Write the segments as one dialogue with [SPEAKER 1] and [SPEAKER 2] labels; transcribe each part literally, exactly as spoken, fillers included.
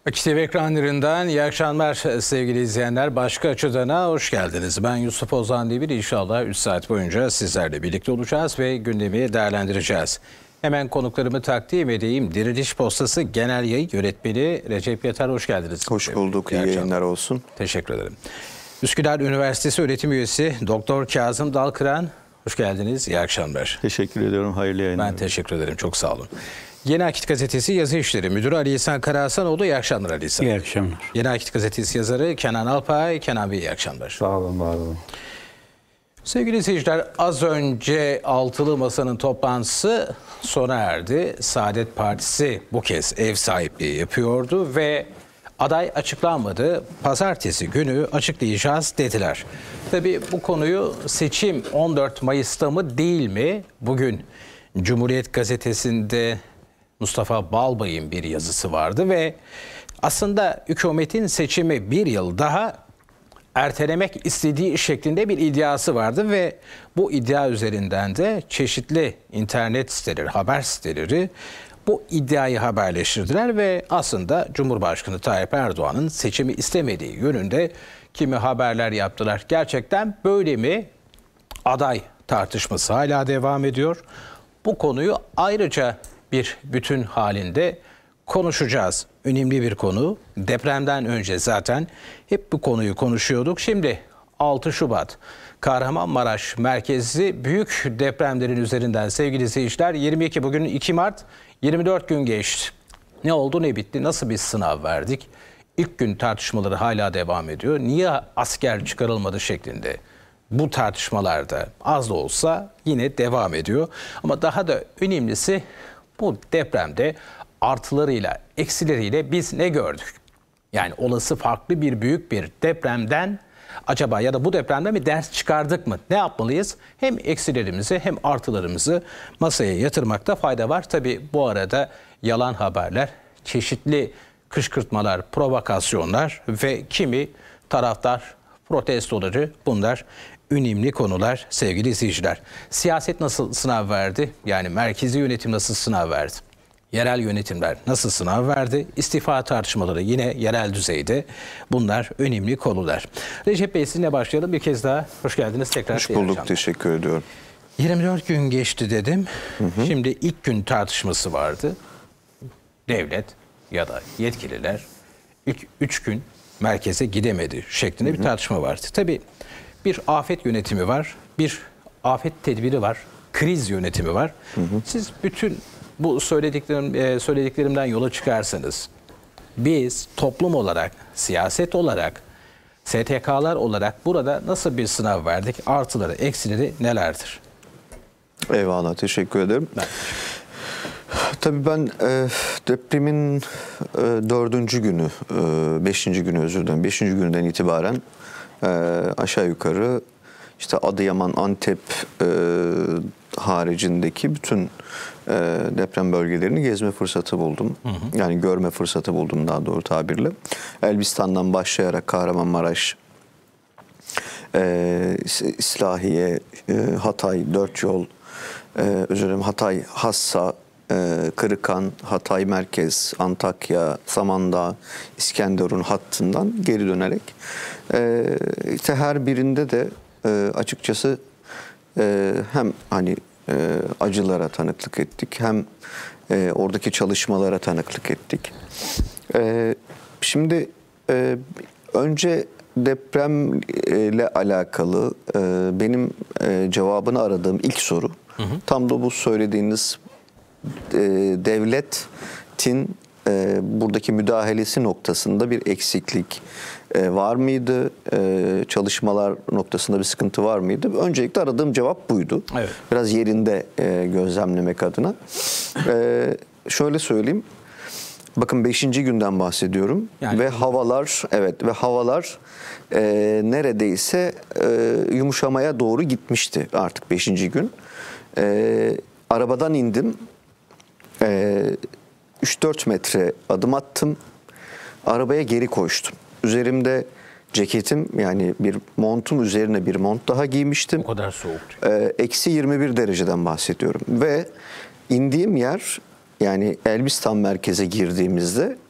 [SPEAKER 1] Akit T V ekranlarından iyi akşamlar sevgili izleyenler. Başka açıdana hoş geldiniz. Ben Yusuf Ozan Demir. İnşallah üç saat boyunca sizlerle birlikte olacağız ve gündemi değerlendireceğiz. Hemen konuklarımı takdim edeyim. Diriliş Postası Genel Yayın Yönetmeni Recep Yeter, hoş geldiniz.
[SPEAKER 2] Hoş bulduk. İyi, iyi yayınlar olsun.
[SPEAKER 1] Teşekkür ederim. Üsküdar Üniversitesi öğretim üyesi Doktor Kazım Dalkıran, hoş geldiniz. İyi akşamlar.
[SPEAKER 3] Teşekkür ediyorum. Hayırlı yayınlar.
[SPEAKER 1] Ben teşekkür ederim. Çok sağ olun. Yeni Akit Gazetesi Yazı İşleri Müdürü Ali İhsan Karahasanoğlu, iyi akşamlar Ali İhsan.
[SPEAKER 4] İyi akşamlar.
[SPEAKER 1] Yeni Akit Gazetesi yazarı Kenan Alpay. Kenan Bey, iyi akşamlar.
[SPEAKER 4] Sağ olun, var olun.
[SPEAKER 1] Sevgili seyirciler, az önce Altılı Masa'nın toplantısı sona erdi. Saadet Partisi bu kez ev sahipliği yapıyordu ve aday açıklanmadı. Pazartesi günü açıklayacağız dediler. Tabii bu konuyu seçim on dört Mayıs'ta mı değil mi? Bugün Cumhuriyet Gazetesi'nde Mustafa Balbay'ın bir yazısı vardı ve aslında hükümetin seçimi bir yıl daha ertelemek istediği şeklinde bir iddiası vardı ve bu iddia üzerinden de çeşitli internet siteleri, haber siteleri bu iddiayı haberleştirdiler ve aslında Cumhurbaşkanı Tayyip Erdoğan'ın seçimi istemediği yönünde kimi haberler yaptılar. Gerçekten böyle mi? Aday tartışması hala devam ediyor. Bu konuyu ayrıca bir bütün halinde konuşacağız. Önemli bir konu. Depremden önce zaten hep bu konuyu konuşuyorduk. Şimdi altı Şubat Kahramanmaraş merkezli büyük depremlerin üzerinden sevgili seyirciler, yirmi iki, bugün iki Mart, yirmi dört gün geçti. Ne oldu ne bitti, nasıl bir sınav verdik? İlk gün tartışmaları hala devam ediyor. Niye asker çıkarılmadı şeklinde bu tartışmalarda az da olsa yine devam ediyor. Ama daha da önemlisi, bu depremde artılarıyla eksileriyle biz ne gördük? Yani olası farklı bir büyük bir depremden acaba ya da bu depremden bir ders çıkardık mı? Ne yapmalıyız? Hem eksilerimizi hem artılarımızı masaya yatırmakta fayda var. Tabii bu arada yalan haberler, çeşitli kışkırtmalar, provokasyonlar ve kimi taraftar protestoları, bunlar önemli konular sevgili izleyiciler. Siyaset nasıl sınav verdi? Yani merkezi yönetim nasıl sınav verdi? Yerel yönetimler nasıl sınav verdi? İstifa tartışmaları yine yerel düzeyde. Bunlar önemli konular. Recep Bey, sizinle başlayalım. Bir kez daha hoş geldiniz tekrar.
[SPEAKER 2] Hoş bulduk, teşekkür ediyorum.
[SPEAKER 1] yirmi dört gün geçti dedim. Hı hı. Şimdi ilk gün tartışması vardı. Devlet ya da yetkililer ilk üç gün merkeze gidemedi şeklinde hı hı. bir tartışma vardı. Tabii bir afet yönetimi var, bir afet tedbiri var, kriz yönetimi var. Hı hı. Siz bütün bu söylediklerim, söylediklerimden yola çıkarsanız, biz toplum olarak, siyaset olarak, S T K'lar olarak burada nasıl bir sınav verdik? Artıları, eksileri nelerdir?
[SPEAKER 2] Eyvallah, teşekkür ederim. Ben. Tabii ben e, depremin e, dördüncü günü, e, beşinci günü özür dilerim, beşinci günden itibaren e, aşağı yukarı işte Adıyaman, Antep e, haricindeki bütün e, deprem bölgelerini gezme fırsatı buldum. Hı hı. Yani görme fırsatı buldum daha doğru tabirle. Elbistan'dan başlayarak Kahramanmaraş, e, İslahiye, e, Hatay, Dörtyol, e, özür dilerim Hatay, Hassa, e, Kırıkan, Hatay Merkez, Antakya, Samandağ, İskenderun hattından geri dönerek e, işte her birinde de e, açıkçası e, hem hani e, acılara tanıklık ettik, hem e, oradaki çalışmalara tanıklık ettik. E, şimdi e, önce depremle alakalı e, benim e, cevabını aradığım ilk soru, hı hı. tam da bu söylediğiniz e, devletin e, buradaki müdahalesi noktasında bir eksiklik e, var mıydı? E, çalışmalar noktasında bir sıkıntı var mıydı? Öncelikle aradığım cevap buydu. Evet. Biraz yerinde e, gözlemlemek adına. E, şöyle söyleyeyim. Bakın beşinci günden bahsediyorum yani, ve havalar evet ve havalar e, neredeyse e, yumuşamaya doğru gitmişti artık beşinci gün. E, arabadan indim. E, üç dört metre adım attım. Arabaya geri koştum. Üzerimde ceketim, yani bir montum üzerine bir mont daha giymiştim.
[SPEAKER 1] O kadar soğuktu.
[SPEAKER 2] E, eksi yirmi bir dereceden bahsediyorum ve indiğim yer, yani Elbistan merkeze girdiğimizde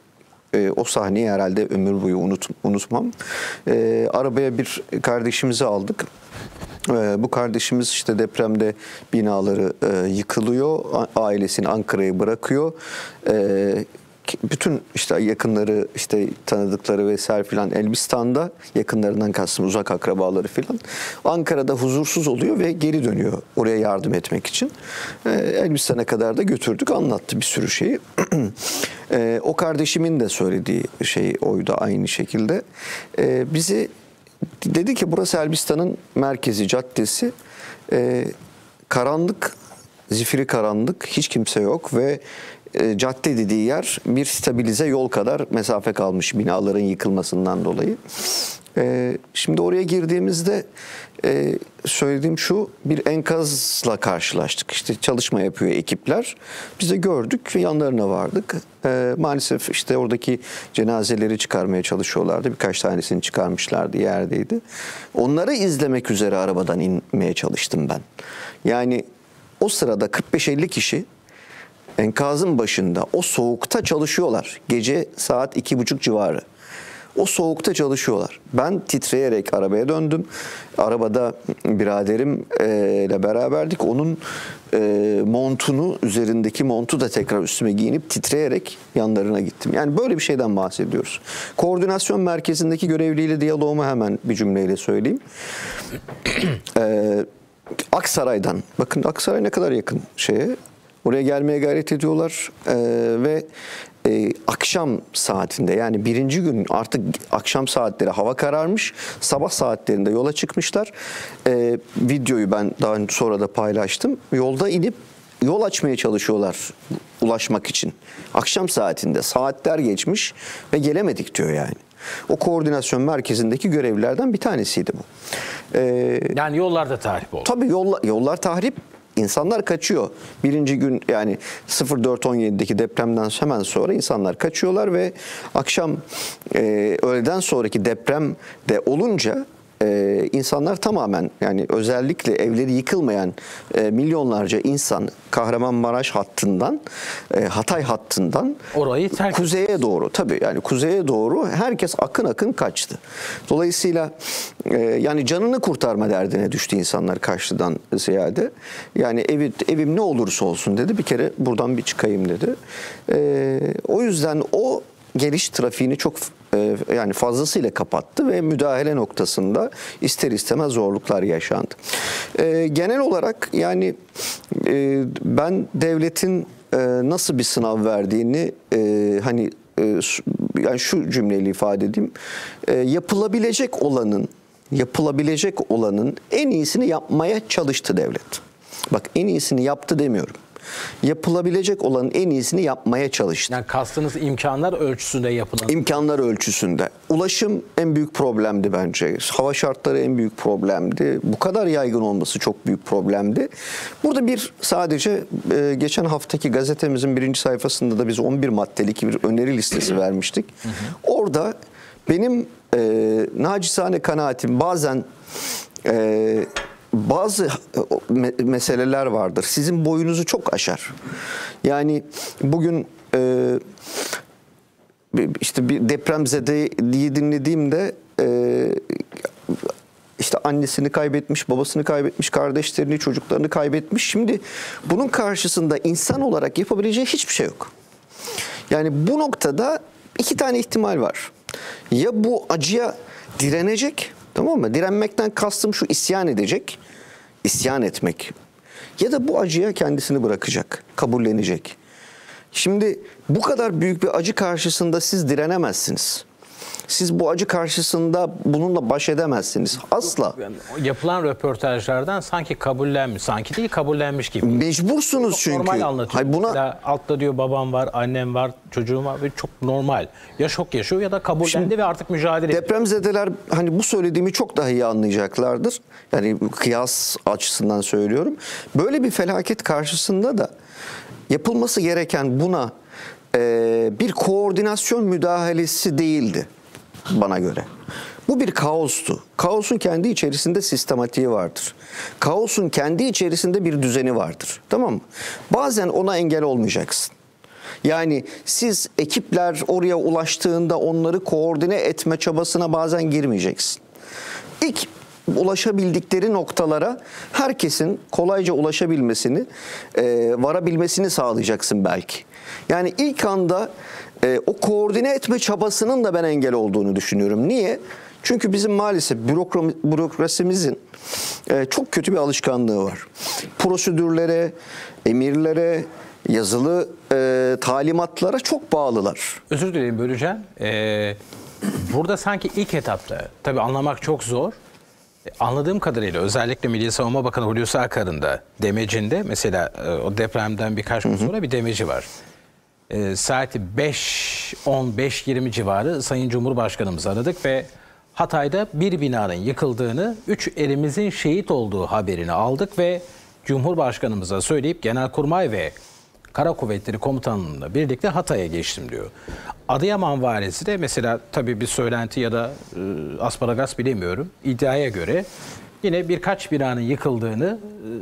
[SPEAKER 2] e, o sahneyi herhalde ömür boyu unut, unutmam. E, arabaya bir kardeşimizi aldık. E, bu kardeşimiz işte depremde binaları e, yıkılıyor. A- ailesini Ankara'ya bırakıyor. E, bütün işte yakınları, işte tanıdıkları vesaire filan Elbistan'da, yakınlarından kastım uzak akrabaları filan. Ankara'da huzursuz oluyor ve geri dönüyor oraya yardım etmek için. Ee, Elbistan'a kadar da götürdük, anlattı bir sürü şeyi. ee, o kardeşimin de söylediği şey oydu aynı şekilde. Ee, bizi dedi ki burası Elbistan'ın merkezi, caddesi. Ee, karanlık, zifiri karanlık, hiç kimse yok ve E, cadde dediği yer bir stabilize yol kadar mesafe kalmış binaların yıkılmasından dolayı. E, şimdi oraya girdiğimizde e, söylediğim şu, bir enkazla karşılaştık. İşte çalışma yapıyor ekipler. Biz de gördük ve yanlarına vardık. E, maalesef işte oradaki cenazeleri çıkarmaya çalışıyorlardı. Birkaç tanesini çıkarmışlardı, yerdeydi. Onları izlemek üzere arabadan inmeye çalıştım ben. Yani o sırada kırk beş elli kişi enkazın başında o soğukta çalışıyorlar. Gece saat iki buçuk civarı. O soğukta çalışıyorlar. Ben titreyerek arabaya döndüm. Arabada biraderim ile beraberdik. Onun e, montunu, üzerindeki montu da tekrar üstüme giyinip titreyerek yanlarına gittim. Yani böyle bir şeyden bahsediyoruz. Koordinasyon merkezindeki görevliyle diyaloğumu hemen bir cümleyle söyleyeyim. e, Aksaray'dan, bakın Aksaray ne kadar yakın şeye. Oraya gelmeye gayret ediyorlar ee, ve e, akşam saatinde, yani birinci gün artık akşam saatleri, hava kararmış, sabah saatlerinde yola çıkmışlar. Ee, videoyu ben daha sonra da paylaştım. Yolda inip yol açmaya çalışıyorlar ulaşmak için. Akşam saatinde saatler geçmiş ve gelemedik diyor yani. O koordinasyon merkezindeki görevlilerden bir tanesiydi bu. Ee,
[SPEAKER 1] Yani yollarda tahrip oldu.
[SPEAKER 2] Tabii yollar, yollar tahrip. İnsanlar kaçıyor. Birinci gün, yani sıfır dört on yedideki depremden hemen sonra insanlar kaçıyorlar ve akşam e, öğleden sonraki deprem de olunca e, insanlar tamamen, yani özellikle evleri yıkılmayan e, milyonlarca insan Kahramanmaraş hattından, e, Hatay hattından
[SPEAKER 1] orayı terk
[SPEAKER 2] kuzeye doğru, tabii yani kuzeye doğru herkes akın akın kaçtı. Dolayısıyla e, yani canını kurtarma derdine düştü insanlar kaçtıdan ziyade. Yani evi, evim ne olursa olsun dedi, bir kere buradan bir çıkayım dedi. E, o yüzden o geliş trafiğini çok e, yani fazlasıyla kapattı ve müdahale noktasında ister istemez zorluklar yaşandı. E, genel olarak yani e, ben devletin e, nasıl bir sınav verdiğini e, hani e, yani şu cümleyle ifade edeyim. E, yapılabilecek olanın yapılabilecek olanın en iyisini yapmaya çalıştı devlet. Bak, en iyisini yaptı demiyorum. Yapılabilecek olanın en iyisini yapmaya çalıştı.
[SPEAKER 1] Yani kastınız imkanlar ölçüsünde yapılan.
[SPEAKER 2] İmkanlar ölçüsünde. Ulaşım en büyük problemdi bence. Hava şartları en büyük problemdi. Bu kadar yaygın olması çok büyük problemdi. Burada bir sadece e, geçen haftaki gazetemizin birinci sayfasında da biz on bir maddelik bir öneri listesi vermiştik. Hı hı. Orada benim e, nacizane kanaatim bazen e, bazı meseleler vardır. Sizin boyunuzu çok aşar. Yani bugün e, işte bir depremzede diye dinlediğimde e, işte annesini kaybetmiş, babasını kaybetmiş, kardeşlerini, çocuklarını kaybetmiş. Şimdi bunun karşısında insan olarak yapabileceği hiçbir şey yok. Yani bu noktada iki tane ihtimal var. Ya bu acıya direnecek, tamam mı? Direnmekten kastım şu: isyan edecek, isyan etmek. Ya da bu acıya kendisini bırakacak, kabullenecek. Şimdi bu kadar büyük bir acı karşısında siz direnemezsiniz. Siz bu acı karşısında bununla baş edemezsiniz. Asla.
[SPEAKER 1] Yani yapılan röportajlardan sanki kabullenmiş, sanki değil kabullenmiş gibi.
[SPEAKER 2] Mecbursunuz
[SPEAKER 1] çok
[SPEAKER 2] çünkü.
[SPEAKER 1] Normal anlatıyor.
[SPEAKER 2] Hayır, buna...
[SPEAKER 1] Mesela altta diyor babam var, annem var, çocuğum var ve çok normal. Ya şok yaşıyor ya da kabullendi Şimdi, ve artık mücadele ediyor.
[SPEAKER 2] Depremzedeler hani bu söylediğimi çok daha iyi anlayacaklardır. Yani kıyas açısından söylüyorum. Böyle bir felaket karşısında da yapılması gereken buna e, bir koordinasyon müdahalesi değildi bana göre. Bu bir kaostu. Kaosun kendi içerisinde sistematiği vardır. Kaosun kendi içerisinde bir düzeni vardır. Tamam mı? Bazen ona engel olmayacaksın. Yani siz ekipler oraya ulaştığında onları koordine etme çabasına bazen girmeyeceksin. İlk ulaşabildikleri noktalara herkesin kolayca ulaşabilmesini, e, varabilmesini sağlayacaksın belki. Yani ilk anda e, o koordine etme çabasının da ben engel olduğunu düşünüyorum. Niye? Çünkü bizim maalesef bürokra- bürokrasimizin e, çok kötü bir alışkanlığı var. Prosedürlere, emirlere, yazılı e, talimatlara çok bağlılar.
[SPEAKER 1] Özür dilerim, böleceğim. Ee, burada sanki ilk etapta, tabii anlamak çok zor. E, Anladığım kadarıyla özellikle Milli Savunma Bakanı Hulusi Akar'ın da demecinde, mesela e, o depremden birkaç gün sonra bir demeci var. E, saati beş on beş yirmi civarı Sayın Cumhurbaşkanımızı aradık ve Hatay'da bir binanın yıkıldığını, üç erimizin şehit olduğu haberini aldık ve Cumhurbaşkanımıza söyleyip Genelkurmay ve Kara Kuvvetleri Komutanlığı'nda birlikte Hatay'a geçtim diyor. Adıyaman valisi de mesela, tabii bir söylenti ya da e, asparagas bilemiyorum, iddiaya göre yine birkaç binanın yıkıldığını,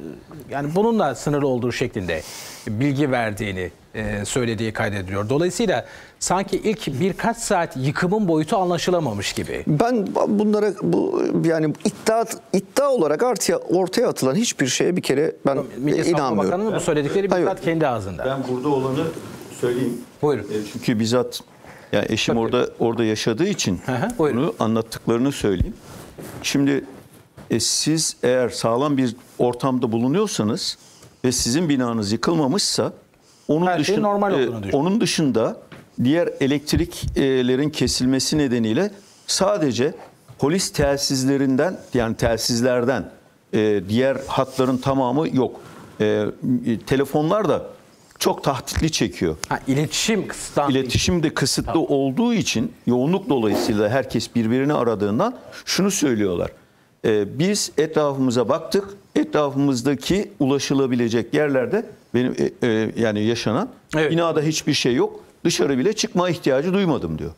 [SPEAKER 1] e, yani bununla sınırlı olduğu şeklinde bilgi verdiğini e, söylediği kaydediliyor. Dolayısıyla sanki ilk birkaç saat yıkımın boyutu anlaşılamamış gibi.
[SPEAKER 2] Ben bunlara bu yani iddia iddia olarak ortaya ortaya atılan hiçbir şeye bir kere ben
[SPEAKER 1] Milli Savunma
[SPEAKER 2] inanmıyorum.
[SPEAKER 1] Bakanı'nın bu söyledikleri bizzat
[SPEAKER 2] Hayır.
[SPEAKER 1] kendi ağzından.
[SPEAKER 3] Ben burada olanı söyleyeyim.
[SPEAKER 1] Buyurun.
[SPEAKER 3] E, Çünkü bizzat yani eşim
[SPEAKER 1] Tabii.
[SPEAKER 3] orada orada yaşadığı için
[SPEAKER 1] Hı hı, buyurun.
[SPEAKER 3] bunu anlattıklarını söyleyeyim. Şimdi e, siz eğer sağlam bir ortamda bulunuyorsanız ve sizin binanız yıkılmamışsa onun
[SPEAKER 1] Her şeyin
[SPEAKER 3] dışında
[SPEAKER 1] normal olduğunu düşün.
[SPEAKER 3] onun dışında diğer elektriklerin kesilmesi nedeniyle sadece polis telsizlerinden, yani telsizlerden e, diğer hatların tamamı yok. E, e, telefonlar da çok tahtitli çekiyor.
[SPEAKER 1] Ha, iletişim kısıtlandığı için.
[SPEAKER 3] İletişim de kısıtlı
[SPEAKER 1] Tamam.
[SPEAKER 3] olduğu için, yoğunluk dolayısıyla herkes birbirini aradığından şunu söylüyorlar. Ee, biz etrafımıza baktık. Etrafımızdaki ulaşılabilecek yerlerde benim e, e, yani yaşanan
[SPEAKER 1] Evet.
[SPEAKER 3] binada hiçbir şey yok. Dışarı bile çıkma ihtiyacı duymadım diyor.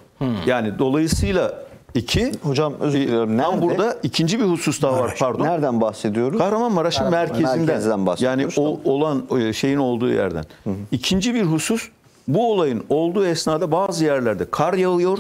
[SPEAKER 3] Yani dolayısıyla iki
[SPEAKER 2] Hocam özür
[SPEAKER 3] e,
[SPEAKER 2] diliyorum.
[SPEAKER 3] tam
[SPEAKER 2] Nerede?
[SPEAKER 3] burada ikinci bir husus daha var, pardon.
[SPEAKER 2] Nereden bahsediyoruz?
[SPEAKER 3] Kahramanmaraş'ın merkezinden,
[SPEAKER 2] merkezden bahsediyoruz,
[SPEAKER 3] yani o, olan e, şeyin olduğu yerden. İkinci bir husus, bu olayın olduğu esnada bazı yerlerde kar yağıyor.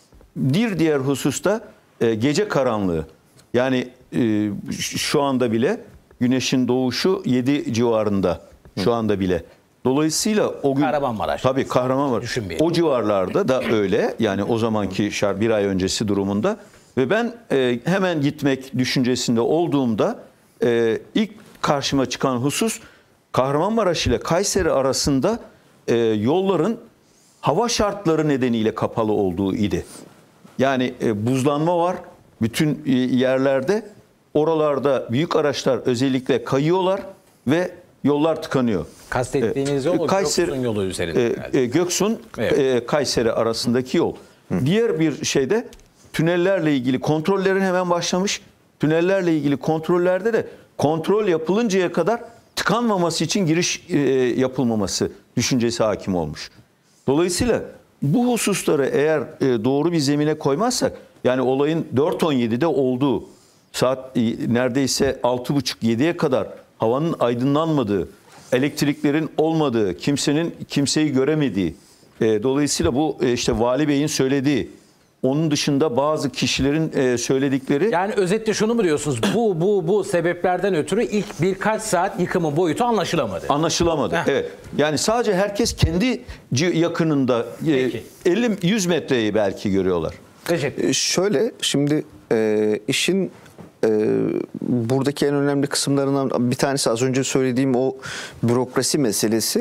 [SPEAKER 3] Bir diğer hususta e, gece karanlığı. Yani e, şu anda bile güneşin doğuşu yedi civarında şu anda bile. Dolayısıyla o gün
[SPEAKER 1] Kahramanmaraş.
[SPEAKER 3] Tabii Kahramanmaraş.
[SPEAKER 1] Düşünmeyelim.
[SPEAKER 3] O civarlarda da öyle. Yani o zamanki şart bir ay öncesi durumunda ve ben e, hemen gitmek düşüncesinde olduğumda e, ilk karşıma çıkan husus Kahramanmaraş ile Kayseri arasında e, yolların hava şartları nedeniyle kapalı olduğu idi. Yani e, buzlanma var bütün e, yerlerde. Oralarda büyük araçlar özellikle kayıyorlar ve yollar tıkanıyor.
[SPEAKER 1] Kastettiğiniz
[SPEAKER 3] E,
[SPEAKER 1] yol o
[SPEAKER 3] Kayseri-
[SPEAKER 1] Göksun yolu üzerinde.
[SPEAKER 3] E,
[SPEAKER 1] herhalde.
[SPEAKER 3] e, Göksun,
[SPEAKER 1] Evet.
[SPEAKER 3] e, Kayseri arasındaki yol. Diğer bir şeyde tünellerle ilgili kontrollerin hemen başlamış. Tünellerle ilgili kontrollerde de kontrol yapılıncaya kadar tıkanmaması için giriş e, yapılmaması düşüncesi hakim olmuş. Dolayısıyla bu hususları eğer e, doğru bir zemine koymazsak, yani olayın dört on yedide olduğu, saat e, neredeyse altı buçuk yediye kadar havanın aydınlanmadığı, elektriklerin olmadığı, kimsenin kimseyi göremediği, e, dolayısıyla bu e, işte Vali Bey'in söylediği, onun dışında bazı kişilerin e, söyledikleri,
[SPEAKER 1] Yani özetle şunu mu diyorsunuz? Bu bu bu sebeplerden ötürü ilk birkaç saat yıkımın boyutu anlaşılamadı.
[SPEAKER 3] anlaşılamadı.
[SPEAKER 1] Heh.
[SPEAKER 3] Evet. Yani sadece herkes kendi ci- yakınında e,
[SPEAKER 1] Peki.
[SPEAKER 3] elli yüz metreyi belki görüyorlar.
[SPEAKER 1] Recep.
[SPEAKER 2] E, Şöyle şimdi e, işin e, buradaki en önemli kısımlarından bir tanesi az önce söylediğim o bürokrasi meselesi.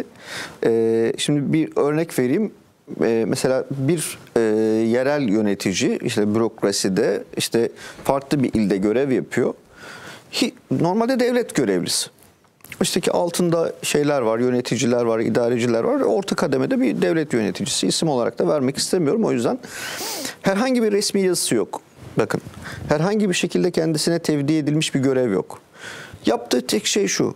[SPEAKER 2] E, şimdi bir örnek vereyim. E, mesela bir e, yerel yönetici işte bürokraside işte farklı bir ilde görev yapıyor. Hi, normalde devlet görevlisi. İşte ki altında şeyler var, yöneticiler var, idareciler var ve orta kademede bir devlet yöneticisi. İsim olarak da vermek istemiyorum. O yüzden herhangi bir resmi yazısı yok. Bakın, herhangi bir şekilde kendisine tevdi edilmiş bir görev yok. Yaptığı tek şey şu,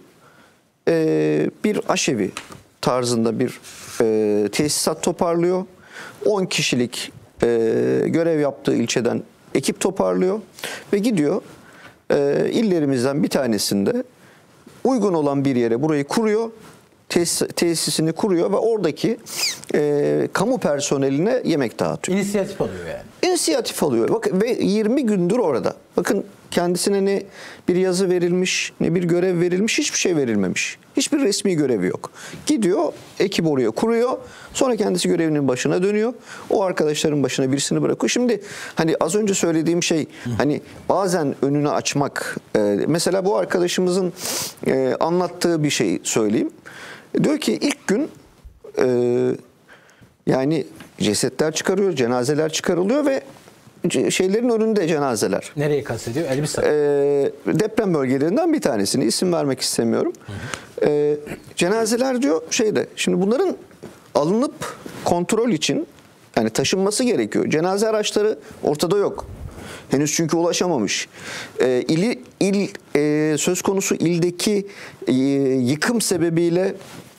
[SPEAKER 2] ee, bir aşevi tarzında bir e, tesisat toparlıyor. on kişilik e, görev yaptığı ilçeden ekip toparlıyor ve gidiyor e, illerimizden bir tanesinde uygun olan bir yere burayı kuruyor. tesis, tesisini kuruyor ve oradaki e, kamu personeline yemek dağıtıyor.
[SPEAKER 1] İnisiyatif alıyor yani.
[SPEAKER 2] İnisiyatif alıyor. Bakın ve yirmi gündür orada. Bakın kendisine ne bir yazı verilmiş, ne bir görev verilmiş, hiçbir şey verilmemiş. Hiçbir resmi görevi yok. Gidiyor, ekip oraya kuruyor. Sonra kendisi görevinin başına dönüyor. O arkadaşların başına birisini bırakıyor. Şimdi hani az önce söylediğim şey, hani bazen önünü açmak. E, mesela bu arkadaşımızın e, anlattığı bir şey söyleyeyim. E, diyor ki ilk gün e, yani cesetler çıkarıyor, cenazeler çıkarılıyor ve şeylerin önünde cenazeler.
[SPEAKER 1] Nereye kastediyor? Elbistan.
[SPEAKER 2] Ee, deprem bölgelerinden bir tanesini, isim vermek istemiyorum. Hı hı. Ee, cenazeler diyor şeyde. Şimdi bunların alınıp kontrol için yani taşınması gerekiyor. Cenaze araçları ortada yok. Henüz çünkü ulaşamamış. Ee, ili, il e, söz konusu ildeki e, yıkım sebebiyle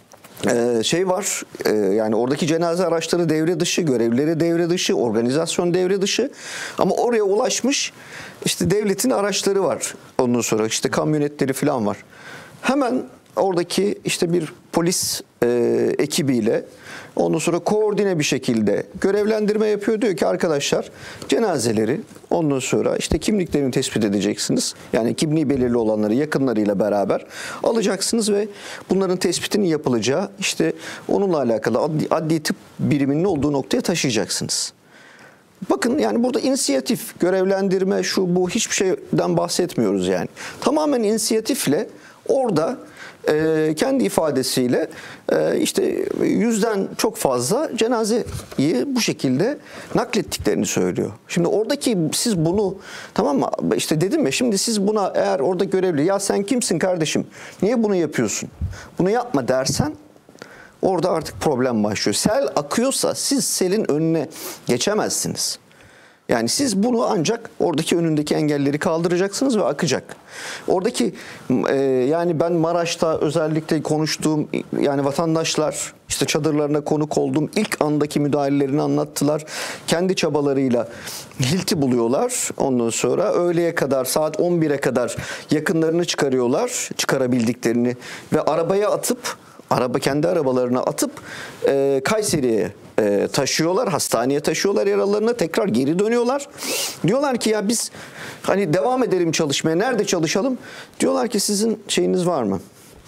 [SPEAKER 2] Ee, şey var e, yani oradaki cenaze araçları devre dışı, görevlileri devre dışı, organizasyon devre dışı ama oraya ulaşmış işte devletin araçları var. Ondan sonra işte kamyonetleri falan var. Hemen oradaki işte bir polis e, ekibiyle ondan sonra koordine bir şekilde görevlendirme yapıyor. Diyor ki arkadaşlar cenazeleri ondan sonra işte kimliklerini tespit edeceksiniz. Yani kimliği belirli olanları yakınlarıyla beraber alacaksınız ve bunların tespitinin yapılacağı işte onunla alakalı adli, adli tıp biriminin olduğu noktaya taşıyacaksınız. Bakın yani burada inisiyatif, görevlendirme, şu bu hiçbir şeyden bahsetmiyoruz yani. Tamamen inisiyatifle orada e, kendi ifadesiyle e, işte yüzden çok fazla cenazeyi bu şekilde naklettiklerini söylüyor. Şimdi oradaki siz bunu tamam mı işte dedim ya şimdi siz buna eğer orada görevli ya sen kimsin kardeşim niye bunu yapıyorsun bunu yapma dersen orada artık problem başlıyor. Sel akıyorsa siz selin önüne geçemezsiniz. Yani siz bunu ancak oradaki önündeki engelleri kaldıracaksınız ve akacak. Oradaki e, yani ben Maraş'ta özellikle konuştuğum yani vatandaşlar işte çadırlarına konuk oldum. İlk andaki müdahalelerini anlattılar. Kendi çabalarıyla hilti buluyorlar. Ondan sonra öğleye kadar saat on bire kadar yakınlarını çıkarıyorlar. Çıkarabildiklerini ve arabaya atıp araba kendi arabalarına atıp e, Kayseri'ye e, taşıyorlar, hastaneye taşıyorlar yaralarına, tekrar geri dönüyorlar. Diyorlar ki ya biz hani devam edelim çalışmaya, nerede çalışalım? Diyorlar ki sizin şeyiniz var mı?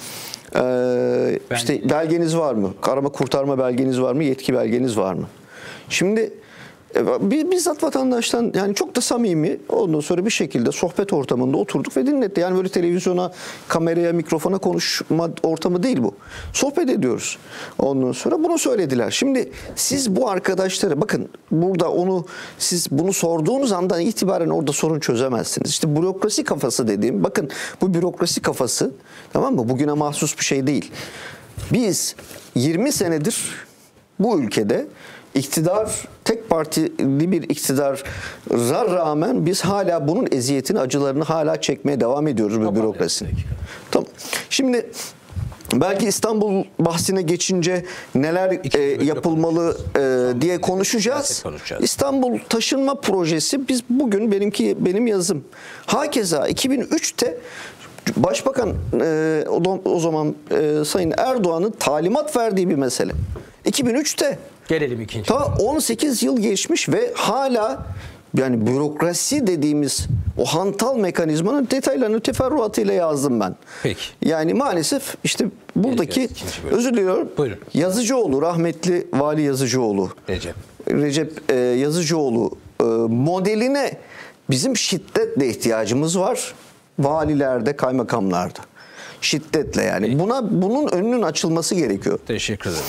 [SPEAKER 2] Ee, işte belgeniz var mı? Arama kurtarma belgeniz var mı? Yetki belgeniz var mı? Şimdi bizzat vatandaştan yani çok da samimi ondan sonra bir şekilde sohbet ortamında oturduk ve dinletti. Yani böyle televizyona, kameraya, mikrofona konuşma ortamı değil bu. Sohbet ediyoruz. Ondan sonra bunu söylediler. Şimdi siz bu arkadaşları bakın burada onu siz bunu sorduğunuz andan itibaren orada sorun çözemezsiniz. İşte bürokrasi kafası dediğim bakın bu bürokrasi kafası tamam mı? Bugüne mahsus bir şey değil. Biz yirmi senedir bu ülkede İktidar, tek partili bir iktidara rağmen biz hala bunun eziyetini, acılarını hala çekmeye devam ediyoruz bu bürokrasinin. Tamam. Şimdi belki İstanbul bahsine geçince neler e, yapılmalı e, diye konuşacağız. İstanbul taşınma projesi biz bugün benimki benim yazım. Hakeza iki bin üçte Başbakan e, o, o zaman e, Sayın Erdoğan'ın talimat verdiği bir mesele. iki bin üçte
[SPEAKER 1] gelelim ikinci.
[SPEAKER 2] Ta on sekiz yıl geçmiş ve hala yani bürokrasi dediğimiz o hantal mekanizmanın detaylarını teferruatıyla yazdım ben.
[SPEAKER 1] Peki.
[SPEAKER 2] Yani maalesef işte buradaki özür diliyorum.
[SPEAKER 1] Buyurun.
[SPEAKER 2] Yazıcıoğlu rahmetli Vali Yazıcıoğlu.
[SPEAKER 1] Recep.
[SPEAKER 2] Recep e, Yazıcıoğlu e, modeline bizim şiddetle ihtiyacımız var. Valilerde, kaymakamlarda. Şiddetle yani. Peki. Buna bunun önünün açılması gerekiyor.
[SPEAKER 1] Teşekkür ederim.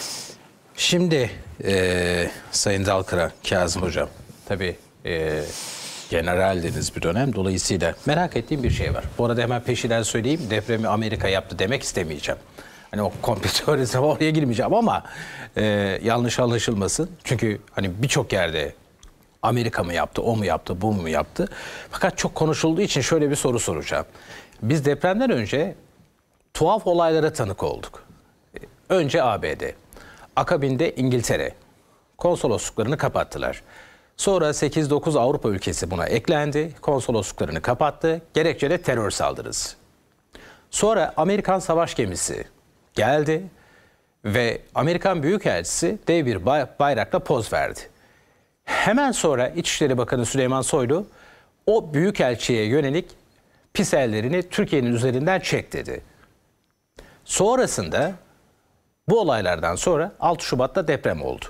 [SPEAKER 1] Şimdi e, Sayın Dalkıran, Kazım Hocam, tabii e, generaldiniz bir dönem. Dolayısıyla merak ettiğim bir şey var. Bu arada hemen peşinden söyleyeyim. Depremi Amerika yaptı demek istemeyeceğim. Hani o komplo teorisi oraya girmeyeceğim ama e, yanlış anlaşılmasın. Çünkü hani birçok yerde Amerika mı yaptı, o mu yaptı, bu mu yaptı? Fakat çok konuşulduğu için şöyle bir soru soracağım. Biz depremden önce tuhaf olaylara tanık olduk. Önce A B D. Akabinde İngiltere konsolosluklarını kapattılar. Sonra sekiz dokuz Avrupa ülkesi buna eklendi. Konsolosluklarını kapattı. Gerekçe de terör saldırısı. Sonra Amerikan savaş gemisi geldi ve Amerikan Büyükelçisi dev bir bayrakla poz verdi. Hemen sonra İçişleri Bakanı Süleyman Soylu o Büyükelçiye yönelik pis ellerini Türkiye'nin üzerinden çek dedi. Sonrasında bu olaylardan sonra altı Şubat'ta deprem oldu.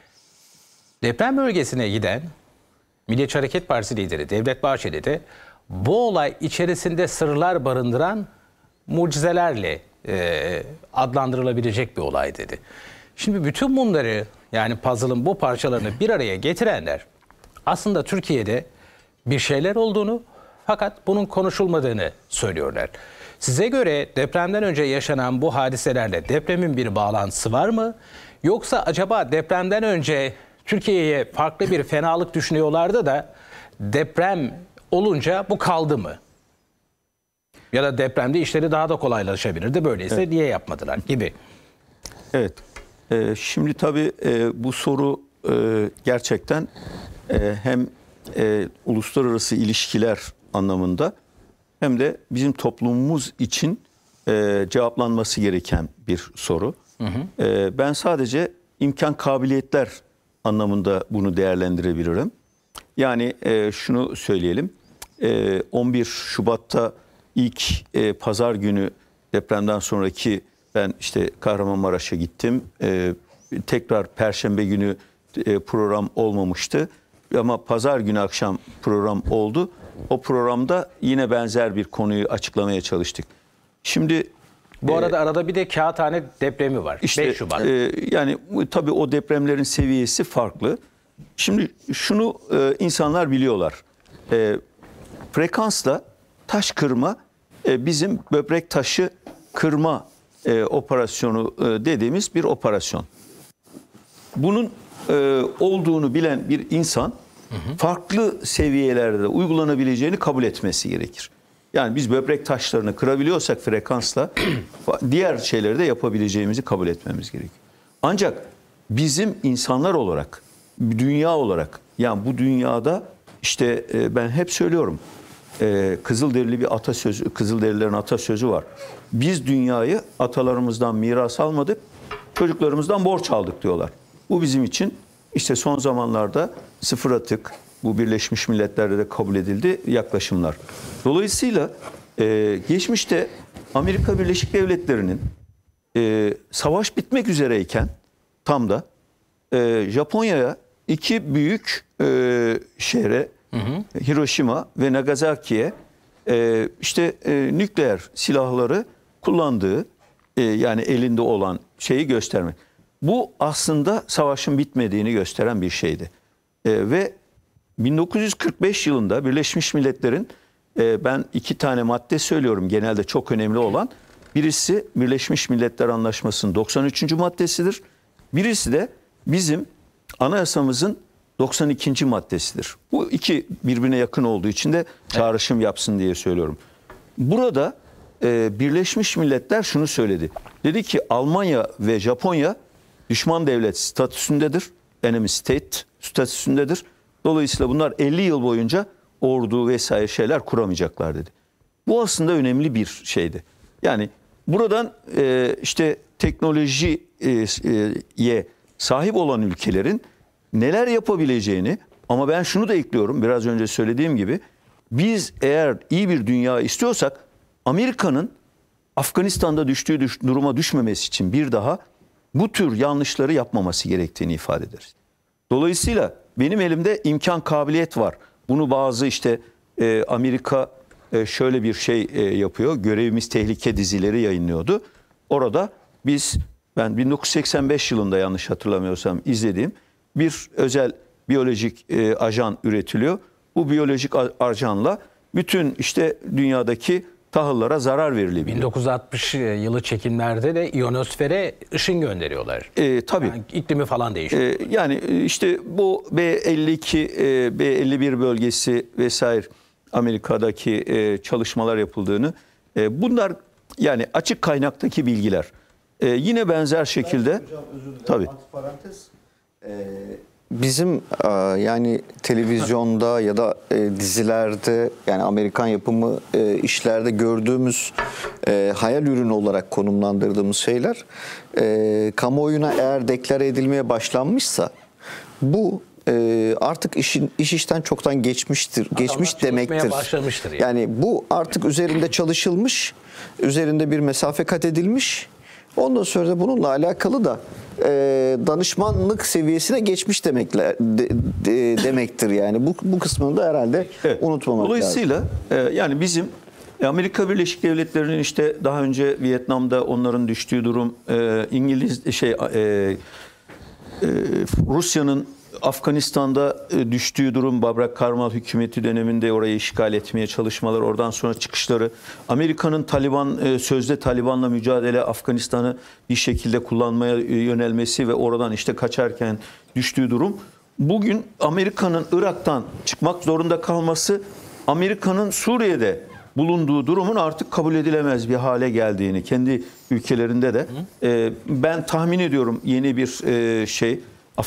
[SPEAKER 1] Deprem bölgesine giden Milliyetçi Hareket Partisi lideri Devlet Bahçeli de bu olay içerisinde sırlar barındıran mucizelerle e, adlandırılabilecek bir olay dedi. Şimdi bütün bunları, yani puzzle'ın bu parçalarını bir araya getirenler aslında Türkiye'de bir şeyler olduğunu fakat bunun konuşulmadığını söylüyorlar. Size göre depremden önce yaşanan bu hadiselerle depremin bir bağlantısı var mı? Yoksa acaba depremden önce Türkiye'ye farklı bir fenalık düşünüyorlardı da deprem olunca bu kaldı mı? Ya da depremde işleri daha da kolaylaşabilirdi. Böyleyse evet, niye yapmadılar gibi.
[SPEAKER 3] Evet. Ee, şimdi tabii e, bu soru e, gerçekten e, hem e, uluslararası ilişkiler anlamında hem de bizim toplumumuz için e, cevaplanması gereken bir soru. Hı hı. E, ben sadece imkan kabiliyetler anlamında bunu değerlendirebilirim. Yani e, şunu söyleyelim. E, on bir Şubat'ta ilk e, pazar günü depremden sonraki ben işte Kahramanmaraş'a gittim. E, tekrar Perşembe günü e, program olmamıştı. Ama pazar günü akşam program oldu. O programda yine benzer bir konuyu açıklamaya çalıştık. Şimdi
[SPEAKER 1] bu arada e, arada bir de Kağıthane depremi var.
[SPEAKER 3] İşte,
[SPEAKER 1] beş Şubat.
[SPEAKER 3] E, yani tabii o depremlerin seviyesi farklı. Şimdi şunu e, insanlar biliyorlar. E, frekansla taş kırma e, bizim böbrek taşı kırma e, operasyonu e, dediğimiz bir operasyon. Bunun e, olduğunu bilen bir insan hı hı. farklı seviyelerde uygulanabileceğini kabul etmesi gerekir. Yani biz böbrek taşlarını kırabiliyorsak frekansla diğer şeyleri de yapabileceğimizi kabul etmemiz gerekiyor. Ancak bizim insanlar olarak, dünya olarak, yani bu dünyada işte ben hep söylüyorum, Kızılderili bir atasözü, Kızılderililerin atasözü var. Biz dünyayı atalarımızdan miras almadık, çocuklarımızdan borç aldık diyorlar. Bu bizim için işte son zamanlarda sıfır atık, bu Birleşmiş Milletler'de de kabul edildi yaklaşımlar. Dolayısıyla e, geçmişte Amerika Birleşik Devletleri'nin e, savaş bitmek üzereyken tam da e, Japonya'ya iki büyük e, şehre, hı hı. Hiroşima ve Nagasaki'ye e, işte e, nükleer silahları kullandığı e, yani elinde olan şeyi göstermek. Bu aslında savaşın bitmediğini gösteren bir şeydi. E, ve bin dokuz yüz kırk beş yılında Birleşmiş Milletler'in e, ben iki tane madde söylüyorum genelde çok önemli olan. Birisi Birleşmiş Milletler Anlaşması'nın doksan üçüncü maddesidir. Birisi de bizim anayasamızın doksan ikinci maddesidir. Bu iki birbirine yakın olduğu için de çağrışım yapsın diye söylüyorum. Burada e, Birleşmiş Milletler şunu söyledi. Dedi ki Almanya ve Japonya düşman devlet statüsündedir. Enemy state statüsündedir. Dolayısıyla bunlar elli yıl boyunca ordu vesaire şeyler kuramayacaklar dedi. Bu aslında önemli bir şeydi. Yani buradan e, işte teknolojiye sahip olan ülkelerin neler yapabileceğini, ama ben şunu da ekliyorum biraz önce söylediğim gibi, biz eğer iyi bir dünya istiyorsak Amerika'nın Afganistan'da düştüğü düş, duruma düşmemesi için bir daha bu tür yanlışları yapmaması gerektiğini ifade ederiz. Dolayısıyla benim elimde imkan kabiliyet var. Bunu bazı işte e, Amerika e, şöyle bir şey e, yapıyor. Görevimiz Tehlike dizileri yayınlıyordu. Orada biz ben bin dokuz yüz seksen beş yılında yanlış hatırlamıyorsam izlediğim bir özel biyolojik e, ajan üretiliyor. Bu biyolojik ajanla bütün işte dünyadaki tahıllara zarar verilebiliyor.
[SPEAKER 1] bin dokuz yüz altmış yılı çekimlerde de ionosfere ışın gönderiyorlar.
[SPEAKER 3] E, tabii.
[SPEAKER 1] Yani iklimi falan değişiyor.
[SPEAKER 3] E, yani işte bu B elli iki, e, B elli bir bölgesi vesaire Amerika'daki e, çalışmalar yapıldığını, e, bunlar yani açık kaynaktaki bilgiler. E, yine benzer şekilde.
[SPEAKER 2] Hocam özür dilerim.
[SPEAKER 3] Tabii.
[SPEAKER 2] Antiparantez. E, bizim e, yani televizyonda ya da e, dizilerde, yani Amerikan yapımı e, işlerde gördüğümüz e, hayal ürünü olarak konumlandırdığımız şeyler e, kamuoyuna eğer deklare edilmeye başlanmışsa bu e, artık işin iş işten çoktan geçmiştir, geçmiş demektir.
[SPEAKER 1] Başlamıştır yani.
[SPEAKER 2] Yani bu artık üzerinde çalışılmış, üzerinde bir mesafe kat edilmiş. Ondan sonra da bununla alakalı da e, danışmanlık seviyesine geçmiş demekle de, de, demektir yani. Bu bu kısmını da herhalde
[SPEAKER 3] evet.
[SPEAKER 2] unutmamak
[SPEAKER 3] Dolayısıyla,
[SPEAKER 2] lazım.
[SPEAKER 3] Dolayısıyla e, yani bizim Amerika Birleşik Devletleri'nin işte daha önce Vietnam'da onların düştüğü durum, e, İngiliz şey e, e, Rusya'nın Afganistan'da düştüğü durum, Babrak Karmal hükümeti döneminde orayı işgal etmeye çalışmalar, oradan sonra çıkışları, Amerika'nın Taliban, sözde Taliban'la mücadele, Afganistan'ı bir şekilde kullanmaya yönelmesi ve oradan işte kaçarken düştüğü durum. Bugün Amerika'nın Irak'tan çıkmak zorunda kalması, Amerika'nın Suriye'de bulunduğu durumun artık kabul edilemez bir hale geldiğini, kendi ülkelerinde de e, ben tahmin ediyorum yeni bir e, şey,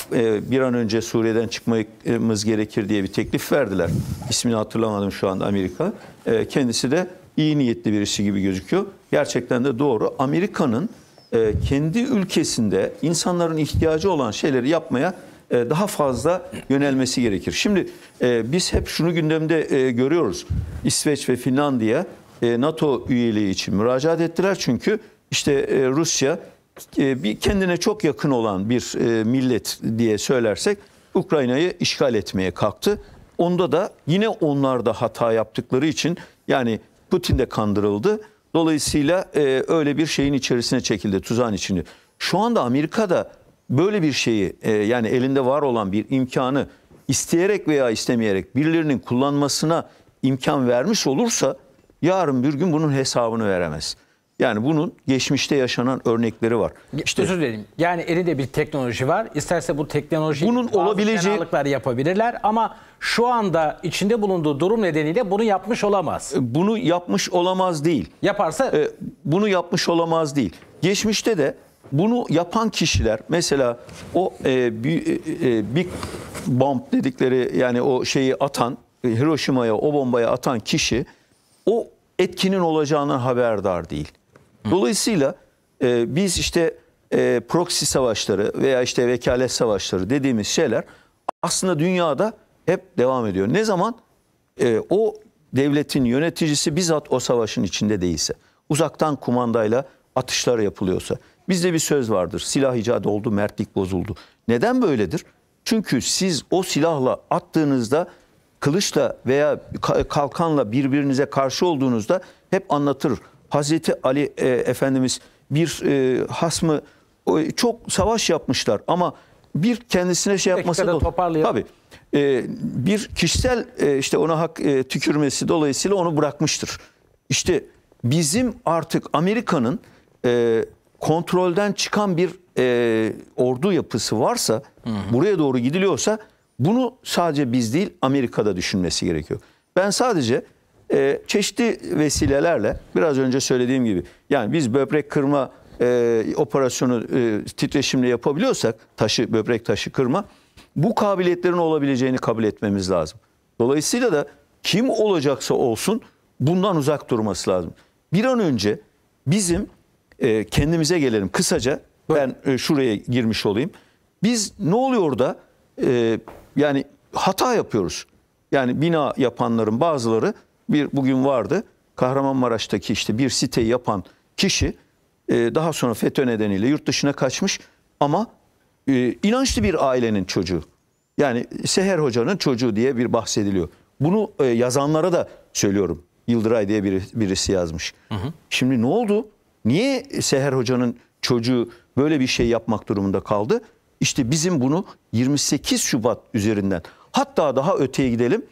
[SPEAKER 3] bir an önce Suriye'den çıkmamız gerekir diye bir teklif verdiler. İsmini hatırlamadım şu anda, Amerika. Kendisi de iyi niyetli birisi gibi gözüküyor. Gerçekten de doğru. Amerika'nın kendi ülkesinde insanların ihtiyacı olan şeyleri yapmaya daha fazla yönelmesi gerekir. Şimdi biz hep şunu gündemde görüyoruz. İsveç ve Finlandiya NATO üyeliği için müracaat ettiler. Çünkü işte Rusya bir kendine çok yakın olan bir millet diye söylersek Ukrayna'yı işgal etmeye kalktı. Onda da yine onlar da hata yaptıkları için, yani Putin de kandırıldı. Dolayısıyla öyle bir şeyin içerisine çekildi, tuzağın içinde. Şu anda Amerika'da böyle bir şeyi, yani elinde var olan bir imkanı isteyerek veya istemeyerek birilerinin kullanmasına imkan vermiş olursa yarın bir gün bunun hesabını veremez. Yani bunun geçmişte yaşanan örnekleri var.
[SPEAKER 1] İşte özür dilerim. Yani elinde bir teknoloji var. İsterse bu teknoloji
[SPEAKER 3] bunun olabileceği
[SPEAKER 1] fenalıklar yapabilirler ama şu anda içinde bulunduğu durum nedeniyle bunu yapmış olamaz.
[SPEAKER 3] Bunu yapmış olamaz değil.
[SPEAKER 1] Yaparsa
[SPEAKER 3] bunu yapmış olamaz değil. Geçmişte de bunu yapan kişiler, mesela o e, Big Bomb dedikleri, yani o şeyi atan, Hiroşima'ya o bombayı atan kişi o etkinin olacağından haberdar değil. Dolayısıyla e, biz işte e, proxy savaşları veya işte vekalet savaşları dediğimiz şeyler aslında dünyada hep devam ediyor. Ne zaman e, o devletin yöneticisi bizzat o savaşın içinde değilse, uzaktan kumandayla atışlar yapılıyorsa. Bizde bir söz vardır: silah icat oldu, mertlik bozuldu. Neden böyledir? Çünkü siz o silahla attığınızda, kılıçla veya kalkanla birbirinize karşı olduğunuzda hep anlatır. Hazreti Ali e, Efendimiz bir e, hasmı, o, çok savaş yapmışlar ama bir kendisine şey yapması da
[SPEAKER 1] toparlıyor.
[SPEAKER 3] Tabii. E, bir kişisel e, işte ona hak e, tükürmesi dolayısıyla onu bırakmıştır. İşte bizim artık Amerika'nın e, kontrolden çıkan bir e, ordu yapısı varsa, hı hı. buraya doğru gidiliyorsa, bunu sadece biz değil Amerika'da düşünmesi gerekiyor. Ben sadece e, çeşitli vesilelerle, biraz önce söylediğim gibi, yani biz böbrek kırma e, operasyonu e, titreşimle yapabiliyorsak, taşı böbrek taşı kırma, bu kabiliyetlerin olabileceğini kabul etmemiz lazım. Dolayısıyla da kim olacaksa olsun bundan uzak durması lazım. Bir an önce bizim e, kendimize gelelim. Kısaca ben e, şuraya girmiş olayım. Biz ne oluyor da e, yani hata yapıyoruz. Yani bina yapanların bazıları, bir bugün vardı Kahramanmaraş'taki işte bir siteyi yapan kişi e, daha sonra FETÖ nedeniyle yurt dışına kaçmış ama e, inançlı bir ailenin çocuğu. Yani Seher Hoca'nın çocuğu diye bir bahsediliyor. Bunu e, yazanlara da söylüyorum. Yıldıray diye biri, birisi yazmış. Hı hı. Şimdi ne oldu? Niye Seher Hoca'nın çocuğu böyle bir şey yapmak durumunda kaldı? İşte bizim bunu yirmi sekiz Şubat üzerinden, hatta daha öteye gidelim,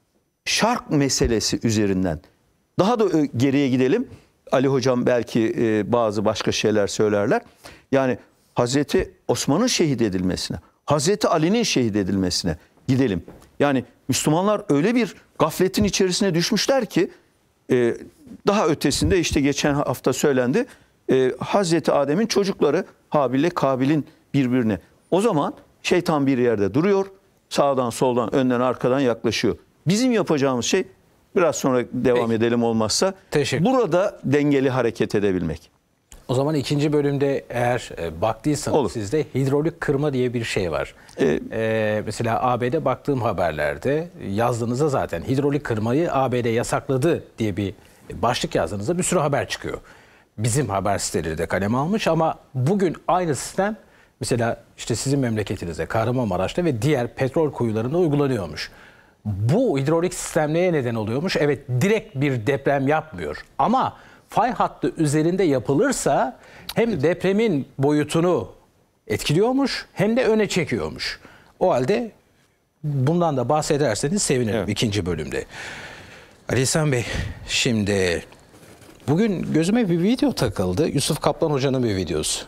[SPEAKER 3] Şark meselesi üzerinden, daha da geriye gidelim. Ali Hocam belki e, bazı başka şeyler söylerler. Yani Hazreti Osman'ın şehit edilmesine, Hazreti Ali'nin şehit edilmesine gidelim. Yani Müslümanlar öyle bir gafletin içerisine düşmüşler ki e, daha ötesinde işte geçen hafta söylendi. E, Hazreti Adem'in çocukları Habil'le Kabil'in birbirine. O zaman Şeytan bir yerde duruyor. Sağdan, soldan, önden, arkadan yaklaşıyor. Bizim yapacağımız şey, biraz sonra devam
[SPEAKER 1] Peki.
[SPEAKER 3] edelim olmazsa,
[SPEAKER 1] Teşekkür.
[SPEAKER 3] burada dengeli hareket edebilmek.
[SPEAKER 1] O zaman ikinci bölümde eğer e, baktıysanız
[SPEAKER 3] Olur.
[SPEAKER 1] sizde hidrolik kırma diye bir şey var.
[SPEAKER 3] Ee,
[SPEAKER 1] Ee, mesela A B D baktığım haberlerde yazdığınızda zaten hidrolik kırmayı A B D yasakladı diye bir başlık yazdığınızda bir sürü haber çıkıyor. Bizim haber siteleri de kaleme almış ama bugün aynı sistem mesela işte sizin memleketinizde Kahramanmaraş'ta ve diğer petrol kuyularında uygulanıyormuş. Bu hidrolik sistem neye neden oluyormuş? Evet, direkt bir deprem yapmıyor ama fay hattı üzerinde yapılırsa hem depremin boyutunu etkiliyormuş hem de öne çekiyormuş. O halde bundan da bahsederseniz sevinirim
[SPEAKER 3] Evet.
[SPEAKER 1] ikinci bölümde. Ali İhsan Bey, şimdi bugün gözüme bir video takıldı. Yusuf Kaplan Hoca'nın bir videosu.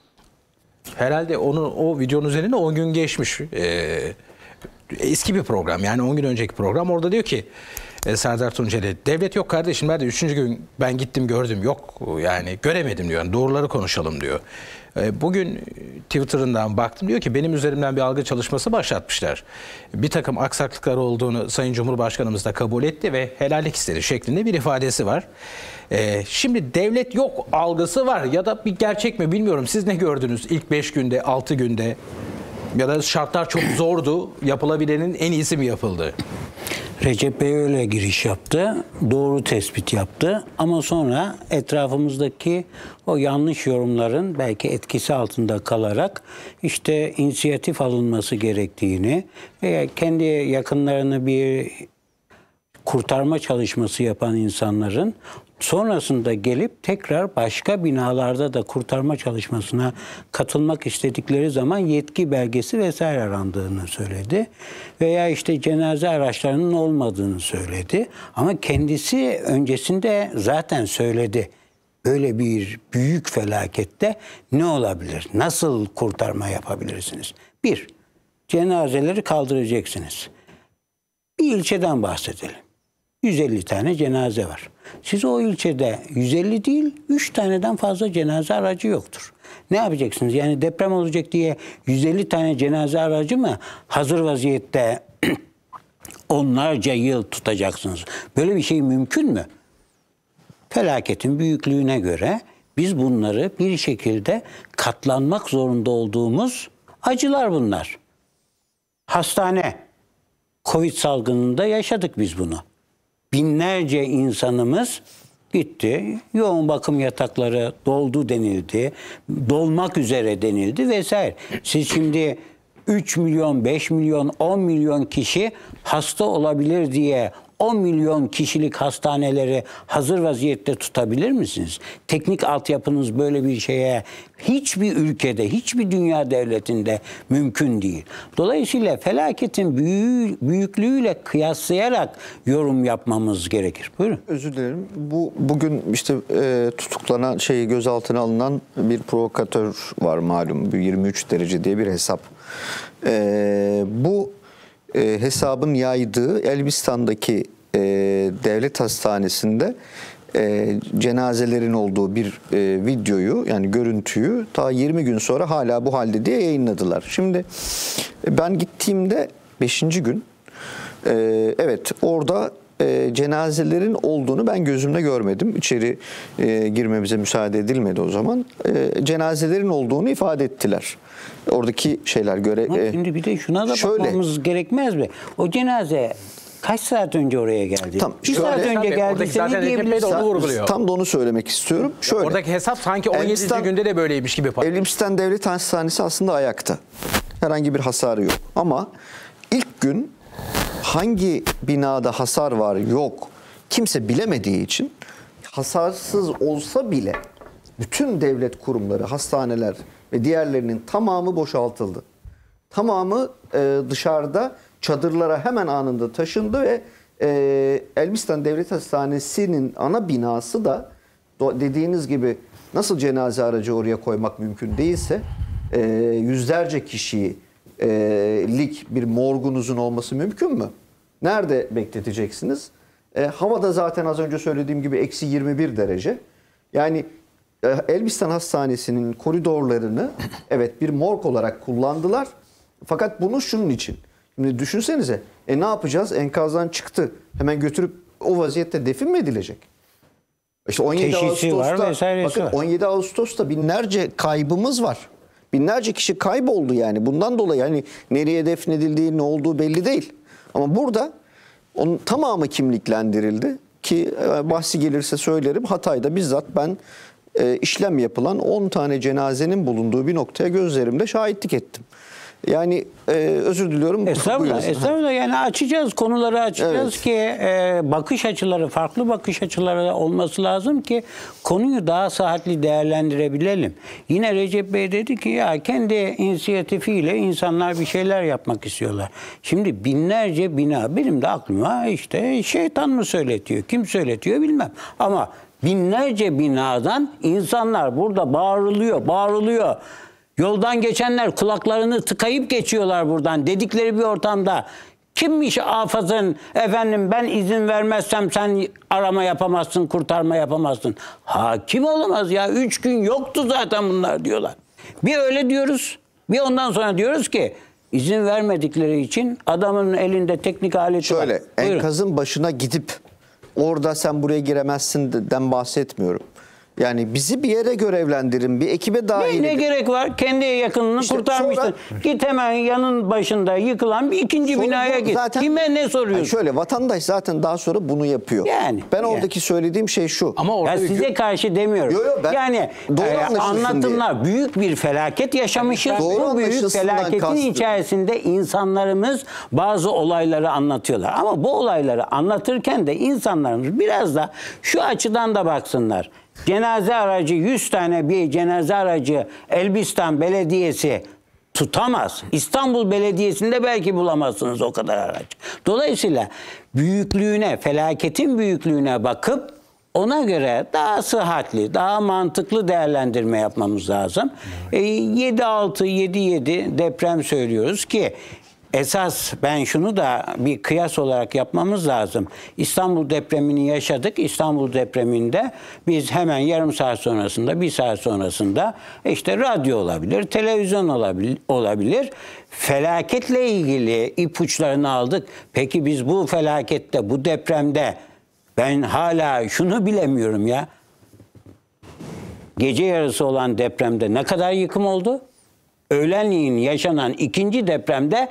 [SPEAKER 1] Herhalde onun o videonun üzerine on gün geçmiş. Ee, eski bir program, yani on gün önceki program. Orada diyor ki e, Serdar Tunceli, devlet yok kardeşim, ben de üçüncü gün ben gittim gördüm, yok yani göremedim diyor. Yani doğruları konuşalım diyor. E, bugün Twitter'ından baktım, diyor ki benim üzerimden bir algı çalışması başlatmışlar. Bir takım aksaklıklar olduğunu Sayın Cumhurbaşkanımız da kabul etti ve helallik istedi şeklinde bir ifadesi var. E, şimdi devlet yok algısı var ya da bir gerçek mi bilmiyorum. Siz ne gördünüz ilk beş günde, altı günde? Ya da şartlar çok zordu, yapılabilenin en iyisi mi yapıldı?
[SPEAKER 4] Recep Bey öyle giriş yaptı, doğru tespit yaptı ama sonra etrafımızdaki o yanlış yorumların belki etkisi altında kalarak işte inisiyatif alınması gerektiğini veya kendi yakınlarını bir kurtarma çalışması yapan insanların sonrasında gelip tekrar başka binalarda da kurtarma çalışmasına katılmak istedikleri zaman yetki belgesi vesaire arandığını söyledi. Veya işte cenaze araçlarının olmadığını söyledi. Ama kendisi öncesinde zaten söyledi. Böyle bir büyük felakette ne olabilir? Nasıl kurtarma yapabilirsiniz? Bir, cenazeleri kaldıracaksınız. Bir ilçeden bahsedelim. yüz elli tane cenaze var. Siz o ilçede yüz elli değil, üç taneden fazla cenaze aracı yoktur. Ne yapacaksınız? Yani deprem olacak diye yüz elli tane cenaze aracı mı hazır vaziyette onlarca yıl tutacaksınız? Böyle bir şey mümkün mü? Felaketin büyüklüğüne göre biz bunları bir şekilde katlanmak zorunda olduğumuz acılar bunlar. Hastane, Covid salgınında yaşadık biz bunu. Binlerce insanımız gitti, yoğun bakım yatakları doldu denildi, dolmak üzere denildi vesaire. Siz şimdi üç milyon, beş milyon, on milyon kişi hasta olabilir diye on milyon kişilik hastaneleri hazır vaziyette tutabilir misiniz? Teknik altyapınız böyle bir şeye hiçbir ülkede, hiçbir dünya devletinde mümkün değil. Dolayısıyla felaketin büyü, büyüklüğüyle kıyaslayarak yorum yapmamız gerekir. Buyurun.
[SPEAKER 2] Özür dilerim. Bu bugün işte e, tutuklanan şeyi gözaltına alınan bir provokatör var malum. yirmi üç derece diye bir hesap. E, bu e, hesabın yaydığı Elbistan'daki e, devlet hastanesinde e, cenazelerin olduğu bir e, videoyu, yani görüntüyü ta yirmi gün sonra hala bu halde diye yayınladılar. Şimdi e, ben gittiğimde beşinci gün e, evet orada e, cenazelerin olduğunu ben gözümle görmedim. İçeri e, girmemize müsaade edilmedi o zaman. E, cenazelerin olduğunu ifade ettiler. Oradaki şeyler göre...
[SPEAKER 4] Ama
[SPEAKER 2] e,
[SPEAKER 4] şimdi bir de şuna da
[SPEAKER 2] şöyle,
[SPEAKER 4] bakmamız gerekmez mi? O cenaze kaç saat önce oraya geldi?
[SPEAKER 2] Tam,
[SPEAKER 4] bir saat
[SPEAKER 2] şöyle-
[SPEAKER 4] önce
[SPEAKER 1] Tabii,
[SPEAKER 4] geldiyse
[SPEAKER 1] oradaki zaten
[SPEAKER 4] ne
[SPEAKER 1] Recep Bey de
[SPEAKER 4] diyebiliriz?
[SPEAKER 1] onu vurguluyor.
[SPEAKER 2] Tam da onu söylemek istiyorum. Şöyle,
[SPEAKER 1] Oradaki hesap sanki on yedinci
[SPEAKER 2] Elbistan-
[SPEAKER 1] günde de böyleymiş gibi.
[SPEAKER 2] Elbistan Devlet Hastanesi aslında ayakta. Herhangi bir hasarı yok. Ama ilk gün hangi binada hasar var yok kimse bilemediği için hasarsız olsa bile bütün devlet kurumları, hastaneler ve diğerlerinin tamamı boşaltıldı. Tamamı e, dışarıda çadırlara hemen anında taşındı ve e, Elbistan Devlet Hastanesi'nin ana binası da do- dediğiniz gibi nasıl cenaze aracı oraya koymak mümkün değilse e, yüzlerce kişiyi e, lik bir morgunuzun olması mümkün mü? Nerede bekleteceksiniz? E, havada zaten az önce söylediğim gibi eksi yirmi bir derece. Yani e, Elbistan Hastanesi'nin koridorlarını evet bir morg olarak kullandılar. Fakat bunu şunun için. Şimdi düşünsenize. E ne yapacağız? Enkazdan çıktı. Hemen götürüp o vaziyette defin mi edilecek? İşte on yedi
[SPEAKER 4] Teşhisi var,
[SPEAKER 2] Ağustos'ta
[SPEAKER 4] vesairesi
[SPEAKER 2] bakın
[SPEAKER 4] var.
[SPEAKER 2] on yedi Ağustos'ta binlerce kaybımız var. Binlerce kişi kayboldu yani. Bundan dolayı hani nereye defnedildiği, ne olduğu belli değil. Ama burada onun tamamı kimliklendirildi ki e, bahsi gelirse söylerim. Hatay'da bizzat ben e, işlem yapılan on tane cenazenin bulunduğu bir noktaya gözlerimle şahitlik ettim. Yani e, özür diliyorum.
[SPEAKER 4] Estağfurullah,
[SPEAKER 2] Buyurun.
[SPEAKER 4] estağfurullah. Yani açacağız, konuları açacağız
[SPEAKER 2] Evet.
[SPEAKER 4] ki e, bakış açıları, farklı bakış açıları olması lazım ki konuyu daha sıhhatli değerlendirebilelim. Yine Recep Bey dedi ki ya kendi inisiyatifiyle insanlar bir şeyler yapmak istiyorlar. Şimdi binlerce bina, benim de aklıma işte şeytan mı söyletiyor, kim söyletiyor bilmem. Ama binlerce binadan insanlar burada bağırılıyor, bağırılıyor. Yoldan geçenler kulaklarını tıkayıp geçiyorlar buradan dedikleri bir ortamda. Kimmiş Afaz'ın efendim ben izin vermezsem sen arama yapamazsın, kurtarma yapamazsın. Hakim olamaz ya. Üç gün yoktu zaten bunlar diyorlar. Bir öyle diyoruz. Bir ondan sonra diyoruz ki izin vermedikleri için adamın elinde teknik aleti
[SPEAKER 2] Şöyle
[SPEAKER 4] var. Buyurun.
[SPEAKER 2] enkazın başına gidip orada sen buraya giremezsin den bahsetmiyorum. Yani bizi bir yere görevlendirin, bir ekibe dahil
[SPEAKER 4] Ne, ne
[SPEAKER 2] edin.
[SPEAKER 4] gerek var? Kendi yakınını
[SPEAKER 2] İşte
[SPEAKER 4] kurtarmışsın.
[SPEAKER 2] sonra-
[SPEAKER 4] Git hemen yanın başında yıkılan bir ikinci
[SPEAKER 2] Sorun
[SPEAKER 4] binaya
[SPEAKER 2] bu.
[SPEAKER 4] git.
[SPEAKER 2] Zaten-
[SPEAKER 4] Kime ne soruyorsun?
[SPEAKER 2] Yani şöyle vatandaş zaten daha sonra bunu yapıyor.
[SPEAKER 4] Yani,
[SPEAKER 2] Ben
[SPEAKER 4] yani.
[SPEAKER 2] oradaki söylediğim şey şu.
[SPEAKER 1] Ama orada
[SPEAKER 4] Ya
[SPEAKER 1] hüküm-
[SPEAKER 4] size karşı demiyorum.
[SPEAKER 2] Yo, yo, ben-
[SPEAKER 4] yani
[SPEAKER 2] doğru
[SPEAKER 4] e,
[SPEAKER 2] anlaşılsın
[SPEAKER 4] anlatımlar büyük bir felaket yaşamışız.
[SPEAKER 2] Doğru
[SPEAKER 4] Bu büyük
[SPEAKER 2] anlaşılsından
[SPEAKER 4] felaketin
[SPEAKER 2] kastım.
[SPEAKER 4] içerisinde insanlarımız bazı olayları anlatıyorlar. Ama bu olayları anlatırken de insanlarımız biraz da şu açıdan da baksınlar. Cenaze aracı yüz tane bir cenaze aracı Elbistan Belediyesi tutamaz. İstanbul Belediyesi'nde belki bulamazsınız o kadar araç. Dolayısıyla büyüklüğüne, felaketin büyüklüğüne bakıp ona göre daha sıhhatli, daha mantıklı değerlendirme yapmamız lazım. E, yedi altı, yedi yedi deprem söylüyoruz ki esas ben şunu da bir kıyas olarak yapmamız lazım. İstanbul depremini yaşadık. İstanbul depreminde biz hemen yarım saat sonrasında, bir saat sonrasında işte radyo olabilir, televizyon olabilir, olabilir. Felaketle ilgili ipuçlarını aldık. Peki biz bu felakette, bu depremde ben hala şunu bilemiyorum ya. Gece yarısı olan depremde ne kadar yıkım oldu? Öğlenleyin yaşanan ikinci depremde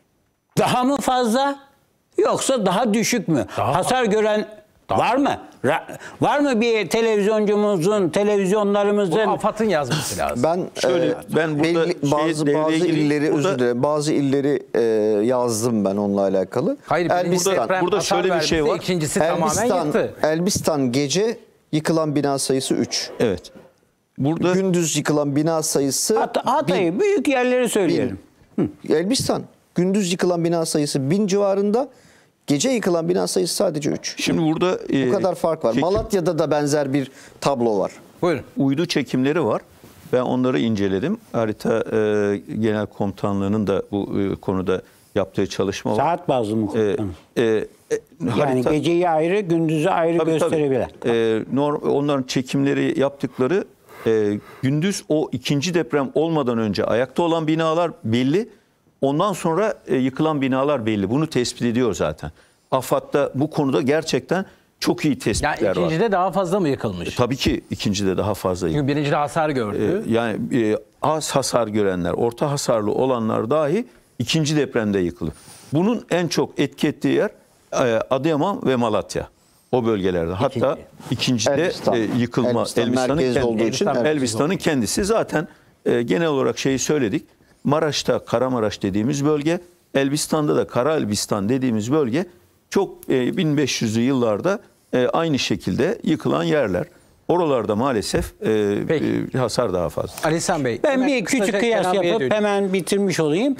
[SPEAKER 4] daha mı fazla yoksa daha düşük mü?
[SPEAKER 1] Daha
[SPEAKER 4] Hasar gören var mı? Ra- var mı bir televizyoncumuzun, televizyonlarımızın?
[SPEAKER 1] Bunu AFAD'ın yazması lazım.
[SPEAKER 2] Ben
[SPEAKER 3] Şöyle,
[SPEAKER 2] e,
[SPEAKER 3] ben burada
[SPEAKER 2] belli-
[SPEAKER 3] şey,
[SPEAKER 2] bazı
[SPEAKER 3] devreye
[SPEAKER 2] bazı
[SPEAKER 3] gireyim.
[SPEAKER 2] illeri
[SPEAKER 3] Burada-
[SPEAKER 2] özür dilerim. Bazı illeri e, yazdım ben onunla alakalı.
[SPEAKER 1] Hayır, birinci
[SPEAKER 2] Elbistan,
[SPEAKER 1] deprem
[SPEAKER 3] burada
[SPEAKER 1] hasar
[SPEAKER 3] şöyle bir şey
[SPEAKER 1] verdi,
[SPEAKER 3] var.
[SPEAKER 1] İkincisi tamamen
[SPEAKER 2] Elbistan,
[SPEAKER 1] yıktı.
[SPEAKER 2] Elbistan gece yıkılan bina sayısı üç.
[SPEAKER 3] Evet. Burada
[SPEAKER 2] Gündüz yıkılan bina sayısı
[SPEAKER 4] Hat- Hatay'ı, büyük yerleri söyleyelim.
[SPEAKER 2] Elbistan gündüz yıkılan bina sayısı bin civarında, gece yıkılan bina sayısı sadece üç.
[SPEAKER 3] şimdi burada e,
[SPEAKER 2] Bu kadar fark var.
[SPEAKER 3] çekim-
[SPEAKER 2] Malatya'da da benzer bir tablo var.
[SPEAKER 1] Buyurun.
[SPEAKER 3] uydu çekimleri var. Ben onları inceledim. Harita e, Genel Komutanlığı'nın da bu e, konuda yaptığı çalışma var.
[SPEAKER 4] Saat bazlı mı?
[SPEAKER 3] E,
[SPEAKER 4] komutanım?
[SPEAKER 3] e, e,
[SPEAKER 4] Yani
[SPEAKER 3] harita-
[SPEAKER 4] geceyi ayrı, gündüzü ayrı
[SPEAKER 3] Tabii, tabii.
[SPEAKER 4] gösterebilen.
[SPEAKER 3] E, norm- onların çekimleri yaptıkları e, gündüz o ikinci deprem olmadan önce ayakta olan binalar belli. Ondan sonra e, yıkılan binalar belli. Bunu tespit ediyor zaten. AFAD'da bu konuda gerçekten çok iyi
[SPEAKER 1] Yani
[SPEAKER 3] tespitler var.
[SPEAKER 1] ikincide daha fazla mı yıkılmış?
[SPEAKER 3] Tabii ki ikincide daha fazla yıkılmış.
[SPEAKER 1] Çünkü birincide hasar gördü.
[SPEAKER 3] Ee, yani e, az hasar görenler, orta hasarlı olanlar dahi ikinci depremde yıkıldı. Bunun en çok etki ettiği yer e, Adıyaman ve Malatya. O bölgelerde. Hatta ikincide
[SPEAKER 2] Elbistan.
[SPEAKER 3] e, yıkılma
[SPEAKER 2] Elbistan
[SPEAKER 3] Elbistan'ın
[SPEAKER 2] merkezli
[SPEAKER 3] kendi-
[SPEAKER 2] olduğu için,
[SPEAKER 1] Elbistan
[SPEAKER 2] evet.
[SPEAKER 3] Elbistan'ın kendisi zaten e, genel olarak şeyi söyledik. Maraş'ta Karamaraş dediğimiz bölge, Elbistan'da da Kara Elbistan dediğimiz bölge çok e, bin beş yüzlü yıllarda e, aynı şekilde yıkılan yerler. Oralarda maalesef e,
[SPEAKER 1] Peki.
[SPEAKER 3] e, hasar daha fazla.
[SPEAKER 1] Ali İhsan Bey.
[SPEAKER 4] Ben
[SPEAKER 1] hemen
[SPEAKER 4] bir
[SPEAKER 1] kısaca
[SPEAKER 4] küçük kıyas
[SPEAKER 1] Kenan Bey'e
[SPEAKER 4] yapıp
[SPEAKER 1] döneyim.
[SPEAKER 4] hemen bitirmiş olayım.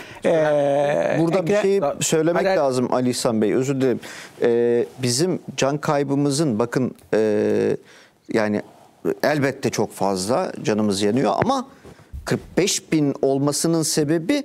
[SPEAKER 4] Ee,
[SPEAKER 2] Burada bir
[SPEAKER 4] Ekrem-
[SPEAKER 2] şey söylemek
[SPEAKER 1] Hayır, hayır.
[SPEAKER 2] lazım Ali İhsan Bey, özür dilerim. Ee, bizim can kaybımızın bakın e, yani elbette çok fazla canımız yanıyor ama kırk beş bin olmasının sebebi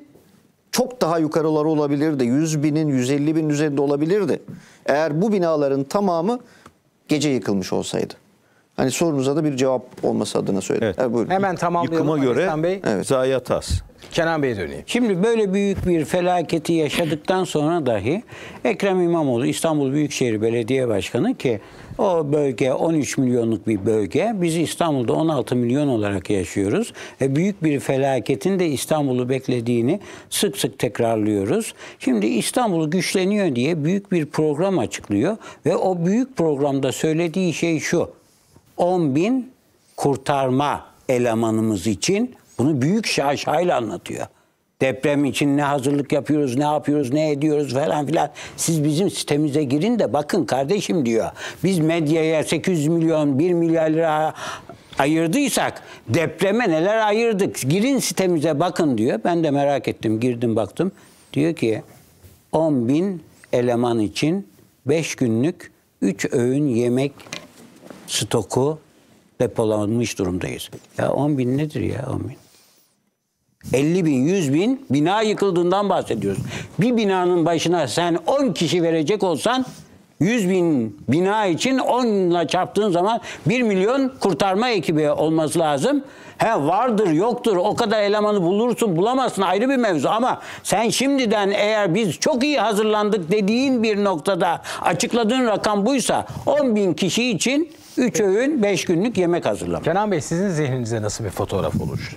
[SPEAKER 2] çok daha yukarıları olabilirdi. yüz binin, yüz elli bin üzerinde olabilirdi. Eğer bu binaların tamamı gece yıkılmış olsaydı. Hani sorunuza da bir cevap olması adına söyledim.
[SPEAKER 3] Evet.
[SPEAKER 2] Evet, buyurun.
[SPEAKER 1] Hemen tamamlayalım
[SPEAKER 3] Yıkıma
[SPEAKER 1] Ali
[SPEAKER 3] göre
[SPEAKER 1] İhsan Bey.
[SPEAKER 2] Evet.
[SPEAKER 3] zayiat az.
[SPEAKER 1] Kenan Bey'e döneyim.
[SPEAKER 4] Şimdi böyle büyük bir felaketi yaşadıktan sonra dahi Ekrem İmamoğlu İstanbul Büyükşehir Belediye Başkanı, ki o bölge on üç milyonluk bir bölge. Biz İstanbul'da on altı milyon olarak yaşıyoruz. Ve büyük bir felaketin de İstanbul'u beklediğini sık sık tekrarlıyoruz. Şimdi İstanbul güçleniyor diye büyük bir program açıklıyor. Ve o büyük programda söylediği şey şu: on bin kurtarma elemanımız için, bunu büyük şaşayla anlatıyor. Deprem için ne hazırlık yapıyoruz, ne yapıyoruz, ne ediyoruz falan filan. Siz bizim sitemize girin de bakın kardeşim diyor. Biz medyaya sekiz yüz milyon, bir milyar lira ayırdıysak depreme neler ayırdık? Girin sitemize bakın diyor. Ben de merak ettim, girdim baktım. Diyor ki on bin eleman için beş günlük üç öğün yemek stoku depolanmış durumdayız. Ya on bin nedir ya on bin? elli bin, yüz bin bina yıkıldığından bahsediyoruz. Bir binanın başına sen on kişi verecek olsan yüz bin bina için on ile çarptığın zaman bir milyon kurtarma ekibi olması lazım. He, vardır yoktur, o kadar elemanı bulursun bulamazsın ayrı bir mevzu, ama sen şimdiden eğer biz çok iyi hazırlandık dediğin bir noktada açıkladığın rakam buysa on bin kişi için üç öğün beş günlük yemek hazırlamak.
[SPEAKER 1] Kenan Bey, sizin zihninize nasıl bir fotoğraf oluştu?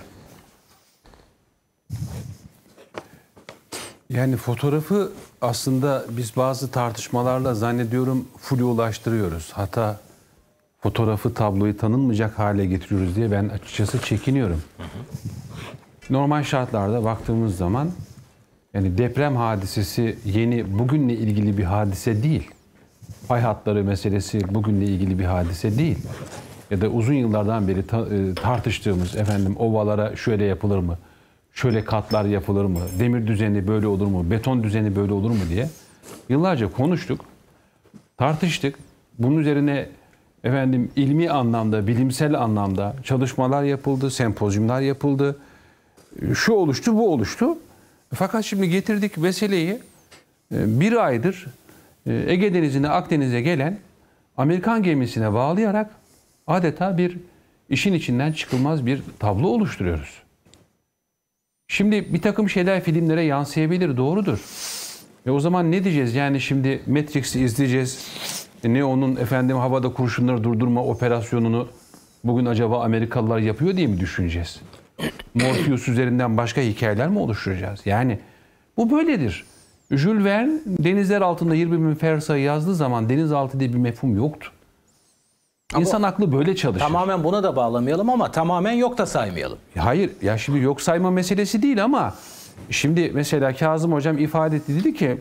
[SPEAKER 5] Yani fotoğrafı aslında biz bazı tartışmalarla zannediyorum flulaştırıyoruz. Hatta fotoğrafı, tabloyu tanınmayacak hale getiriyoruz diye ben açıkçası çekiniyorum. Hı hı. Normal şartlarda baktığımız zaman yani deprem hadisesi yeni, bugünle ilgili bir hadise değil. Fay hatları meselesi bugünle ilgili bir hadise değil. Ya da uzun yıllardan beri ta, e, tartıştığımız efendim ovalara şöyle yapılır mı? Şöyle katlar yapılır mı? Demir düzeni böyle olur mu? Beton düzeni böyle olur mu diye yıllarca konuştuk, tartıştık. Bunun üzerine efendim ilmi anlamda, bilimsel anlamda çalışmalar yapıldı, sempozyumlar yapıldı. Şu oluştu, bu oluştu. Fakat şimdi getirdik meseleyi bir aydır Ege Denizi'ne, Akdeniz'e gelen Amerikan gemisine bağlayarak adeta bir işin içinden çıkılmaz bir tablo oluşturuyoruz. Şimdi bir takım şeyler filmlere yansıyabilir, doğrudur. E o zaman ne diyeceğiz? Yani şimdi Matrix'i izleyeceğiz. E ne onun efendim havada kurşunları durdurma operasyonunu bugün acaba Amerikalılar yapıyor diye mi düşüneceğiz? Morpheus üzerinden başka hikayeler mi oluşturacağız? Yani bu böyledir. Jules Verne denizler altında yirmi bin fersahı yazdığı zaman denizaltı diye bir mefhum yoktu. İnsan ama aklı böyle çalışır.
[SPEAKER 1] Tamamen buna da bağlamayalım ama tamamen yok da saymayalım.
[SPEAKER 5] Hayır ya, şimdi yok sayma meselesi değil ama şimdi mesela Kazım Hocam ifade etti, dedi ki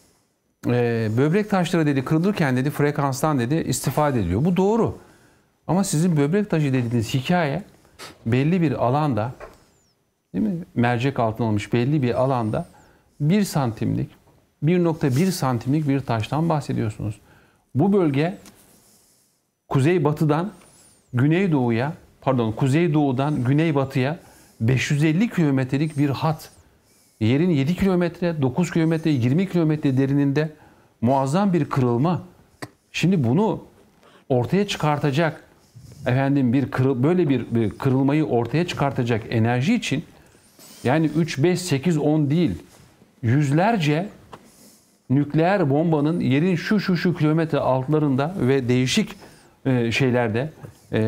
[SPEAKER 5] e, böbrek taşları dedi kırılırken dedi frekanstan dedi istifade ediyor. Bu doğru. Ama sizin böbrek taşı dediğiniz hikaye belli bir alanda, değil mi? Mercek altına alınmış belli bir alanda bir santimlik, bir nokta bir santimlik bir taştan bahsediyorsunuz. Bu bölge kuzeybatıdan güneydoğuya, pardon kuzeydoğudan güneybatıya beş yüz elli kilometrelik bir hat. Yerin yedi kilometre, dokuz kilometre, yirmi kilometre derininde muazzam bir kırılma. Şimdi bunu ortaya çıkartacak efendim bir kırıl, böyle bir, bir kırılmayı ortaya çıkartacak enerji için yani üç, beş, sekiz, on değil yüzlerce nükleer bombanın yerin şu şu şu kilometre altlarında ve değişik e, şeylerde e,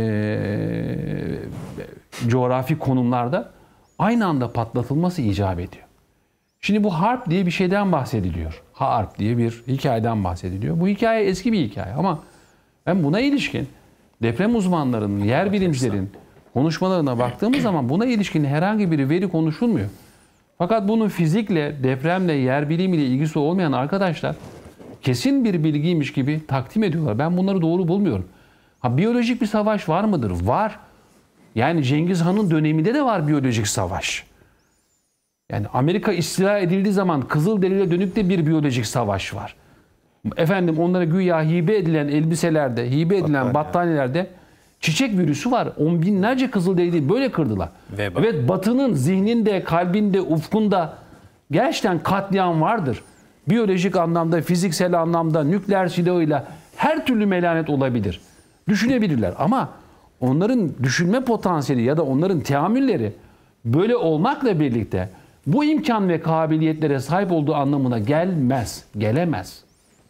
[SPEAKER 5] coğrafi konumlarda aynı anda patlatılması icap ediyor. Şimdi bu harp diye bir şeyden bahsediliyor. Harp diye bir hikayeden bahsediliyor. Bu hikaye eski bir hikaye ama ben buna ilişkin deprem uzmanlarının, yer bilimcilerin konuşmalarına baktığımız zaman buna ilişkin herhangi bir veri konuşulmuyor. Fakat bunun fizikle, depremle, yer bilimiyle ilgisi olmayan arkadaşlar kesin bir bilgiymiş gibi takdim ediyorlar. Ben bunları doğru bulmuyorum. Ha, biyolojik bir savaş var mıdır? Var. Yani Cengiz Han'ın döneminde de var biyolojik savaş. Yani Amerika istila edildiği zaman Kızılderili'ye dönük de bir biyolojik savaş var. Efendim onlara güya hibe edilen elbiselerde, hibe edilen Battaniye. battaniyelerde çiçek virüsü var. On binlerce Kızılderili'yi böyle kırdılar. Ve evet, Batı'nın zihninde, kalbinde, ufkunda gerçekten katliam vardır. Biyolojik anlamda, fiziksel anlamda, nükleer silahıyla her türlü melanet olabilir. Düşünebilirler ama onların düşünme potansiyeli ya da onların teamülleri böyle olmakla birlikte bu imkan ve kabiliyetlere sahip olduğu anlamına gelmez, gelemez.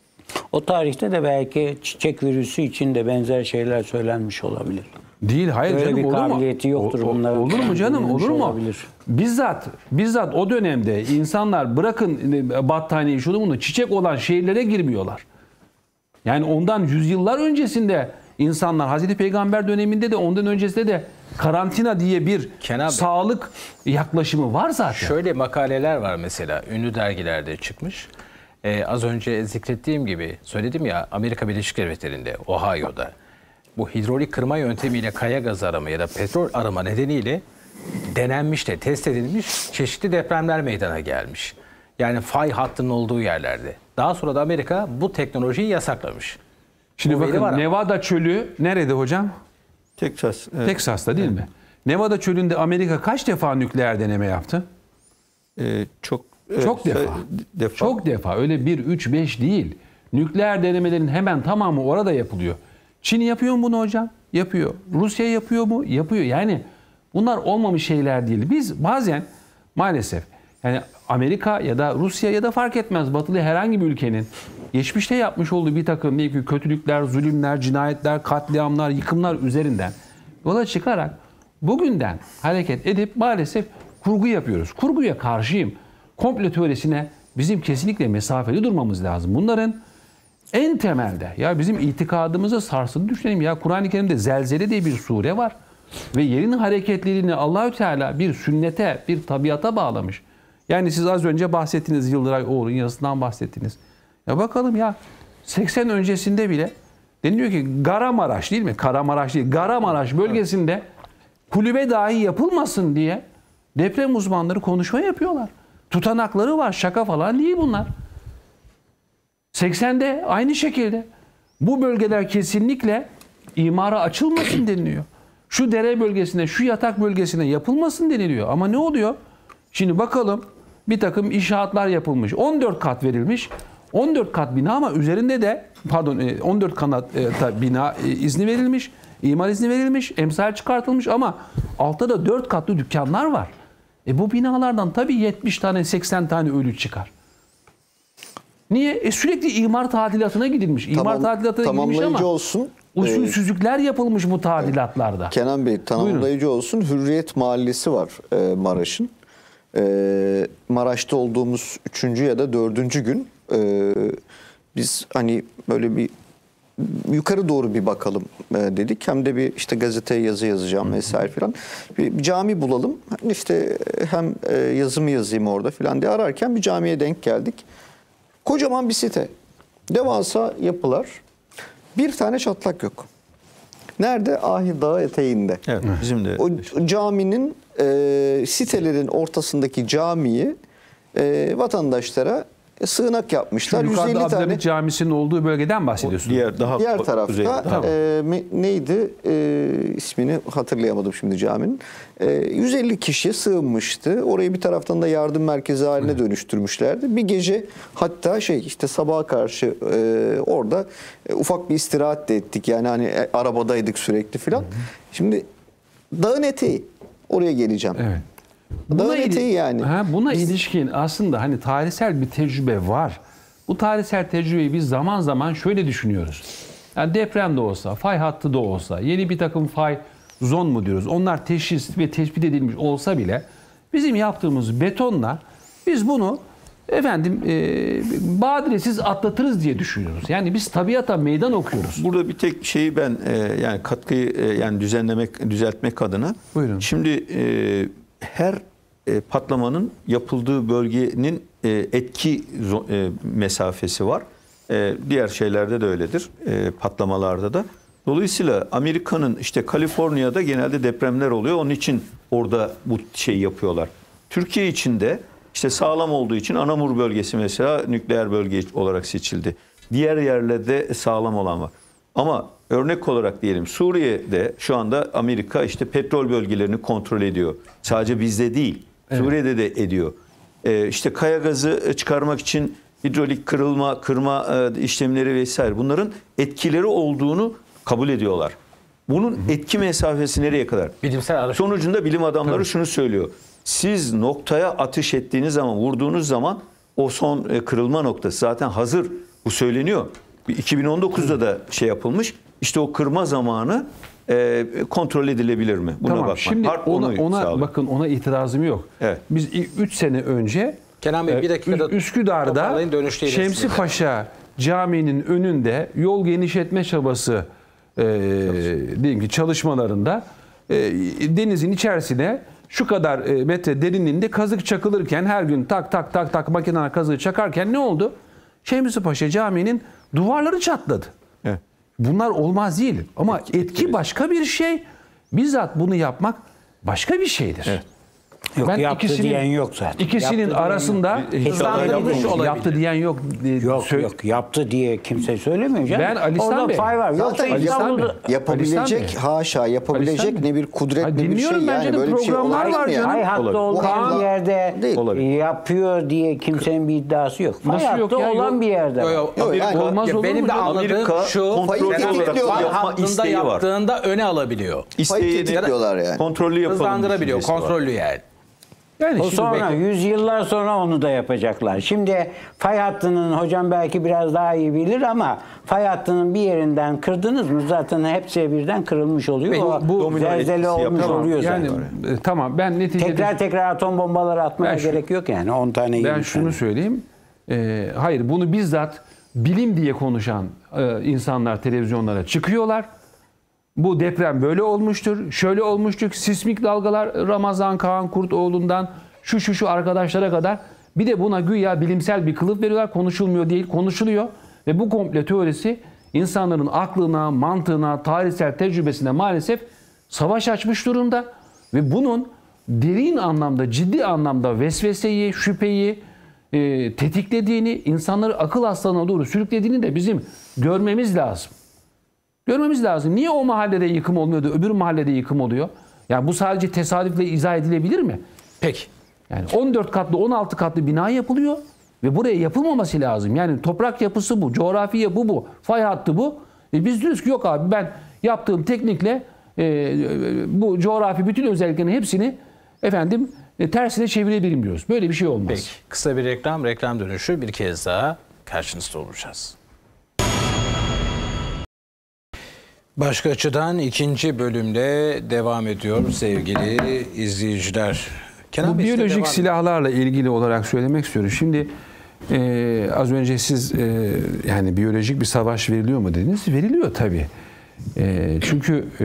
[SPEAKER 4] O tarihte de belki çiçek virüsü için de benzer şeyler söylenmiş olabilir.
[SPEAKER 5] Değil, hayır
[SPEAKER 4] Böyle
[SPEAKER 5] canım,
[SPEAKER 4] bir
[SPEAKER 5] olur mu?
[SPEAKER 4] kabiliyeti yoktur
[SPEAKER 5] O- o-
[SPEAKER 4] bunların.
[SPEAKER 5] Olur mu canım,
[SPEAKER 4] Bulunmuş
[SPEAKER 5] olur mu?
[SPEAKER 4] olabilir.
[SPEAKER 5] Bizzat, bizzat o dönemde insanlar bırakın battaniyeyi şunu bunu çiçek olan şehirlere girmiyorlar. Yani ondan yüzyıllar öncesinde insanlar, Hazreti Peygamber döneminde de ondan öncesinde de karantina diye bir
[SPEAKER 1] Kenan Bey,
[SPEAKER 5] sağlık yaklaşımı var zaten.
[SPEAKER 1] şöyle makaleler var mesela, ünlü dergilerde çıkmış. Ee, az önce zikrettiğim gibi, söyledim ya, Amerika Birleşik Devletleri'nde, Ohio'da bu hidrolik kırma yöntemiyle kaya gazı arama ya da petrol arama nedeniyle denenmiş de test edilmiş çeşitli depremler meydana gelmiş. Yani fay hattının olduğu yerlerde. Daha sonra da Amerika bu teknolojiyi yasaklamış.
[SPEAKER 5] Şimdi
[SPEAKER 1] Bu veri
[SPEAKER 5] bakın
[SPEAKER 1] var ama.
[SPEAKER 5] Nevada çölü nerede hocam?
[SPEAKER 3] Texas. Evet.
[SPEAKER 5] Texas'ta değil mi? Nevada çölünde Amerika kaç defa nükleer deneme yaptı?
[SPEAKER 3] Ee, çok evet,
[SPEAKER 5] Çok defa.
[SPEAKER 3] defa.
[SPEAKER 5] Çok defa. Öyle bir, üç, beş değil. Nükleer denemelerin hemen tamamı orada yapılıyor. Çin yapıyor mu bunu hocam? Yapıyor. Rusya yapıyor mu? Yapıyor. Yani bunlar olmamış şeyler değil. Biz bazen maalesef yani Amerika ya da Rusya ya da fark etmez batılı herhangi bir ülkenin geçmişte yapmış olduğu bir takım değil ki kötülükler, zulümler, cinayetler, katliamlar, yıkımlar üzerinden yola çıkarak bugünden hareket edip maalesef kurgu yapıyoruz. Kurguya karşıyım. Komplo teorisine bizim kesinlikle mesafeli durmamız lazım. Bunların en temelde ya bizim itikadımızı sarsıldığını düşünelim. Ya Kur'an-ı Kerim'de Zelzele diye bir sure var. Ve yerin hareketliliğini Allahü Teala bir sünnete, bir tabiata bağlamış. Yani siz az önce bahsettiniz, Yıldıray Oğur'un yazısından bahsettiniz. Ya bakalım ya seksen öncesinde bile deniliyor ki Garamaraş değil mi? Karamaraş değil. Garamaraş bölgesinde kulübe dahi yapılmasın diye deprem uzmanları konuşma yapıyorlar. Tutanakları var. Şaka falan değil bunlar. seksende aynı şekilde bu bölgeler kesinlikle imara açılmasın deniliyor. Şu dere bölgesine, şu yatak bölgesine yapılmasın deniliyor. Ama ne oluyor? Şimdi bakalım bir takım inşaatlar yapılmış. on dört kat verilmiş. on dört kat bina ama üzerinde de pardon on dört kanat bina izni verilmiş. İmar izni verilmiş. Emsal çıkartılmış ama altta da dört katlı dükkanlar var. E bu binalardan tabii yetmiş tane seksen tane ölü çıkar. Niye? E sürekli imar tadilatına gidilmiş. İmar
[SPEAKER 2] Tamam,
[SPEAKER 5] tadilatına gidilmiş
[SPEAKER 2] tamamlayıcı
[SPEAKER 5] ama
[SPEAKER 2] olsun.
[SPEAKER 5] usulsüzlükler yapılmış bu tadilatlarda.
[SPEAKER 2] Kenan Bey tamamlayıcı
[SPEAKER 5] Buyurun.
[SPEAKER 2] olsun. Hürriyet Mahallesi var e, Maraş'ın. E, Maraş'ta olduğumuz üçüncü ya da dördüncü gün e, biz hani böyle bir yukarı doğru bir bakalım e, dedik. Hem de bir işte gazeteye yazı yazacağım vesaire filan. Bir, bir cami bulalım. İşte hem e, yazımı yazayım orada filan diye ararken bir camiye denk geldik. Kocaman bir site. Devasa yapılar. Bir tane çatlak yok. Nerede? Ahi Dağı eteğinde.
[SPEAKER 3] Evet, bizim de.
[SPEAKER 2] O caminin e, sitelerin ortasındaki camiyi e, vatandaşlara sığınak yapmışlar.
[SPEAKER 5] Şu
[SPEAKER 2] yüz elli
[SPEAKER 5] yukarıda
[SPEAKER 2] tane.
[SPEAKER 5] Abdülhamit Camii'sinin olduğu bölgeden bahsediyorsunuz.
[SPEAKER 3] Diğer daha
[SPEAKER 2] Diğer
[SPEAKER 3] kuzeyde.
[SPEAKER 2] tarafta e, me- neydi e, ismini hatırlayamadım şimdi caminin. E, yüz elli kişi sığınmıştı. Orayı bir taraftan da yardım merkezi haline dönüştürmüşlerdi. Bir gece hatta şey işte sabaha karşı e, orada e, ufak bir istirahat da ettik. Yani hani e, arabadaydık sürekli filan. Şimdi dağın eteği oraya geleceğim.
[SPEAKER 5] Evet.
[SPEAKER 2] Dağın
[SPEAKER 5] ili-
[SPEAKER 2] eteği yani.
[SPEAKER 5] Ha, buna
[SPEAKER 2] Biz-
[SPEAKER 5] ilişkin aslında hani tarihsel bir tecrübe var. Bu tarihsel tecrübeyi biz zaman zaman şöyle düşünüyoruz. Yani deprem de olsa, fay hattı da olsa, yeni bir takım fay zon mu diyoruz? Onlar teşhis ve tespit edilmiş olsa bile bizim yaptığımız betonla biz bunu efendim e, badiresiz atlatırız diye düşünüyoruz. Yani biz tabiata meydan okuyoruz.
[SPEAKER 3] Burada bir tek şeyi ben e, yani katkıyı e, yani düzenlemek, düzeltmek adına.
[SPEAKER 5] Buyurun.
[SPEAKER 3] Şimdi e, her e, patlamanın yapıldığı bölgenin e, etki zo- e, mesafesi var. E, diğer şeylerde de öyledir. E, patlamalarda da. Dolayısıyla Amerika'nın işte Kaliforniya'da genelde depremler oluyor. Onun için orada bu şeyi yapıyorlar. Türkiye için de işte sağlam olduğu için Anamur bölgesi mesela nükleer bölge olarak seçildi. Diğer yerlerde sağlam olan var. Ama örnek olarak diyelim Suriye'de şu anda Amerika işte petrol bölgelerini kontrol ediyor. Sadece bizde değil, Suriye'de de ediyor. Ee, işte kaya gazı çıkarmak için hidrolik kırılma, kırma e, işlemleri vesaire bunların etkileri olduğunu kabul ediyorlar. Bunun etki mesafesi nereye kadar?
[SPEAKER 1] Bilimsel araştırma.
[SPEAKER 3] Sonucunda bilim adamları şunu söylüyor. Siz noktaya ateş ettiğiniz zaman, vurduğunuz zaman o son e, kırılma noktası zaten hazır. Bu söyleniyor. iki bin on dokuzda da şey yapılmış. İşte o kırma zamanı e, kontrol edilebilir mi? Buna
[SPEAKER 5] Tamam.
[SPEAKER 3] bakmak.
[SPEAKER 5] Şimdi
[SPEAKER 3] Harp
[SPEAKER 5] ona,
[SPEAKER 3] onu
[SPEAKER 5] ona
[SPEAKER 3] sağlıyor.
[SPEAKER 5] bakın ona itirazım yok.
[SPEAKER 3] Evet.
[SPEAKER 5] Biz üç sene önce
[SPEAKER 1] Kenan Bey, bir
[SPEAKER 5] e,
[SPEAKER 1] dakikada
[SPEAKER 5] Üs- Üsküdar'da
[SPEAKER 1] toparlayın, dönüşte iletişim
[SPEAKER 5] Şemsi
[SPEAKER 1] edelim.
[SPEAKER 5] Paşa Camii'nin önünde yol genişletme çabası e, diyelim ki çalışmalarında e, denizin içerisine şu kadar e, metre derinliğinde kazık çakılırken her gün tak tak tak tak makineler kazığı çakarken ne oldu? Şemsi Paşa Camii'nin duvarları çatladı.
[SPEAKER 3] Evet.
[SPEAKER 5] Bunlar olmaz değil ama etki başka bir şey. Bizzat bunu yapmak başka bir şeydir.
[SPEAKER 3] Evet.
[SPEAKER 4] Yok,
[SPEAKER 5] Ben
[SPEAKER 4] yaptı
[SPEAKER 5] ikisinin-
[SPEAKER 4] diyen yok zaten.
[SPEAKER 5] İkisinin
[SPEAKER 4] Yaptı diyen
[SPEAKER 5] arasında
[SPEAKER 4] yok.
[SPEAKER 1] Hızlandırılmış
[SPEAKER 5] yaptı,
[SPEAKER 1] olabilir.
[SPEAKER 5] yaptı diyen yok.
[SPEAKER 4] Yok
[SPEAKER 5] Sö-
[SPEAKER 4] yok yaptı diye kimse söylemiyor canım.
[SPEAKER 5] Ben Ali İhsan
[SPEAKER 4] Orada
[SPEAKER 5] Bey.
[SPEAKER 4] pay var. Yoksa
[SPEAKER 2] Zaten
[SPEAKER 4] İstanbul'da
[SPEAKER 5] Ali İhsan
[SPEAKER 2] Yapabilecek,
[SPEAKER 5] Bey.
[SPEAKER 2] haşa
[SPEAKER 5] Ali
[SPEAKER 2] yapabilecek
[SPEAKER 5] İhsan Bey.
[SPEAKER 2] ne bir kudret
[SPEAKER 5] Ha,
[SPEAKER 2] ne bir şey.
[SPEAKER 5] dinliyorum bence
[SPEAKER 2] Yani
[SPEAKER 5] de
[SPEAKER 2] böyle bir şey
[SPEAKER 5] programlar
[SPEAKER 2] olabilir
[SPEAKER 5] var
[SPEAKER 2] mi ya?
[SPEAKER 5] canım.
[SPEAKER 4] fay hattı
[SPEAKER 3] Olabilir.
[SPEAKER 4] olan
[SPEAKER 2] Bu
[SPEAKER 4] bir yerde
[SPEAKER 2] değil.
[SPEAKER 3] Olabilir.
[SPEAKER 4] yapıyor diye kimsenin bir iddiası yok. Fay
[SPEAKER 5] Nasıl yok
[SPEAKER 4] hattı
[SPEAKER 5] ya?
[SPEAKER 4] olan
[SPEAKER 5] Yok.
[SPEAKER 4] bir yerde.
[SPEAKER 1] Yo,
[SPEAKER 4] var.
[SPEAKER 1] yo,
[SPEAKER 2] Yok,
[SPEAKER 1] Amerika-
[SPEAKER 2] yani-
[SPEAKER 5] Olmaz
[SPEAKER 1] ya
[SPEAKER 5] olur
[SPEAKER 1] benim
[SPEAKER 5] mu
[SPEAKER 1] de
[SPEAKER 5] canım?
[SPEAKER 1] anladığım
[SPEAKER 3] Amerika
[SPEAKER 1] şu,
[SPEAKER 3] kontrollü
[SPEAKER 1] Kenan Bey,
[SPEAKER 3] olarak
[SPEAKER 1] fay
[SPEAKER 3] yapma
[SPEAKER 1] hattında
[SPEAKER 3] isteği var.
[SPEAKER 1] yaptığında öne alabiliyor.
[SPEAKER 3] İsteği
[SPEAKER 2] tetikliyorlar yani.
[SPEAKER 3] kontrollü yapalım.
[SPEAKER 1] Hızlandırabiliyor,
[SPEAKER 3] düşüncesi var.
[SPEAKER 1] kontrollü yani.
[SPEAKER 5] Yani
[SPEAKER 4] O
[SPEAKER 5] şimdi
[SPEAKER 4] sonra
[SPEAKER 5] bekle.
[SPEAKER 4] yüzyıllar sonra onu da yapacaklar. Şimdi fay hattının hocam belki biraz daha iyi bilir ama fay hattının bir yerinden kırdınız mı zaten hepsi birden kırılmış oluyor.
[SPEAKER 1] Ve
[SPEAKER 4] O
[SPEAKER 5] bu
[SPEAKER 3] domino
[SPEAKER 4] zelzele
[SPEAKER 3] etkisi
[SPEAKER 4] olmuş
[SPEAKER 3] yapıyor.
[SPEAKER 4] oluyor zaten.
[SPEAKER 5] Yani e, tamam ben neticede
[SPEAKER 4] Tekrar tekrar atom bombaları atmaya
[SPEAKER 5] Ben şu-
[SPEAKER 4] gerek yok yani. on tane
[SPEAKER 5] ben
[SPEAKER 4] yirmi
[SPEAKER 5] şunu
[SPEAKER 4] tane.
[SPEAKER 5] söyleyeyim. Ee, hayır bunu bizzat bilim diye konuşan e, insanlar televizyonlara çıkıyorlar. Bu deprem böyle olmuştur, şöyle olmuştur. Sismik dalgalar Ramazan Kaan Kurtoğlu'ndan şu şu şu arkadaşlara kadar. Bir de buna güya bilimsel bir kılıf veriyorlar. Konuşulmuyor değil, konuşuluyor. Ve bu komple teorisi insanların aklına, mantığına, tarihsel tecrübesine maalesef savaş açmış durumda. Ve bunun derin anlamda, ciddi anlamda vesveseyi, şüpheyi e, tetiklediğini, insanları akıl hastalığına doğru sürüklediğini de bizim görmemiz lazım. Görmemiz lazım. Niye o mahallede yıkım olmuyor da öbür mahallede yıkım oluyor? Yani bu sadece tesadüfle izah edilebilir mi?
[SPEAKER 1] Peki.
[SPEAKER 5] Yani on dört katlı, on altı katlı bina yapılıyor ve buraya yapılmaması lazım. Yani toprak yapısı bu, coğrafi yapı bu, fay hattı bu. E biz diyoruz ki yok abi ben yaptığım teknikle e, e, bu coğrafi bütün özelliklerin hepsini efendim e, tersine çevirebilirim diyoruz. Böyle bir şey olmaz.
[SPEAKER 1] Peki. Kısa bir reklam, reklam dönüşü bir kez daha karşınızda olacağız. Başka açıdan ikinci bölümde devam ediyor sevgili izleyiciler. Kenan
[SPEAKER 5] Bu
[SPEAKER 1] Bey, size
[SPEAKER 5] biyolojik
[SPEAKER 1] devam-
[SPEAKER 5] silahlarla ilgili olarak söylemek istiyorum. Şimdi e, az önce siz e, yani biyolojik bir savaş veriliyor mu dediniz? Veriliyor tabii. E, çünkü e,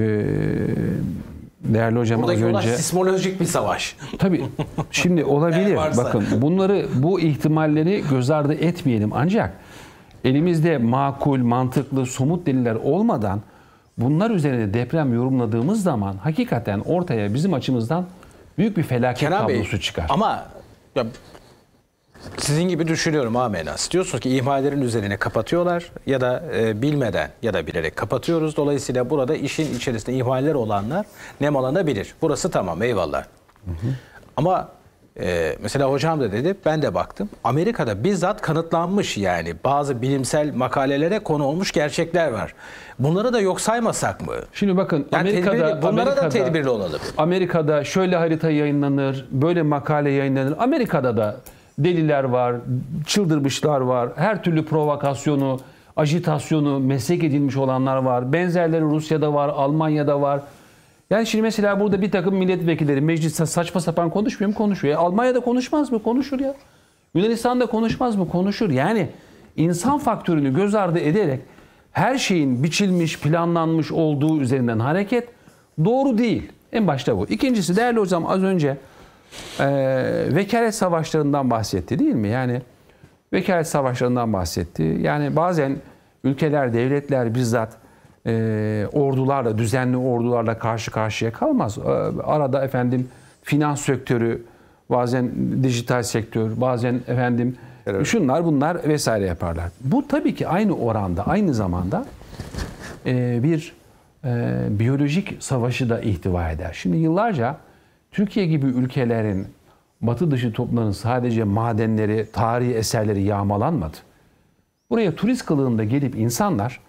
[SPEAKER 5] değerli hocam az
[SPEAKER 1] Buradaki olay
[SPEAKER 5] önce...
[SPEAKER 1] sismolojik bir savaş.
[SPEAKER 5] Tabii. Şimdi olabilir.
[SPEAKER 1] Eğer varsa.
[SPEAKER 5] Bakın bunları, bu ihtimalleri göz ardı etmeyelim. Ancak elimizde makul, mantıklı, somut deliller olmadan bunlar üzerine deprem yorumladığımız zaman hakikaten ortaya bizim açımızdan büyük bir felaket
[SPEAKER 1] Kenan Bey,
[SPEAKER 5] tablosu çıkar.
[SPEAKER 1] ama ya, sizin gibi düşünüyorum amenas. Diyorsunuz ki ihmallerin üzerine kapatıyorlar ya da e, bilmeden ya da bilerek kapatıyoruz. Dolayısıyla burada işin içerisinde ihmaller olanlar nemalanabilir. Burası tamam, eyvallah. Hı hı. Ama e, mesela hocam da dedi, ben de baktım. Amerika'da bizzat kanıtlanmış yani bazı bilimsel makalelere konu olmuş gerçekler var. Bunları da yok saymasak mı?
[SPEAKER 5] Şimdi bakın
[SPEAKER 1] Yani
[SPEAKER 5] Amerika'da,
[SPEAKER 1] tedbirli- bunlara
[SPEAKER 5] Amerika'da,
[SPEAKER 1] da tedbirli olalım.
[SPEAKER 5] Amerika'da şöyle harita yayınlanır, böyle makale yayınlanır. Amerika'da da deliler var, çıldırmışlar var. Her türlü provokasyonu, ajitasyonu meslek edilmiş olanlar var. Benzerleri Rusya'da var, Almanya'da var. Yani şimdi mesela burada bir takım milletvekilleri mecliste saçma sapan konuşmuyor mu? Konuşuyor. E, Almanya'da konuşmaz mı? Konuşur ya. Yunanistan'da konuşmaz mı? Konuşur. Yani insan faktörünü göz ardı ederek her şeyin biçilmiş, planlanmış olduğu üzerinden hareket doğru değil. En başta bu. İkincisi değerli hocam az önce e, vekalet savaşlarından bahsetti değil mi? Yani vekalet savaşlarından bahsetti. Yani bazen ülkeler, devletler bizzat e, ordularla, düzenli ordularla karşı karşıya kalmaz. E, arada efendim finans sektörü, bazen dijital sektör, bazen efendim evet. şunlar bunlar vesaire yaparlar. Bu tabii ki aynı oranda, aynı zamanda e, bir e, biyolojik savaşı da ihtiva eder. Şimdi yıllarca Türkiye gibi ülkelerin batı dışı toplumların sadece madenleri, tarihi eserleri yağmalanmadı. Buraya turist kılığında gelip insanlar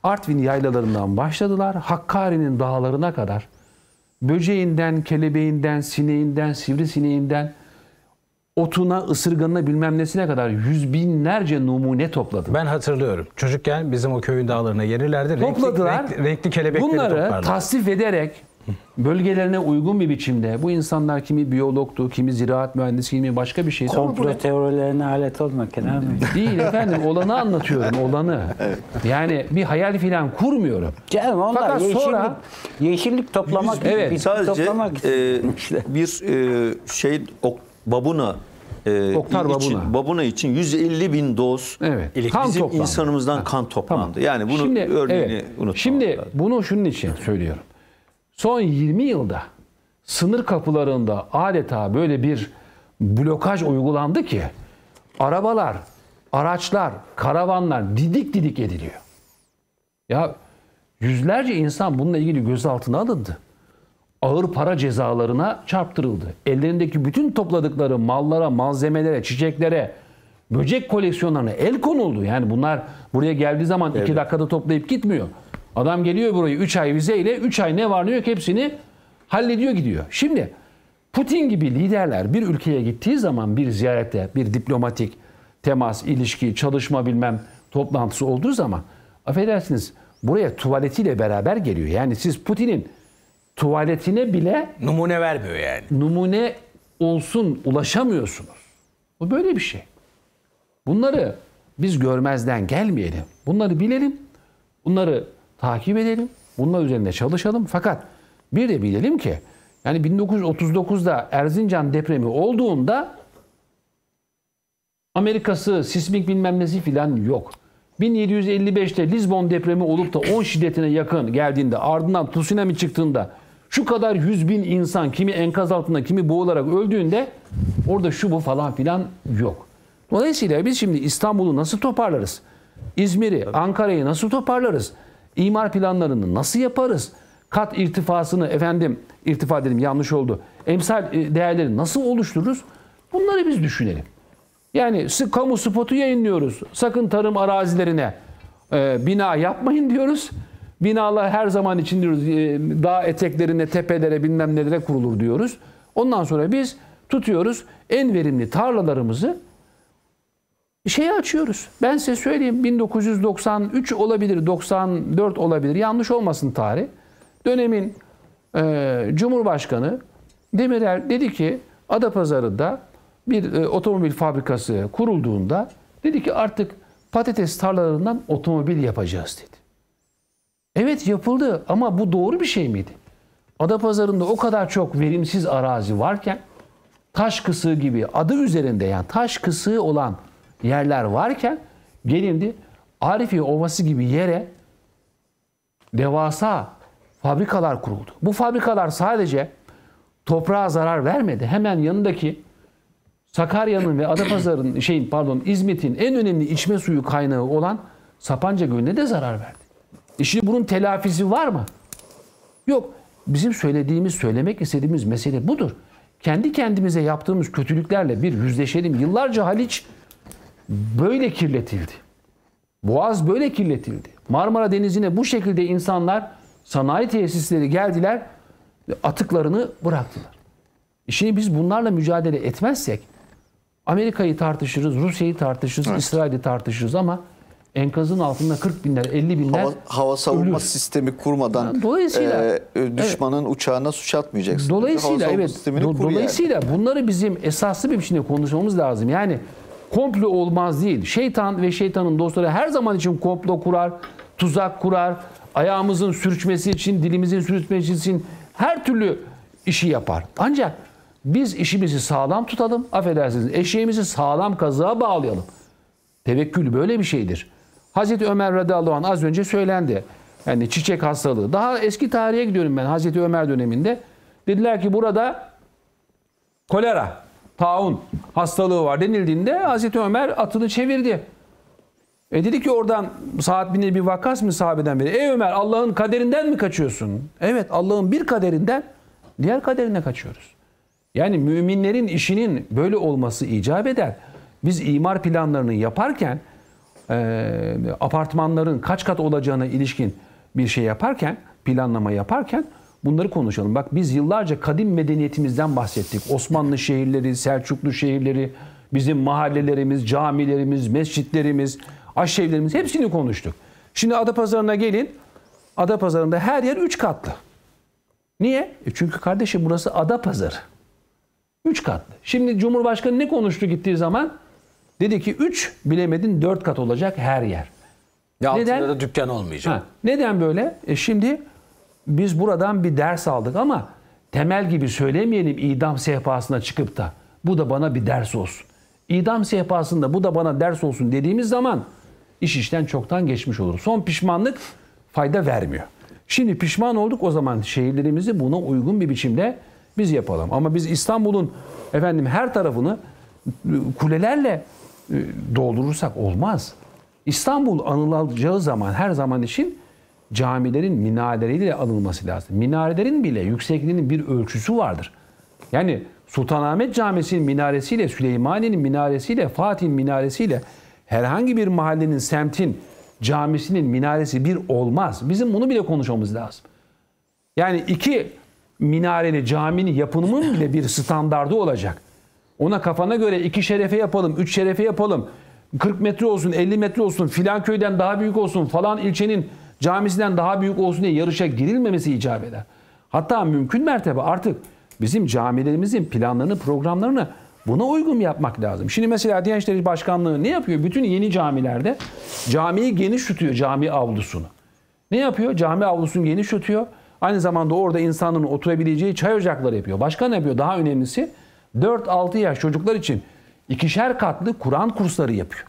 [SPEAKER 5] Artvin yaylalarından başladılar. Hakkari'nin dağlarına kadar. Böceğinden, kelebeğinden, sineğinden, sivrisineğinden, otuna, ısırganına bilmem nesine kadar yüz binlerce numune topladı.
[SPEAKER 1] Ben hatırlıyorum. Çocukken bizim o köyün dağlarına gelirlerdi.
[SPEAKER 5] Topladılar.
[SPEAKER 1] Renkli, renkli, renkli kelebekleri
[SPEAKER 5] Bunları
[SPEAKER 1] toplarlar.
[SPEAKER 5] tasnif ederek bölgelerine uygun bir biçimde bu insanlar kimi biyologtu, kimi ziraat mühendisi, kimi başka bir şeydi. Ama
[SPEAKER 4] Komplo
[SPEAKER 5] buraya-
[SPEAKER 4] teorilerine alet olma Kenan Bey.
[SPEAKER 5] Değil efendim, olanı anlatıyorum, olanı. Yani bir hayal filan kurmuyorum.
[SPEAKER 4] Canım onlar
[SPEAKER 5] Fakat
[SPEAKER 4] yeşillik,
[SPEAKER 5] sonra-
[SPEAKER 4] yeşillik toplamak için,
[SPEAKER 5] Evet,
[SPEAKER 4] bitki
[SPEAKER 3] Sadece
[SPEAKER 4] toplamak için
[SPEAKER 3] e,
[SPEAKER 4] gitmişler.
[SPEAKER 3] bir e, şey ok, babuna e,
[SPEAKER 5] Oktar
[SPEAKER 3] için,
[SPEAKER 5] babuna.
[SPEAKER 3] babuna için yüz elli bin doz
[SPEAKER 5] Evet. Kan
[SPEAKER 3] bizim
[SPEAKER 5] toplandı.
[SPEAKER 3] insanımızdan kan toplandı. Yani bunu
[SPEAKER 5] Şimdi,
[SPEAKER 3] örneğini
[SPEAKER 5] evet.
[SPEAKER 3] unutmamak
[SPEAKER 5] Şimdi
[SPEAKER 3] lazım.
[SPEAKER 5] bunu şunun için söylüyorum. Son yirmi yılda sınır kapılarında adeta böyle bir blokaj uygulandı ki arabalar, araçlar, karavanlar didik didik ediliyor. Ya yüzlerce insan bununla ilgili gözaltına alındı. Ağır para cezalarına çarptırıldı. Ellerindeki bütün topladıkları mallara, malzemelere, çiçeklere, böcek koleksiyonlarına el konuldu. Yani bunlar buraya geldiği zaman iki dakikada toplayıp gitmiyor. Adam geliyor buraya üç ay vizeyle, üç ay ne var ne yok hepsini hallediyor gidiyor. Şimdi Putin gibi liderler bir ülkeye gittiği zaman bir ziyarette, bir diplomatik temas, ilişki, çalışma bilmem toplantısı olduğu zaman affedersiniz buraya tuvaletiyle beraber geliyor. Yani siz Putin'in tuvaletine bile
[SPEAKER 1] Numune vermiyor yani.
[SPEAKER 5] numune olsun ulaşamıyorsunuz. Bu böyle bir şey. Bunları biz görmezden gelmeyelim. Bunları bilelim. Bunları takip edelim. Bunlar üzerinde çalışalım. Fakat bir de bilelim ki yani bin dokuz yüz otuz dokuzda Erzincan depremi olduğunda Amerika'sı, sismik bilmem nesi filan yok. bin yedi yüz elli beşte Lizbon depremi olup da on şiddetine yakın geldiğinde, ardından tsunami çıktığında şu kadar yüz bin insan kimi enkaz altında kimi boğularak öldüğünde orada şu bu falan filan yok. Dolayısıyla biz şimdi İstanbul'u nasıl toparlarız? İzmir'i, Ankara'yı nasıl toparlarız? İmar planlarını nasıl yaparız? Kat irtifasını efendim, irtifa dedim yanlış oldu. Emsal e, değerleri nasıl oluştururuz? Bunları biz düşünelim. Yani sık kamu spotu yayınlıyoruz. Sakın tarım arazilerine e, bina yapmayın diyoruz. Binalar her zaman için diyoruz e, dağ eteklerine, tepelere bilmem nelere kurulur diyoruz. Ondan sonra biz tutuyoruz en verimli tarlalarımızı şeyi açıyoruz. Ben size söyleyeyim bin dokuz yüz doksan üç olabilir, doksan dört olabilir. Yanlış olmasın tarih. Dönemin e, Cumhurbaşkanı Demirel dedi ki Adapazarı'da bir e, otomobil fabrikası kurulduğunda dedi ki artık patates tarlalarından otomobil yapacağız dedi. Evet yapıldı ama bu doğru bir şey miydi? Adapazarı'nda o kadar çok verimsiz arazi varken taş kısığı gibi adı üzerinde yani taş kısığı olan yerler varken gelindi Arifiye Ovası gibi yere devasa fabrikalar kuruldu. Bu fabrikalar sadece toprağa zarar vermedi. Hemen yanındaki Sakarya'nın ve Adapazarı'nın şeyin pardon İzmit'in en önemli içme suyu kaynağı olan Sapanca Gölü'ne de zarar verdi. E şimdi bunun telafisi var mı? Yok. Bizim söylediğimiz, söylemek istediğimiz mesele budur. Kendi kendimize yaptığımız kötülüklerle bir yüzleşelim. Yıllarca Haliç böyle kirletildi. Boğaz böyle kirletildi. Marmara Denizi'ne bu şekilde insanlar sanayi tesisleri geldiler ve atıklarını bıraktılar. E şimdi biz bunlarla mücadele etmezsek Amerika'yı tartışırız, Rusya'yı tartışırız, evet. İsrail'i tartışırız ama enkazın altında kırk binler, elli binler
[SPEAKER 2] Hava, hava savunma
[SPEAKER 5] ölür.
[SPEAKER 2] sistemi kurmadan
[SPEAKER 5] Dolayısıyla
[SPEAKER 2] e, düşmanın evet. uçağına suç atmayacaksın.
[SPEAKER 5] Dolayısıyla evet. Do, dolayısıyla
[SPEAKER 2] yani.
[SPEAKER 5] bunları bizim esaslı bir biçimde konuşmamız lazım. Yani komplo olmaz değil. Şeytan ve şeytanın dostları her zaman için komplo kurar, tuzak kurar, ayağımızın sürçmesi için, dilimizin sürçmesi için her türlü işi yapar. Ancak biz işimizi sağlam tutalım, affedersiniz, eşeğimizi sağlam kazığa bağlayalım. Tevekkül böyle bir şeydir. Hazreti Ömer radıyallahu anh az önce söylendi. Yani çiçek hastalığı. Daha eski tarihe gidiyorum ben Hazreti Ömer döneminde. Dediler ki burada kolera, taun hastalığı var denildiğinde Hazreti Ömer atını çevirdi. E dedi ki oradan Sa'd bin Ebi Vakkas mı sahabeden biri? Ey Ömer Allah'ın kaderinden mi kaçıyorsun? Evet Allah'ın bir kaderinden diğer kaderine kaçıyoruz. Yani müminlerin işinin böyle olması icap eder. Biz imar planlarını yaparken e, apartmanların kaç kat olacağına ilişkin bir şey yaparken, planlama yaparken bunları konuşalım. Bak biz yıllarca kadim medeniyetimizden bahsettik. Osmanlı şehirleri, Selçuklu şehirleri, bizim mahallelerimiz, camilerimiz, mescitlerimiz, aşevlerimiz hepsini konuştuk. Şimdi Adapazarı'na gelin. Adapazarı'nda her yer üç katlı. Niye? E çünkü kardeşim burası Adapazarı. Üç katlı. Şimdi Cumhurbaşkanı ne konuştu gittiği zaman? Dedi ki üç bilemedin dört kat olacak her yer.
[SPEAKER 1] Ya
[SPEAKER 5] Neden?
[SPEAKER 1] altında da dükkan olmayacak.
[SPEAKER 5] Ha, neden böyle? E şimdi biz buradan bir ders aldık ama temel gibi söylemeyelim idam sehpasına çıkıp da bu da bana bir ders olsun. İdam sehpasında bu da bana ders olsun dediğimiz zaman iş işten çoktan geçmiş olur. Son pişmanlık fayda vermiyor. Şimdi pişman olduk, o zaman şehirlerimizi buna uygun bir biçimde biz yapalım. Ama biz İstanbul'un efendim her tarafını kulelerle doldurursak olmaz. İstanbul anılacağı zaman her zaman için camilerin minareleriyle anılması lazım. Minarelerin bile yüksekliğinin bir ölçüsü vardır. Yani Sultanahmet Camisi'nin minaresiyle, Süleymaniye'nin minaresiyle, Fatih'in minaresiyle herhangi bir mahallenin, semtin camisinin minaresi bir olmaz. Bizim bunu bile konuşmamız lazım. Yani iki minareli caminin yapımının bile bir standardı olacak. Ona kafana göre iki şerefe yapalım, üç şerefe yapalım, kırk metre olsun, elli metre olsun, filan köyden daha büyük olsun, falan ilçenin camisinden daha büyük olsun diye yarışa girilmemesi icap eder. Hatta mümkün mertebe artık bizim camilerimizin planlarını, programlarını buna uygun yapmak lazım. Şimdi mesela Diyanet İşleri Başkanlığı ne yapıyor? Bütün yeni camilerde camiyi geniş tutuyor, cami avlusunu. Ne yapıyor? Cami avlusunu geniş tutuyor. Aynı zamanda orada insanların oturabileceği çay ocakları yapıyor. Başka ne yapıyor? Daha önemlisi dört altı yaş çocuklar için ikişer katlı Kur'an kursları yapıyor.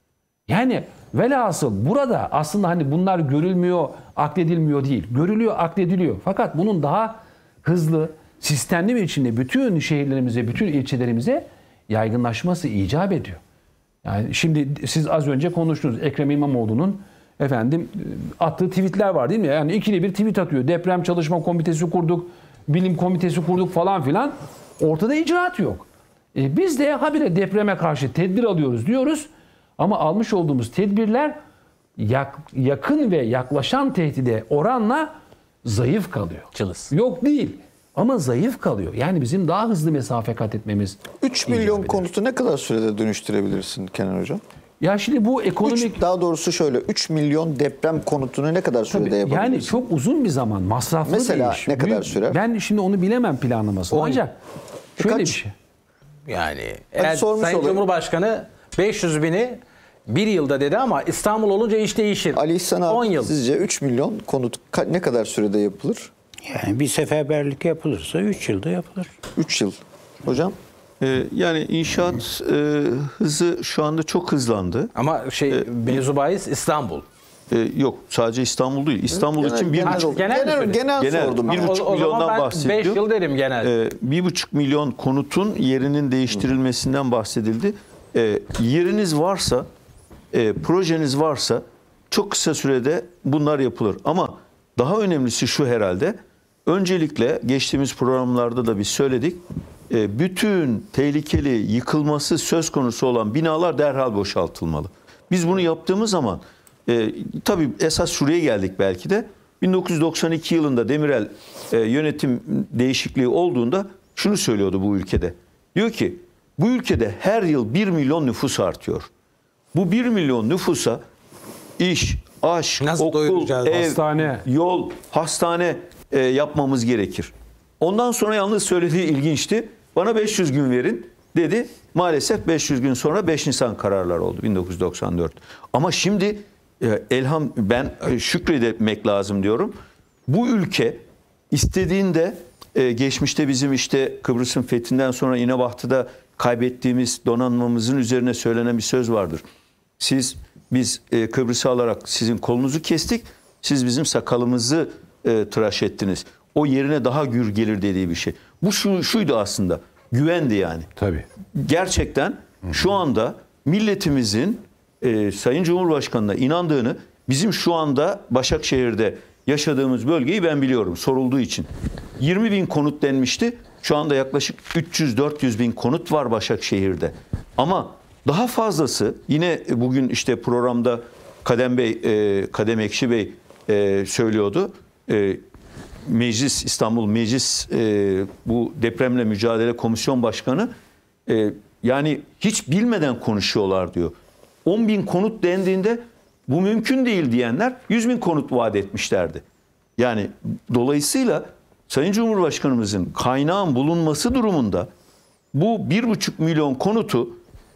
[SPEAKER 5] Yani velhasıl burada aslında hani bunlar görülmüyor, akledilmiyor değil. Görülüyor, aklediliyor. Fakat bunun daha hızlı, sistemli bir biçimde bütün şehirlerimize, bütün ilçelerimize yaygınlaşması icap ediyor. Yani şimdi siz az önce konuştunuz. Ekrem İmamoğlu'nun efendim attığı tweetler var değil mi? Yani ikili bir tweet atıyor. Deprem çalışma komitesi kurduk, bilim komitesi kurduk falan filan. Ortada icraat yok. E biz de habire depreme karşı tedbir alıyoruz diyoruz. Ama almış olduğumuz tedbirler yak, yakın ve yaklaşan tehdide oranla zayıf kalıyor.
[SPEAKER 1] Cılız.
[SPEAKER 5] Yok değil ama zayıf kalıyor. Yani bizim daha hızlı mesafe kat etmemiz.
[SPEAKER 2] üç milyon konutu ne kadar sürede dönüştürebilirsin Kenan Hocam?
[SPEAKER 5] Ya şimdi bu ekonomik...
[SPEAKER 2] üç, daha doğrusu şöyle üç milyon deprem konutunu ne kadar sürede
[SPEAKER 5] Tabii,
[SPEAKER 2] yapabilirsin?
[SPEAKER 5] yani çok uzun bir zaman, masraflı
[SPEAKER 2] Mesela
[SPEAKER 5] bir iş.
[SPEAKER 2] ne kadar
[SPEAKER 5] Büyük-
[SPEAKER 2] sürer?
[SPEAKER 5] Ben şimdi onu bilemem planlamasını.
[SPEAKER 1] On-
[SPEAKER 5] Ancak şöyle
[SPEAKER 2] Kaç?
[SPEAKER 5] bir şey.
[SPEAKER 1] Yani eğer
[SPEAKER 2] sormuş
[SPEAKER 1] Sayın
[SPEAKER 2] olayım.
[SPEAKER 1] Cumhurbaşkanı beş yüz bini bir yılda dedi ama İstanbul olunca iş değişir.
[SPEAKER 2] Ali İhsan
[SPEAKER 1] on
[SPEAKER 2] abi
[SPEAKER 1] yıl.
[SPEAKER 2] sizce üç milyon konut ka- ne kadar sürede yapılır?
[SPEAKER 4] Yani bir seferberlik yapılırsa üç yılda yapılır.
[SPEAKER 2] üç yıl. Hocam?
[SPEAKER 3] Ee, yani inşaat e, hızı şu anda çok hızlandı.
[SPEAKER 1] Ama şey mevzu bahis İstanbul.
[SPEAKER 3] Ee, yok sadece İstanbul değil. İstanbul
[SPEAKER 2] Genel-
[SPEAKER 3] için bir
[SPEAKER 2] genel,
[SPEAKER 3] buçuk
[SPEAKER 1] genel mi
[SPEAKER 2] genel,
[SPEAKER 1] söyledin?
[SPEAKER 2] genel,
[SPEAKER 3] Genel.
[SPEAKER 2] sordum.
[SPEAKER 3] Bir
[SPEAKER 2] yani.
[SPEAKER 3] buçuk
[SPEAKER 1] o, o
[SPEAKER 3] milyondan
[SPEAKER 1] zaman ben
[SPEAKER 3] bahsediyor.
[SPEAKER 1] beş yıl derim genel.
[SPEAKER 3] Ee, bir buçuk milyon konutun yerinin değiştirilmesinden bahsedildi. Ee, yeriniz varsa, e, projeniz varsa çok kısa sürede bunlar yapılır. Ama daha önemlisi şu herhalde. Öncelikle geçtiğimiz programlarda da biz söyledik. E, bütün tehlikeli yıkılması söz konusu olan binalar derhal boşaltılmalı. Biz bunu yaptığımız zaman e, tabii esas şuraya geldik belki de. bin dokuz yüz doksan iki yılında Demirel e, yönetim değişikliği olduğunda şunu söylüyordu bu ülkede. Diyor ki bu ülkede her yıl bir milyon nüfus artıyor. Bu bir milyon nüfusa iş, aş,
[SPEAKER 1] Nasıl
[SPEAKER 3] okul,
[SPEAKER 1] doyuracağız?
[SPEAKER 3] ev,
[SPEAKER 5] Hastane.
[SPEAKER 3] yol, hastane e, yapmamız gerekir. Ondan sonra yalnız söylediği ilginçti. Bana beş yüz gün verin dedi. Maalesef beş yüz gün sonra beş Nisan kararları oldu bin dokuz yüz doksan dört. Ama şimdi e, elham ben e, şükretmek lazım diyorum. Bu ülke istediğinde e, geçmişte bizim işte Kıbrıs'ın fethinden sonra İnebahtı'da kaybettiğimiz donanmamızın üzerine söylenen bir söz vardır. Siz biz e, Kıbrıs'ı alarak sizin kolunuzu kestik. Siz bizim sakalımızı e, tıraş ettiniz. O yerine daha gür gelir dediği bir şey. Bu şu, şuydu aslında. Güvendi yani.
[SPEAKER 5] Tabii.
[SPEAKER 3] Gerçekten şu anda milletimizin e, Sayın Cumhurbaşkanı'na inandığını, bizim şu anda Başakşehir'de yaşadığımız bölgeyi ben biliyorum sorulduğu için. yirmi bin konut denmişti. Şu anda yaklaşık üç yüz dört yüz bin konut var Başakşehir'de. Ama Daha fazlası yine bugün işte programda Kadem Bey, e, Kadem Ekşi Bey e, söylüyordu. E, Meclis, İstanbul Meclis e, bu depremle mücadele komisyon başkanı e, yani hiç bilmeden konuşuyorlar diyor. on bin konut dendiğinde bu mümkün değil diyenler yüz bin konut vaat etmişlerdi. Yani dolayısıyla Sayın Cumhurbaşkanımızın kaynağın bulunması durumunda bu bir buçuk milyon konutu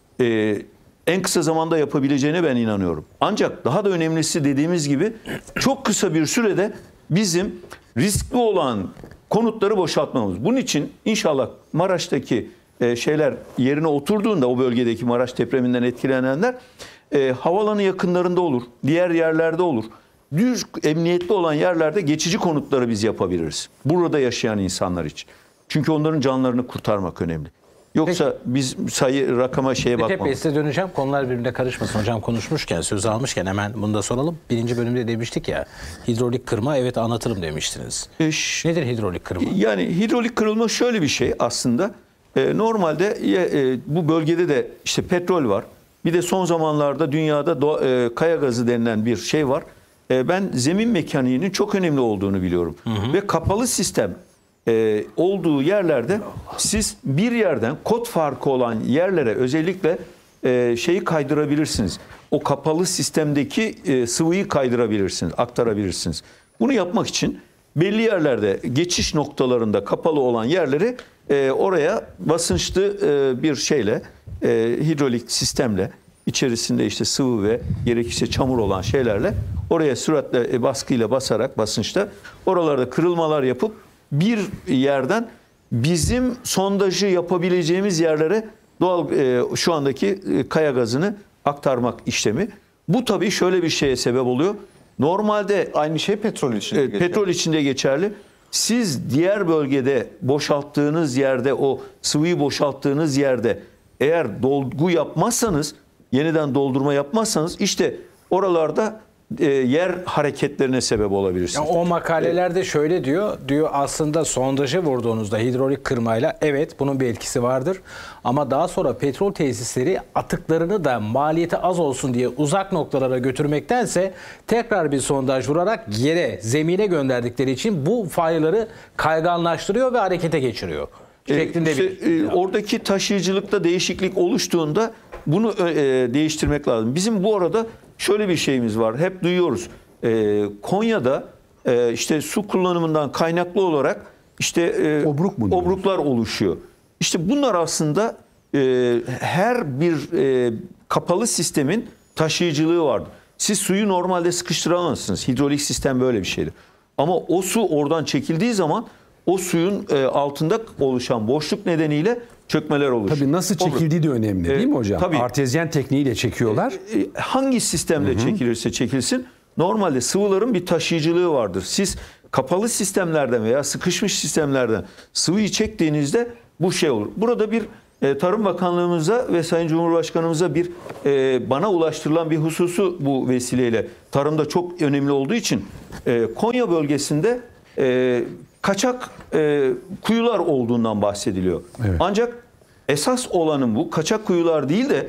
[SPEAKER 3] e, en kısa zamanda yapabileceğine ben inanıyorum. Ancak daha da önemlisi dediğimiz gibi çok kısa bir sürede bizim riskli olan konutları boşaltmamız. Bunun için inşallah Maraş'taki e, şeyler yerine oturduğunda o bölgedeki Maraş depreminden etkilenenler e, havalanı yakınlarında olur, diğer yerlerde olur. Düz emniyetli olan yerlerde geçici konutları biz yapabiliriz. Burada yaşayan insanlar için. Çünkü onların canlarını kurtarmak önemli. Yoksa Peki. biz sayı rakama şeye bakmamız.
[SPEAKER 1] Recep Bey size döneceğim. Konular birbirine karışmasın. Hocam konuşmuşken, söz almışken hemen bunu da soralım. Birinci bölümde demiştik ya, hidrolik kırma, evet anlatırım demiştiniz. E, Nedir hidrolik kırma?
[SPEAKER 3] Yani hidrolik kırılma şöyle bir şey aslında. E, normalde e, bu bölgede de işte petrol var. Bir de son zamanlarda dünyada doğa, e, kaya gazı denilen bir şey var. E, ben zemin mekaniğinin çok önemli olduğunu biliyorum. Hı hı. Ve kapalı sistem e, olduğu yerlerde siz bir yerden kod farkı olan yerlere özellikle e, şeyi kaydırabilirsiniz. O kapalı sistemdeki e, sıvıyı kaydırabilirsiniz, aktarabilirsiniz. Bunu yapmak için belli yerlerde geçiş noktalarında kapalı olan yerleri e, oraya basınçlı e, bir şeyle, e, hidrolik sistemle, içerisinde işte sıvı ve gerekirse çamur olan şeylerle oraya süratle e, baskıyla basarak basınçta oralarda kırılmalar yapıp bir yerden bizim sondajı yapabileceğimiz yerlere doğal e, şu andaki e, kaya gazını aktarmak işlemi. Bu tabii şöyle bir şeye sebep oluyor. Normalde
[SPEAKER 2] aynı şey petrol için
[SPEAKER 3] e, petrol içinde geçerli. Siz diğer bölgede boşalttığınız yerde, o sıvıyı boşalttığınız yerde eğer dolgu yapmazsanız, yeniden doldurma yapmazsanız işte oralarda e, yer hareketlerine sebep olabilirsiniz.
[SPEAKER 1] Ya o makalelerde şöyle diyor, diyor aslında sondajı vurduğunuzda hidrolik kırmayla evet bunun bir etkisi vardır. Ama daha sonra petrol tesisleri atıklarını da maliyeti az olsun diye uzak noktalara götürmektense tekrar bir sondaj vurarak yere, zemine gönderdikleri için bu fayları kayganlaştırıyor ve harekete geçiriyor. Şeklinde
[SPEAKER 3] işte,
[SPEAKER 1] bir...
[SPEAKER 3] e, oradaki taşıyıcılıkta değişiklik oluştuğunda bunu e, değiştirmek lazım. Bizim bu arada şöyle bir şeyimiz var. Hep duyuyoruz. E, Konya'da e, işte su kullanımından kaynaklı olarak işte e,
[SPEAKER 5] Obruk mu diyoruz?
[SPEAKER 3] obruklar oluşuyor. İşte bunlar aslında e, her bir e, kapalı sistemin taşıyıcılığı vardır. Siz suyu normalde sıkıştıramazsınız. Hidrolik sistem böyle bir şeydir. Ama o su oradan çekildiği zaman o suyun e, altında oluşan boşluk nedeniyle çökmeler oluşuyor.
[SPEAKER 5] Tabii nasıl çekildiği de önemli değil mi hocam?
[SPEAKER 3] Tabii.
[SPEAKER 5] Artezyen tekniğiyle çekiyorlar.
[SPEAKER 3] E, e, hangi sistemle Hı-hı. çekilirse çekilsin normalde sıvıların bir taşıyıcılığı vardır. Siz kapalı sistemlerden veya sıkışmış sistemlerden sıvıyı çektiğinizde bu şey olur. Burada bir e, Tarım Bakanlığımıza ve Sayın Cumhurbaşkanımıza bir e, bana ulaştırılan bir hususu bu vesileyle tarımda çok önemli olduğu için e, Konya bölgesinde e, kaçak e, kuyular olduğundan bahsediliyor. Evet. Ancak esas olanın bu kaçak kuyular değil de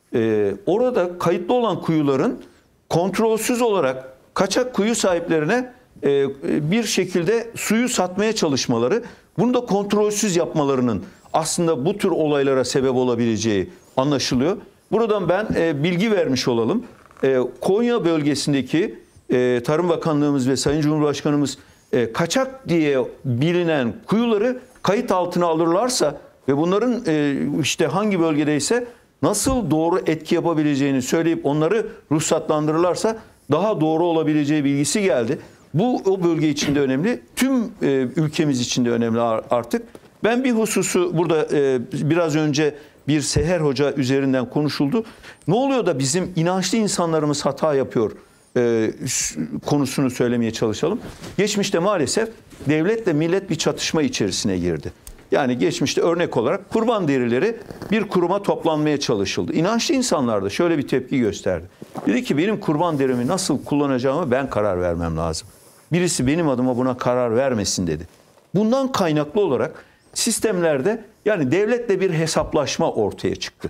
[SPEAKER 3] e, orada kayıtlı olan kuyuların kontrolsüz olarak kaçak kuyu sahiplerine e, bir şekilde suyu satmaya çalışmaları, bunu da kontrolsüz yapmalarının aslında bu tür olaylara sebep olabileceği anlaşılıyor. Buradan ben e, bilgi vermiş olalım. E, Konya bölgesindeki e, Tarım Bakanlığımız ve Sayın Cumhurbaşkanımız E, kaçak diye bilinen kuyuları kayıt altına alırlarsa ve bunların e, işte hangi bölgedeyse nasıl doğru etki yapabileceğini söyleyip onları ruhsatlandırırlarsa daha doğru olabileceği bilgisi geldi. Bu o bölge için de önemli. Tüm e, ülkemiz için de önemli artık. Ben bir hususu burada e, biraz önce bir Seher Hoca üzerinden konuşuldu. Ne oluyor da bizim inançlı insanlarımız hata yapıyor e, konusunu söylemeye çalışalım. Geçmişte maalesef devletle millet bir çatışma içerisine girdi. Yani geçmişte örnek olarak kurban derileri bir kuruma toplanmaya çalışıldı. İnançlı insanlar da şöyle bir tepki gösterdi. Dedi ki benim kurban derimi nasıl kullanacağımı ben karar vermem lazım. Birisi benim adıma buna karar vermesin dedi. Bundan kaynaklı olarak sistemlerde yani devletle bir hesaplaşma ortaya çıktı.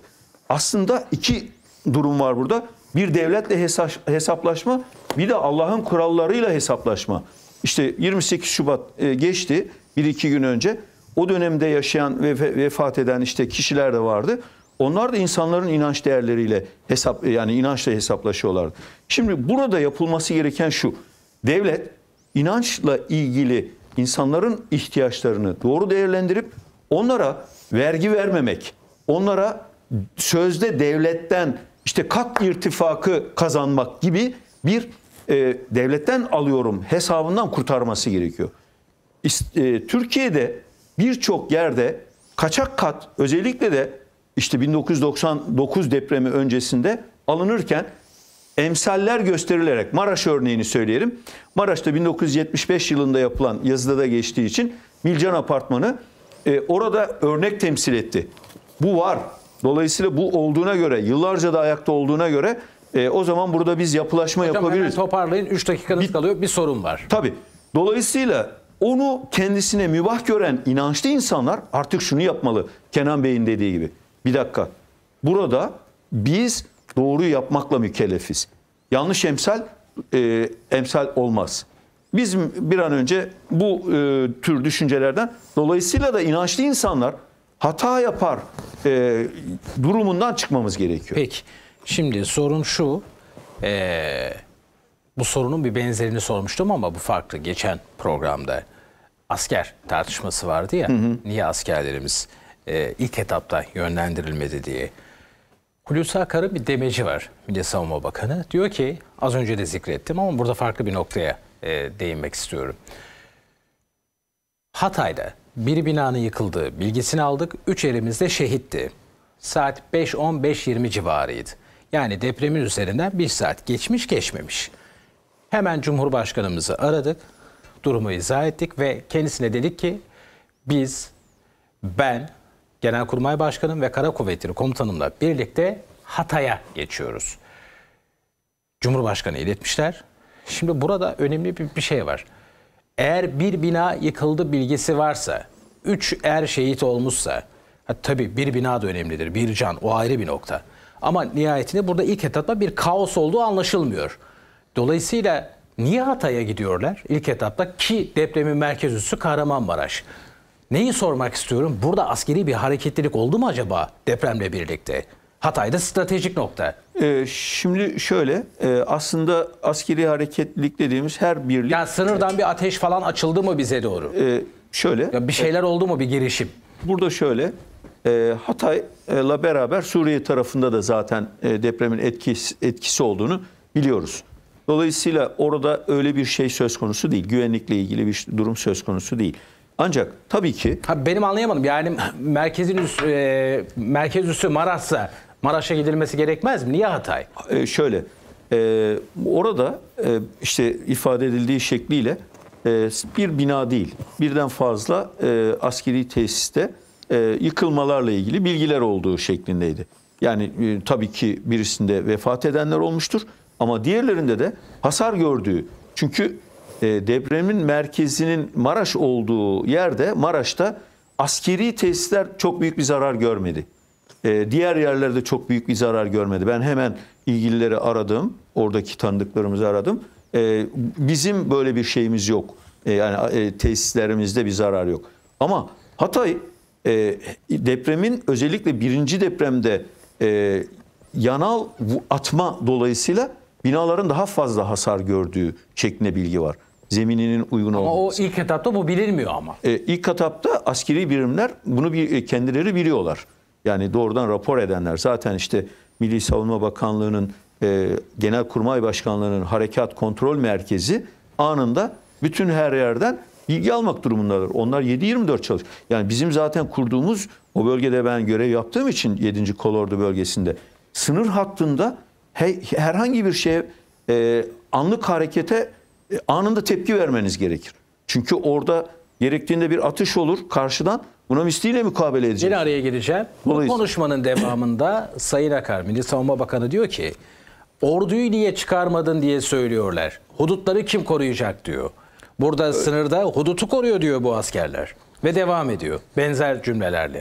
[SPEAKER 3] aslında iki durum var burada. Bir devletle hesaplaşma, bir de Allah'ın kurallarıyla hesaplaşma. İşte yirmi sekiz Şubat geçti bir iki gün önce. O dönemde yaşayan ve vefat eden işte kişiler de vardı. Onlar da insanların inanç değerleriyle hesap yani inançla hesaplaşıyorlardı. Şimdi burada yapılması gereken şu. Devlet inançla ilgili insanların ihtiyaçlarını doğru değerlendirip onlara vergi vermemek, onlara sözde devletten işte kat irtifakı kazanmak gibi bir e, devletten alıyorum hesabından kurtarması gerekiyor. E, Türkiye'de birçok yerde kaçak kat özellikle de işte bin dokuz yüz doksan dokuz depremi öncesinde alınırken emsaller gösterilerek Maraş örneğini söyleyelim. Maraş'ta bin dokuz yüz yetmiş beş yılında yapılan yazıda da geçtiği için Milcan Apartmanı e, orada örnek temsil etti. Bu var. Dolayısıyla bu olduğuna göre, yıllarca da ayakta olduğuna göre e, o zaman burada biz yapılaşma
[SPEAKER 1] Hocam
[SPEAKER 3] yapabiliriz.
[SPEAKER 1] hemen toparlayın. üç dakikanız bir, kalıyor. Bir sorun var.
[SPEAKER 3] Tabii. Dolayısıyla onu kendisine mübah gören inançlı insanlar artık şunu yapmalı. Kenan Bey'in dediği gibi. Bir dakika. Burada biz doğruyu yapmakla mükellefiz. Yanlış emsal e, emsal olmaz. Biz bir an önce bu e, tür düşüncelerden dolayısıyla da inançlı insanlar hata yapar e, durumundan çıkmamız gerekiyor.
[SPEAKER 1] Peki. Şimdi sorun şu. Ee, bu sorunun bir benzerini sormuştum ama bu farklı. Geçen programda asker tartışması vardı ya. Hı hı. Niye askerlerimiz e, ilk etapta yönlendirilmedi diye. Hulusi Akar'ın bir demeci var. Milli Savunma Bakanı. Diyor ki az önce de zikrettim ama burada farklı bir noktaya e, değinmek istiyorum. Hatay'da bir binanın yıkıldığı bilgisini aldık. Üç elimizde şehitti. Saat beş on beş yirmi civarıydı. Yani depremin üzerinden bir saat geçmiş geçmemiş. Hemen Cumhurbaşkanımızı aradık. Durumu izah ettik ve kendisine dedik ki biz, ben, Genelkurmay Başkanım ve Kara Kuvvetleri Komutanımla birlikte Hatay'a geçiyoruz. Cumhurbaşkanı iletmişler. Şimdi burada önemli bir, bir şey var. Eğer bir bina yıkıldı bilgisi varsa, üç er şehit olmuşsa, ha, tabii bir bina da önemlidir, bir can, o ayrı bir nokta. Ama nihayetinde burada ilk etapta bir kaos olduğu anlaşılmıyor. Dolayısıyla niye Hatay'a gidiyorlar ilk etapta ki depremin merkez üssü Kahramanmaraş? Neyi sormak istiyorum? Burada askeri bir hareketlilik oldu mu acaba depremle birlikte? Hatay'da stratejik nokta.
[SPEAKER 3] Ee, şimdi şöyle e, aslında askeri hareketlilik dediğimiz her birlik...
[SPEAKER 1] Yani sınırdan bir ateş falan açıldı mı bize doğru?
[SPEAKER 3] E, şöyle...
[SPEAKER 1] Ya bir şeyler oldu mu bir girişim?
[SPEAKER 3] Burada şöyle e, Hatay'la beraber Suriye tarafında da zaten e, depremin etkisi, etkisi olduğunu biliyoruz. Dolayısıyla orada öyle bir şey söz konusu değil. Güvenlikle ilgili bir durum söz konusu değil. Ancak tabii ki...
[SPEAKER 1] Ha, benim anlayamadım. Yani merkezin üst, e, merkez üssü Maraş'sa Maraş'a gidilmesi gerekmez mi? Niye Hatay?
[SPEAKER 3] E, şöyle, e, orada e, işte ifade edildiği şekliyle e, bir bina değil, birden fazla e, askeri tesiste e, yıkılmalarla ilgili bilgiler olduğu şeklindeydi. Yani e, tabii ki birisinde vefat edenler olmuştur ama diğerlerinde de hasar gördüğü. Çünkü e, depremin merkezinin Maraş olduğu yerde, Maraş'ta askeri tesisler çok büyük bir zarar görmedi. E, diğer yerlerde çok büyük bir zarar görmedi. Ben hemen ilgilileri aradım, oradaki tanıdıklarımızı aradım. E, bizim böyle bir şeyimiz yok. E, yani e, tesislerimizde bir zarar yok. Ama Hatay e, depremin özellikle birinci depremde e, yanal atma dolayısıyla binaların daha fazla hasar gördüğü şeklinde bilgi var. Zemininin uygun
[SPEAKER 1] ama
[SPEAKER 3] olması.
[SPEAKER 1] Ama o ilk etapta bu bilinmiyor ama.
[SPEAKER 3] E, ilk etapta askeri birimler bunu bir, kendileri biliyorlar. Yani doğrudan rapor edenler. Zaten işte Milli Savunma Bakanlığı'nın, e, Genelkurmay Başkanlığı'nın Harekat Kontrol Merkezi anında bütün her yerden bilgi almak durumundadır. Onlar yedi yirmi dört çalışıyor. Yani bizim zaten kurduğumuz o bölgede ben görev yaptığım için yedinci Kolordu bölgesinde sınır hattında he, herhangi bir şeye e, anlık harekete e, anında tepki vermeniz gerekir. Çünkü orada gerektiğinde bir atış olur karşıdan. Buna misliyle mukabele edeceğiz.
[SPEAKER 1] Yine araya gireceğim. Bu konuşmanın devamında Sayın Akar, Milli Savunma Bakanı diyor ki orduyu niye çıkarmadın diye söylüyorlar. Hudutları kim koruyacak diyor. Burada evet. Sınırda hudutu koruyor diyor bu askerler. Ve devam ediyor benzer cümlelerle.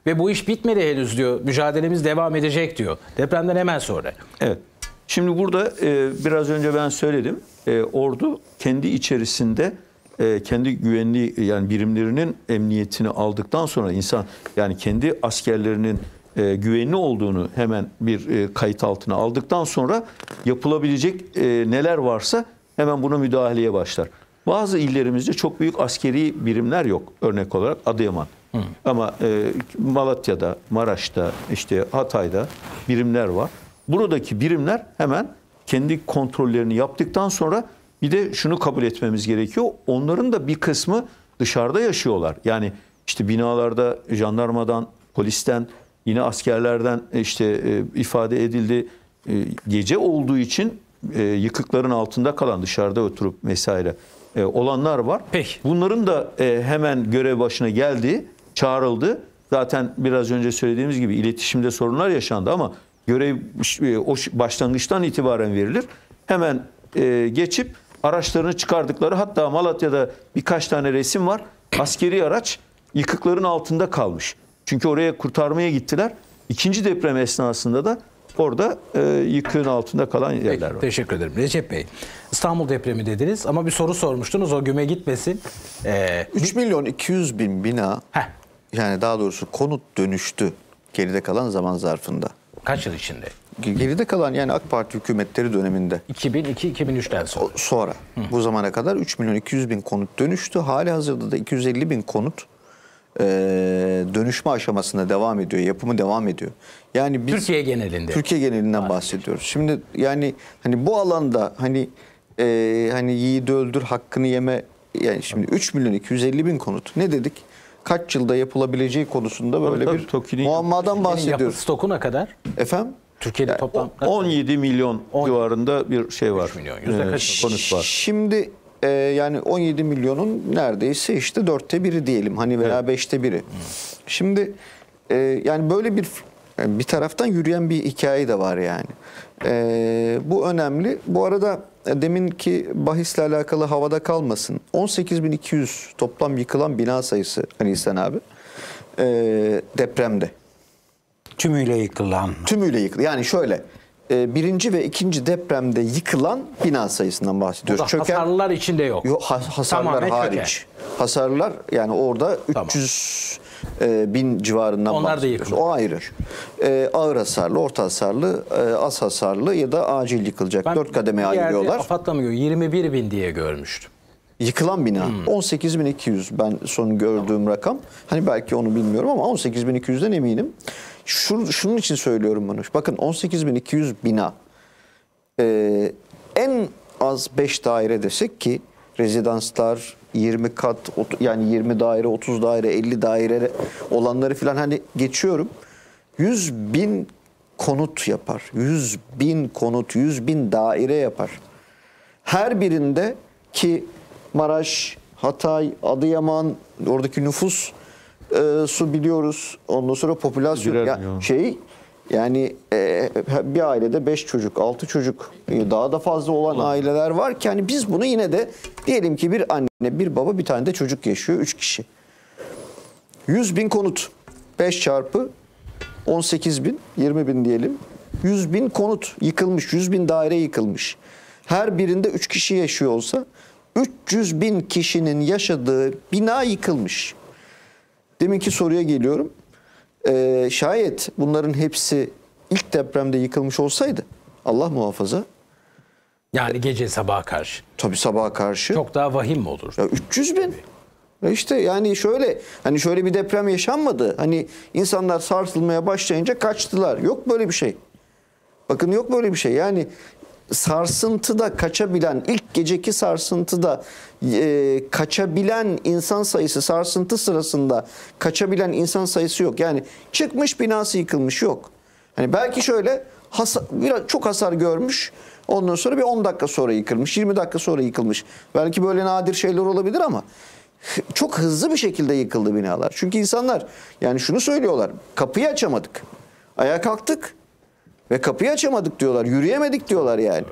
[SPEAKER 1] Ve bu iş bitmedi henüz diyor. Mücadelemiz devam edecek diyor. Depremden hemen sonra.
[SPEAKER 3] Evet. Şimdi burada e, biraz önce ben söyledim. E, ordu kendi içerisinde e, kendi güvenli yani birimlerinin emniyetini aldıktan sonra insan yani kendi askerlerinin e, güvenli olduğunu hemen bir e, kayıt altına aldıktan sonra yapılabilecek e, neler varsa hemen buna müdahaleye başlar. Bazı illerimizde çok büyük askeri birimler yok. Örnek olarak Adıyaman. Hı. Ama e, Malatya'da, Maraş'ta, işte Hatay'da birimler var. Buradaki birimler hemen kendi kontrollerini yaptıktan sonra bir de şunu kabul etmemiz gerekiyor. Onların da bir kısmı dışarıda yaşıyorlar. Yani işte binalarda jandarmadan, polisten, yine askerlerden işte e, ifade edildi. E, gece olduğu için e, yıkıkların altında kalan, dışarıda oturup vesaire e, olanlar var.
[SPEAKER 1] Peki.
[SPEAKER 3] Bunların da e, hemen görev başına geldi, çağrıldı. Zaten biraz önce söylediğimiz gibi iletişimde sorunlar yaşandı ama görev o başlangıçtan itibaren verilir. Hemen e, geçip araçlarını çıkardıkları, hatta Malatya'da birkaç tane resim var. Askeri araç yıkıkların altında kalmış. Çünkü oraya kurtarmaya gittiler. İkinci deprem esnasında da orada e, yıkığın altında kalan yerler
[SPEAKER 1] Peki,
[SPEAKER 3] var.
[SPEAKER 1] teşekkür ederim. Recep Bey, İstanbul depremi dediniz ama bir soru sormuştunuz, o güme gitmesin. Ee,
[SPEAKER 2] üç milyon iki yüz bin bina,
[SPEAKER 1] Heh.
[SPEAKER 2] yani daha doğrusu konut dönüştü geride kalan zaman zarfında.
[SPEAKER 1] Kaç yıl içinde?
[SPEAKER 2] Geride kalan yani AK Parti hükümetleri döneminde.
[SPEAKER 1] iki bin iki iki bin üçten sonra.
[SPEAKER 2] Sonra Hı. bu zamana kadar üç milyon iki yüz bin konut dönüştü. Hali hazırda da iki yüz elli bin konut e, dönüşme aşamasında devam ediyor. Yapımı devam ediyor. Yani biz
[SPEAKER 1] Türkiye genelinde.
[SPEAKER 2] Türkiye genelinden bahsediyoruz. Şimdi yani hani bu alanda hani e, hani yiğidi öldür hakkını yeme, yani şimdi üç milyon iki yüz elli bin konut ne dedik? Kaç yılda yapılabileceği konusunda böyle
[SPEAKER 3] Tabii,
[SPEAKER 2] bir
[SPEAKER 3] tabii,
[SPEAKER 2] muammadan
[SPEAKER 1] Yapı
[SPEAKER 2] bahsediyoruz.
[SPEAKER 1] stokuna kadar
[SPEAKER 2] Efendim?
[SPEAKER 1] Türkiye'de
[SPEAKER 2] Yani
[SPEAKER 1] toplam
[SPEAKER 3] on yedi milyon
[SPEAKER 1] on
[SPEAKER 3] civarında bir şey var.
[SPEAKER 1] üç milyon, yüzde
[SPEAKER 3] Ee,
[SPEAKER 1] kaç?
[SPEAKER 3] konut var.
[SPEAKER 2] Şimdi e, yani on yedi milyonun neredeyse işte dörtte biri diyelim hani veya
[SPEAKER 3] Evet.
[SPEAKER 2] beşte biri. Şimdi e, yani böyle bir yani bir taraftan yürüyen bir hikaye de var yani. E, bu önemli. Bu arada e, deminki bahisle alakalı havada kalmasın. on sekiz bin iki yüz toplam yıkılan bina sayısı Ali İhsan abi e, depremde.
[SPEAKER 4] Tümüyle yıkılan.
[SPEAKER 2] Tümüyle yıkıldı. Yani şöyle e, birinci ve ikinci depremde yıkılan bina sayısından bahsediyoruz.
[SPEAKER 1] O da hasarlılar içinde yok.
[SPEAKER 2] Yok, has- hasarlar
[SPEAKER 1] Tamamen
[SPEAKER 2] hariç.
[SPEAKER 1] çöker.
[SPEAKER 2] Hasarlar yani orada
[SPEAKER 1] Tamam.
[SPEAKER 2] üç yüz e, bin civarından
[SPEAKER 1] Onlar da
[SPEAKER 2] bahsediyoruz.
[SPEAKER 1] yıkılır.
[SPEAKER 2] O ayrı. E, ağır hasarlı, orta hasarlı, e, az hasarlı ya da acil yıkılacak.
[SPEAKER 1] Ben
[SPEAKER 2] Dört kademeye
[SPEAKER 1] bir yerde
[SPEAKER 2] ayırıyorlar.
[SPEAKER 1] afatlamıyor. yirmi bir bin diye görmüştüm.
[SPEAKER 2] Yıkılan bina
[SPEAKER 1] Hmm.
[SPEAKER 2] on sekiz bin iki yüz ben son gördüğüm rakam. Hani belki onu bilmiyorum ama on sekiz bin iki yüzden eminim. Şu, şunun için söylüyorum bunu. Bakın on sekiz bin iki yüz bina. Ee, en az beş daire desek ki rezidanslar yirmi kat yani yirmi daire, otuz daire, elli daire olanları falan hani geçiyorum. yüz bin konut yapar. yüz bin konut, yüz bin daire yapar. Her birinde ki Maraş, Hatay, Adıyaman oradaki nüfus e, su biliyoruz. Ondan sonra popülasyon
[SPEAKER 3] Birer
[SPEAKER 2] ya,
[SPEAKER 3] milyon.
[SPEAKER 2] şey yani e, bir ailede beş çocuk, altı çocuk e, daha da fazla olan aileler var ki hani biz bunu yine de diyelim ki bir anne, bir baba, bir tane de çocuk yaşıyor. Üç kişi. yüz bin konut. beş çarpı on sekiz bin, yirmi bin diyelim. yüz bin konut yıkılmış. yüz bin daire yıkılmış. Her birinde üç kişi yaşıyor olsa üç yüz bin kişinin yaşadığı bina yıkılmış. Deminki soruya geliyorum. Ee, şayet bunların hepsi ilk depremde yıkılmış olsaydı Allah muhafaza
[SPEAKER 1] Yani gece sabaha karşı.
[SPEAKER 2] tabii sabaha karşı
[SPEAKER 1] Çok daha vahim mi olur?
[SPEAKER 2] ya üç yüz bin. Ya işte yani şöyle hani şöyle bir deprem yaşanmadı. Hani insanlar sarsılmaya başlayınca kaçtılar. Yok böyle bir şey. Bakın yok böyle bir şey. Yani sarsıntıda kaçabilen, ilk geceki sarsıntıda e, kaçabilen insan sayısı, sarsıntı sırasında kaçabilen insan sayısı yok. Yani çıkmış binası yıkılmış yok. Hani belki şöyle hasar, biraz çok hasar görmüş. Ondan sonra bir on dakika sonra yıkılmış, yirmi dakika sonra yıkılmış. Belki böyle nadir şeyler olabilir ama çok hızlı bir şekilde yıkıldı binalar. Çünkü insanlar yani şunu söylüyorlar. Kapıyı açamadık. Ayağa kalktık. Ve kapıyı açamadık diyorlar. Yürüyemedik diyorlar yani.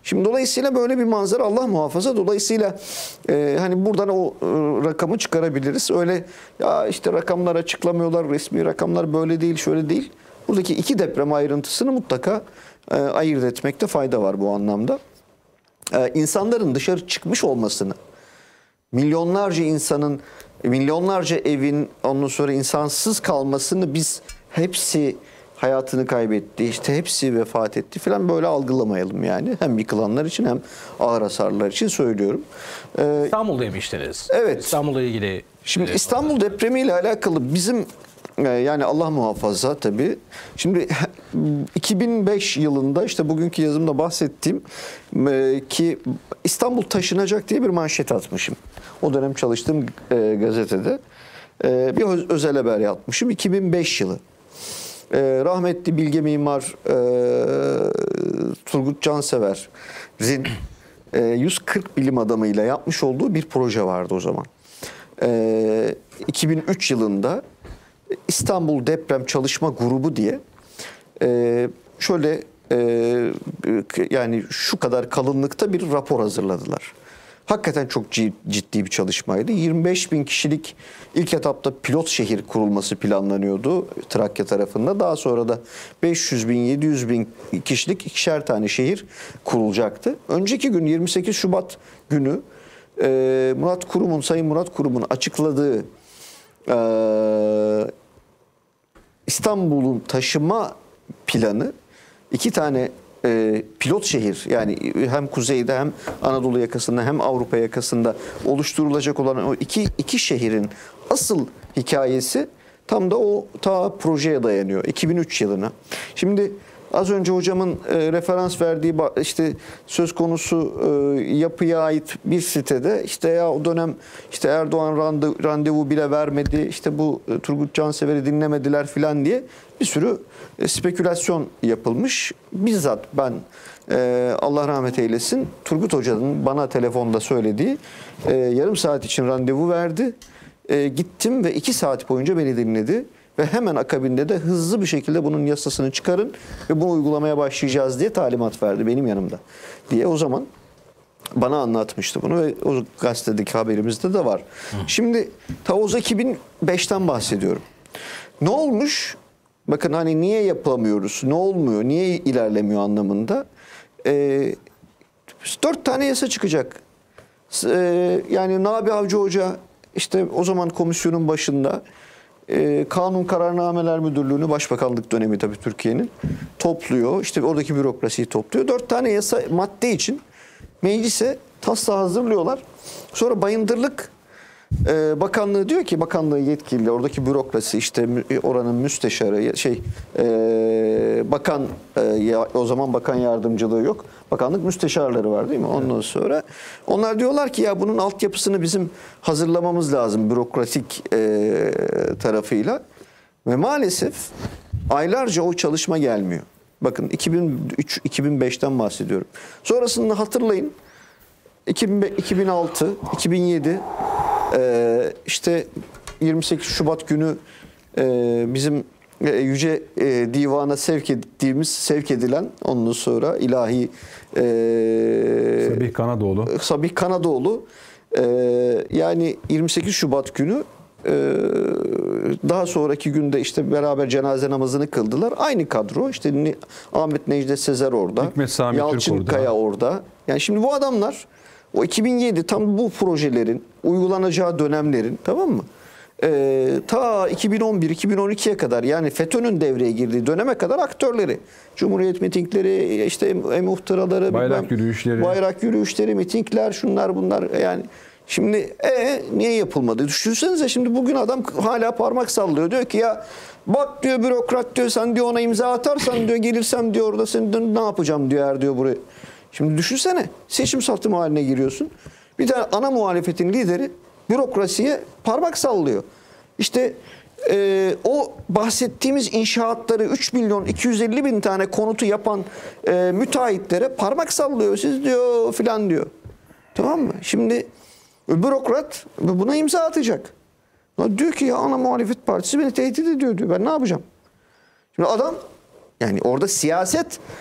[SPEAKER 2] Şimdi dolayısıyla böyle bir manzara, Allah muhafaza. Dolayısıyla e, hani buradan o e, rakamı çıkarabiliriz. Öyle ya işte rakamlar açıklamıyorlar, resmi rakamlar böyle değil, şöyle değil. Buradaki iki deprem ayrıntısını mutlaka e, ayırt etmekte fayda var bu anlamda. E, insanların dışarı çıkmış olmasını, milyonlarca insanın, milyonlarca evin ondan sonra insansız kalmasını biz hepsi hayatını kaybetti, işte hepsi vefat etti falan böyle algılamayalım yani. Hem yıkılanlar için hem ağır hasarlar için söylüyorum. Ee,
[SPEAKER 1] İstanbul demiştiniz.
[SPEAKER 2] Evet.
[SPEAKER 1] İstanbul'la ilgili.
[SPEAKER 2] Şimdi İstanbul depremiyle alakalı bizim e, yani Allah muhafaza tabii. Şimdi iki bin beş yılında işte bugünkü yazımda bahsettiğim e, ki İstanbul taşınacak diye bir manşet atmışım. O dönem çalıştığım e, gazetede e, bir öz, özel haber yapmışım. iki bin beş yılı. E, rahmetli bilge mimar e, Turgut Cansever'in e, yüz kırk bilim adamıyla yapmış olduğu bir proje vardı o zaman. E, iki bin üç yılında İstanbul Deprem Çalışma Grubu diye e, şöyle e, yani şu kadar kalınlıkta bir rapor hazırladılar. Hakikaten çok ciddi bir çalışmaydı. yirmi beş bin kişilik ilk etapta pilot şehir kurulması planlanıyordu Trakya tarafında. Daha sonra da beş yüz bin, yedi yüz bin kişilik ikişer tane şehir kurulacaktı. Önceki gün yirmi sekiz Şubat günü e, Murat Kurum'un, Sayın Murat Kurum'un açıkladığı e, İstanbul'un taşıma planı iki tane e, pilot şehir, yani hem kuzeyde hem Anadolu yakasında hem Avrupa yakasında oluşturulacak olan o iki, iki şehrin asıl hikayesi tam da o ta projeye dayanıyor. iki bin üç yılına. Şimdi az önce hocamın e, referans verdiği işte söz konusu e, yapıya ait bir sitede işte ya o dönem işte Erdoğan randevu, randevu bile vermedi, işte bu e, Turgut Cansever'i dinlemediler filan diye bir sürü e, spekülasyon yapılmış. Bizzat ben e, Allah rahmet eylesin Turgut Hoca'nın bana telefonda söylediği e, yarım saat için randevu verdi. E, gittim ve iki saat boyunca beni dinledi. Ve hemen akabinde de hızlı bir şekilde bunun yasasını çıkarın ve bunu uygulamaya başlayacağız diye talimat verdi benim yanımda diye o zaman bana anlatmıştı bunu ve o gazetedeki haberimizde de var. Hı. Şimdi Tavuz iki bin beşten bahsediyorum. Ne olmuş? Bakın hani niye yapamıyoruz, ne olmuyor, niye ilerlemiyor anlamında. Ee, dört tane yasa çıkacak. Ee, yani Nabi Avcı Hoca işte o zaman komisyonun başında Ee, Kanun Kararnameler Müdürlüğü'nü, Başbakanlık dönemi tabii Türkiye'nin, topluyor. İşte oradaki bürokrasiyi topluyor. Dört tane yasa madde için meclise taslağı hazırlıyorlar. Sonra Bayındırlık e, Bakanlığı diyor ki, bakanlığı yetkili, oradaki bürokrasi işte oranın müsteşarı şey e, bakan e, ya, o zaman bakan yardımcılığı yok. Bakanlık müsteşarları var değil mi? Ondan sonra onlar diyorlar ki ya bunun altyapısını bizim hazırlamamız lazım bürokratik e, tarafıyla. Ve maalesef aylarca o çalışma gelmiyor. Bakın iki bin üç iki bin beşten bahsediyorum. Sonrasında hatırlayın iki bin altı iki bin yedi e, işte yirmi sekiz Şubat günü e, bizim Yüce e, Divan'a sevk ettiğimiz, sevk edilen ondan sonra ilahi e,
[SPEAKER 5] Sabih Kanadoğlu.
[SPEAKER 2] Sabih Kanadoğlu e, yani yirmi sekiz Şubat günü e, daha sonraki günde işte beraber cenaze namazını kıldılar. Aynı kadro işte Ahmet Necdet Sezer orada,
[SPEAKER 5] Hikmet Sami
[SPEAKER 2] Yalçın
[SPEAKER 5] Türk
[SPEAKER 2] Kaya
[SPEAKER 5] orada.
[SPEAKER 2] orada. Yani şimdi bu adamlar o iki bin yedi tam bu projelerin uygulanacağı dönemlerin, tamam mı? Ee, ta iki bin on bir iki bin on ikiye kadar, yani FETÖ'nün devreye girdiği döneme kadar aktörleri, Cumhuriyet mitingleri, işte e-muhtıraları,
[SPEAKER 5] bayrak yürüyüşleri,
[SPEAKER 2] bayrak yürüyüşleri, mitingler, şunlar bunlar, yani şimdi e niye yapılmadı? Düşünsenize şimdi bugün adam hala parmak sallıyor. Diyor ki ya bak diyor bürokrat diyor, sen diyor ona imza atarsan diyor gelirsem diyor orada seni ne yapacağım diyor eğer diyor buraya. Şimdi düşünsene, seçim satımı haline giriyorsun. Bir tane ana muhalefetin lideri bürokrasiye parmak sallıyor. İşte e, o bahsettiğimiz inşaatları üç milyon iki yüz elli bin tane konutu yapan e, müteahhitlere parmak sallıyor. Siz diyor filan diyor. Tamam mı? Şimdi bürokrat buna imza atacak. Diyor ki ya ana muhalefet partisi beni tehdit ediyor diyor. Ben ne yapacağım? Şimdi adam, yani orada siyaset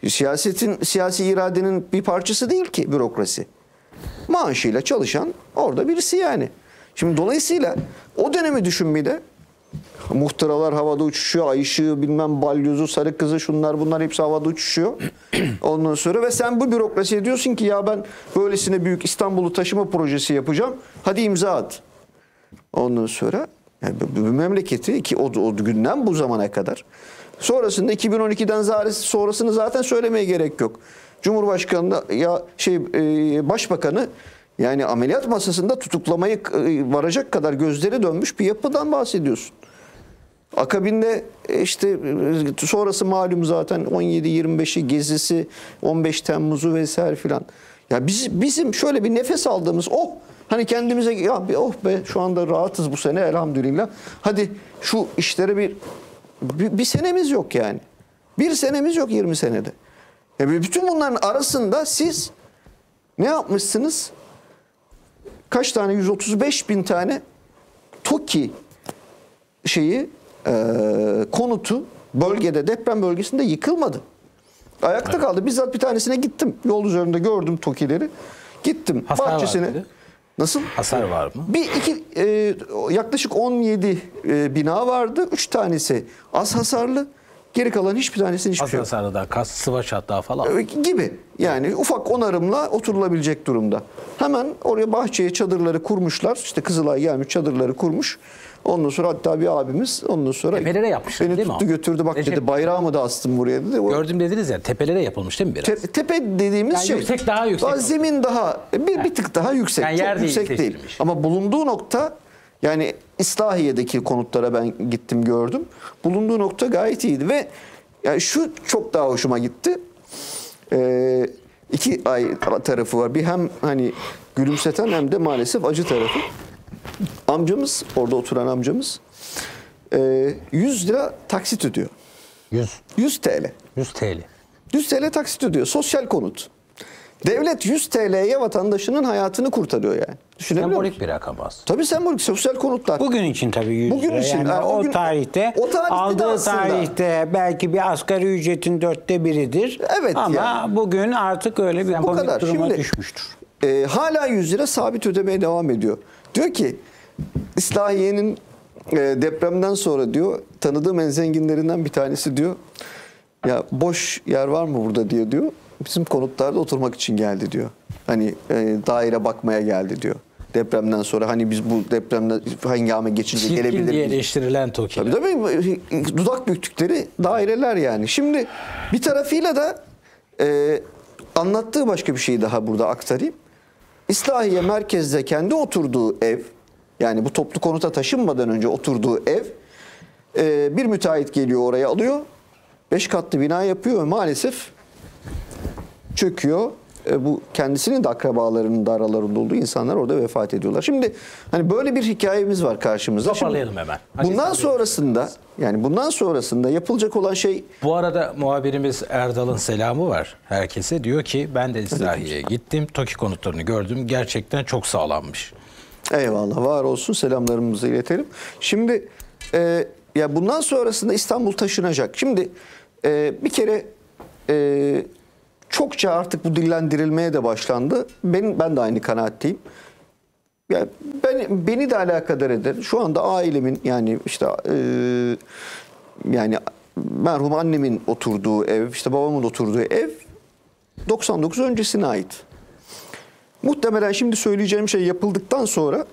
[SPEAKER 2] Siyasetin, siyasi iradenin bir parçası değil ki bürokrasi. Maaşıyla çalışan orada birisi yani. Şimdi dolayısıyla o dönemi düşün bir de. Muhtıralar havada uçuşuyor, ay ışığı, bilmem balyozu, sarı kızı, şunlar bunlar hepsi havada uçuşuyor. Ondan sonra ve sen bu bürokrasiye diyorsun ki ya ben böylesine büyük İstanbul'u taşıma projesi yapacağım. Hadi imza at. Ondan sonra yani bu, bu memleketi ki o, o günden bu zamana kadar. Sonrasında iki bin on ikiden sonrasını zaten söylemeye gerek yok. Cumhurbaşkanı ya şey e, başbakanı yani ameliyat masasında tutuklamayı e, varacak kadar gözleri dönmüş bir yapıdan bahsediyorsun. Akabinde işte sonrası malum zaten on yedi yirmi beşi gezisi, on beş Temmuz'u vesaire filan. Ya biz bizim şöyle bir nefes aldığımız oh hani kendimize ya bir oh be şu anda rahatız bu sene elhamdülillah. Hadi şu işlere bir bir, bir senemiz yok yani. Bir senemiz yok yirmi senede. Ya bütün bunların arasında siz ne yapmışsınız? Kaç tane? yüz otuz beş bin tane TOKİ şeyi e, konutu bölgede, deprem bölgesinde yıkılmadı. Ayakta evet. kaldı. Bizzat bir tanesine gittim. Yol üzerinde gördüm TOKİ'leri. Gittim
[SPEAKER 1] hasar
[SPEAKER 2] bahçesine.
[SPEAKER 1] Var
[SPEAKER 2] Nasıl?
[SPEAKER 1] Hasar var mı?
[SPEAKER 2] Bir iki e, yaklaşık on yedi e, bina vardı. üç tanesi az hasarlı. Geri kalan hiçbir tanesinin hiçbir
[SPEAKER 1] az
[SPEAKER 2] şey yok.
[SPEAKER 1] Az hasarlı da kas, sıva çatlağı falan.
[SPEAKER 2] E, gibi. Yani ufak onarımla oturulabilecek durumda. Hemen oraya bahçeye çadırları kurmuşlar. İşte Kızılay gelmiş çadırları kurmuş. Ondan sonra hatta bir abimiz ondan sonra
[SPEAKER 1] tepelere yapmışlar
[SPEAKER 2] beni
[SPEAKER 1] değil
[SPEAKER 2] tuttu
[SPEAKER 1] mi
[SPEAKER 2] götürdü bak
[SPEAKER 1] Recep,
[SPEAKER 2] dedi bayrağımı da astım buraya dedi. O,
[SPEAKER 1] gördüm dediniz ya tepelere yapılmış değil mi biraz?
[SPEAKER 2] te, tepe dediğimiz
[SPEAKER 1] yani
[SPEAKER 2] şey.
[SPEAKER 1] Yüksek daha yüksek.
[SPEAKER 2] Daha zemin daha bir, bir tık daha yüksek.
[SPEAKER 1] Yani
[SPEAKER 2] Çok
[SPEAKER 1] yer
[SPEAKER 2] yüksek
[SPEAKER 1] değil,
[SPEAKER 2] değil. Ama bulunduğu nokta yani İslahiye'deki konutlara ben gittim gördüm. Bulunduğu nokta gayet iyiydi ve yani şu çok daha hoşuma gitti. Ee, iki ay tarafı var. Bir hem hani gülümseten hem de maalesef acı tarafı. Amcamız, orada oturan amcamız yüz lira taksit ödüyor.
[SPEAKER 1] yüz.
[SPEAKER 2] yüz TL.
[SPEAKER 1] yüz TL.
[SPEAKER 2] yüz TL taksit ödüyor. Sosyal konut. Devlet yüz TL'ye vatandaşının hayatını kurtarıyor yani. Düşünebiliyor
[SPEAKER 1] Sembolik
[SPEAKER 2] musun?
[SPEAKER 1] bir rakam aslında.
[SPEAKER 2] Tabii sembolik. Sosyal konutlar.
[SPEAKER 4] Bugün için tabii yüz
[SPEAKER 2] Bugün
[SPEAKER 4] lira.
[SPEAKER 2] için.
[SPEAKER 4] Yani
[SPEAKER 2] Yani
[SPEAKER 4] o,
[SPEAKER 2] o gün-
[SPEAKER 4] tarihte,
[SPEAKER 2] o tarihte de
[SPEAKER 4] aldığı
[SPEAKER 2] aslında-
[SPEAKER 4] tarihte belki bir asgari ücretin dörtte biridir.
[SPEAKER 2] Evet
[SPEAKER 4] Ama
[SPEAKER 2] yani.
[SPEAKER 4] bugün artık öyle bir
[SPEAKER 2] Bu
[SPEAKER 4] komik
[SPEAKER 2] kadar.
[SPEAKER 4] duruma
[SPEAKER 2] Şimdi-
[SPEAKER 4] düşmüştür.
[SPEAKER 2] Ee, hala yüz lira sabit ödemeye devam ediyor. Diyor ki İslahiye'nin e, depremden sonra diyor tanıdığım en zenginlerinden bir tanesi diyor. Ya boş yer var mı burada diyor diyor. Bizim konutlarda oturmak için geldi diyor. Hani e, daire bakmaya geldi diyor. Depremden sonra hani biz bu depremden hangame geçince
[SPEAKER 1] Çirkin
[SPEAKER 2] gelebilir
[SPEAKER 1] diye
[SPEAKER 2] miyiz?
[SPEAKER 1] eleştirilen TOKİ.
[SPEAKER 2] Tabii tabii dudak büktükleri daireler yani. Şimdi bir tarafıyla da e, anlattığı başka bir şeyi daha burada aktarayım. İslahiye merkezde kendi oturduğu ev, yani bu toplu konuta taşınmadan önce oturduğu ev, e, bir müteahhit geliyor oraya alıyor, beş katlı bina yapıyor ve maalesef çöküyor. E, bu kendisinin de akrabalarının da aralarında olduğu insanlar orada vefat ediyorlar. Şimdi hani böyle bir hikayemiz var karşımızda.
[SPEAKER 1] Toparlayalım
[SPEAKER 2] Şimdi,
[SPEAKER 1] hemen. Hadi
[SPEAKER 2] bundan
[SPEAKER 1] sen
[SPEAKER 2] sonrasında yani bundan sonrasında yapılacak olan şey
[SPEAKER 1] Bu arada muhabirimiz Erdal'ın selamı var herkese. Diyor ki ben de İslahiye'ye gittim. TOKİ konutlarını gördüm. Gerçekten çok sağlammış.
[SPEAKER 2] eyvallah var olsun selamlarımızı iletelim. Şimdi e, ya bundan sonrasında İstanbul taşınacak. Şimdi e, bir kere e, çokça artık bu dillendirilmeye de başlandı. Ben ben de aynı kanaatteyim. Yani ben beni de alakadar eder. Şu anda ailemin yani işte e, yani merhum annemin oturduğu ev, işte babamın oturduğu ev doksan dokuz öncesine ait. Muhtemelen şimdi söyleyeceğim şey yapıldıktan sonra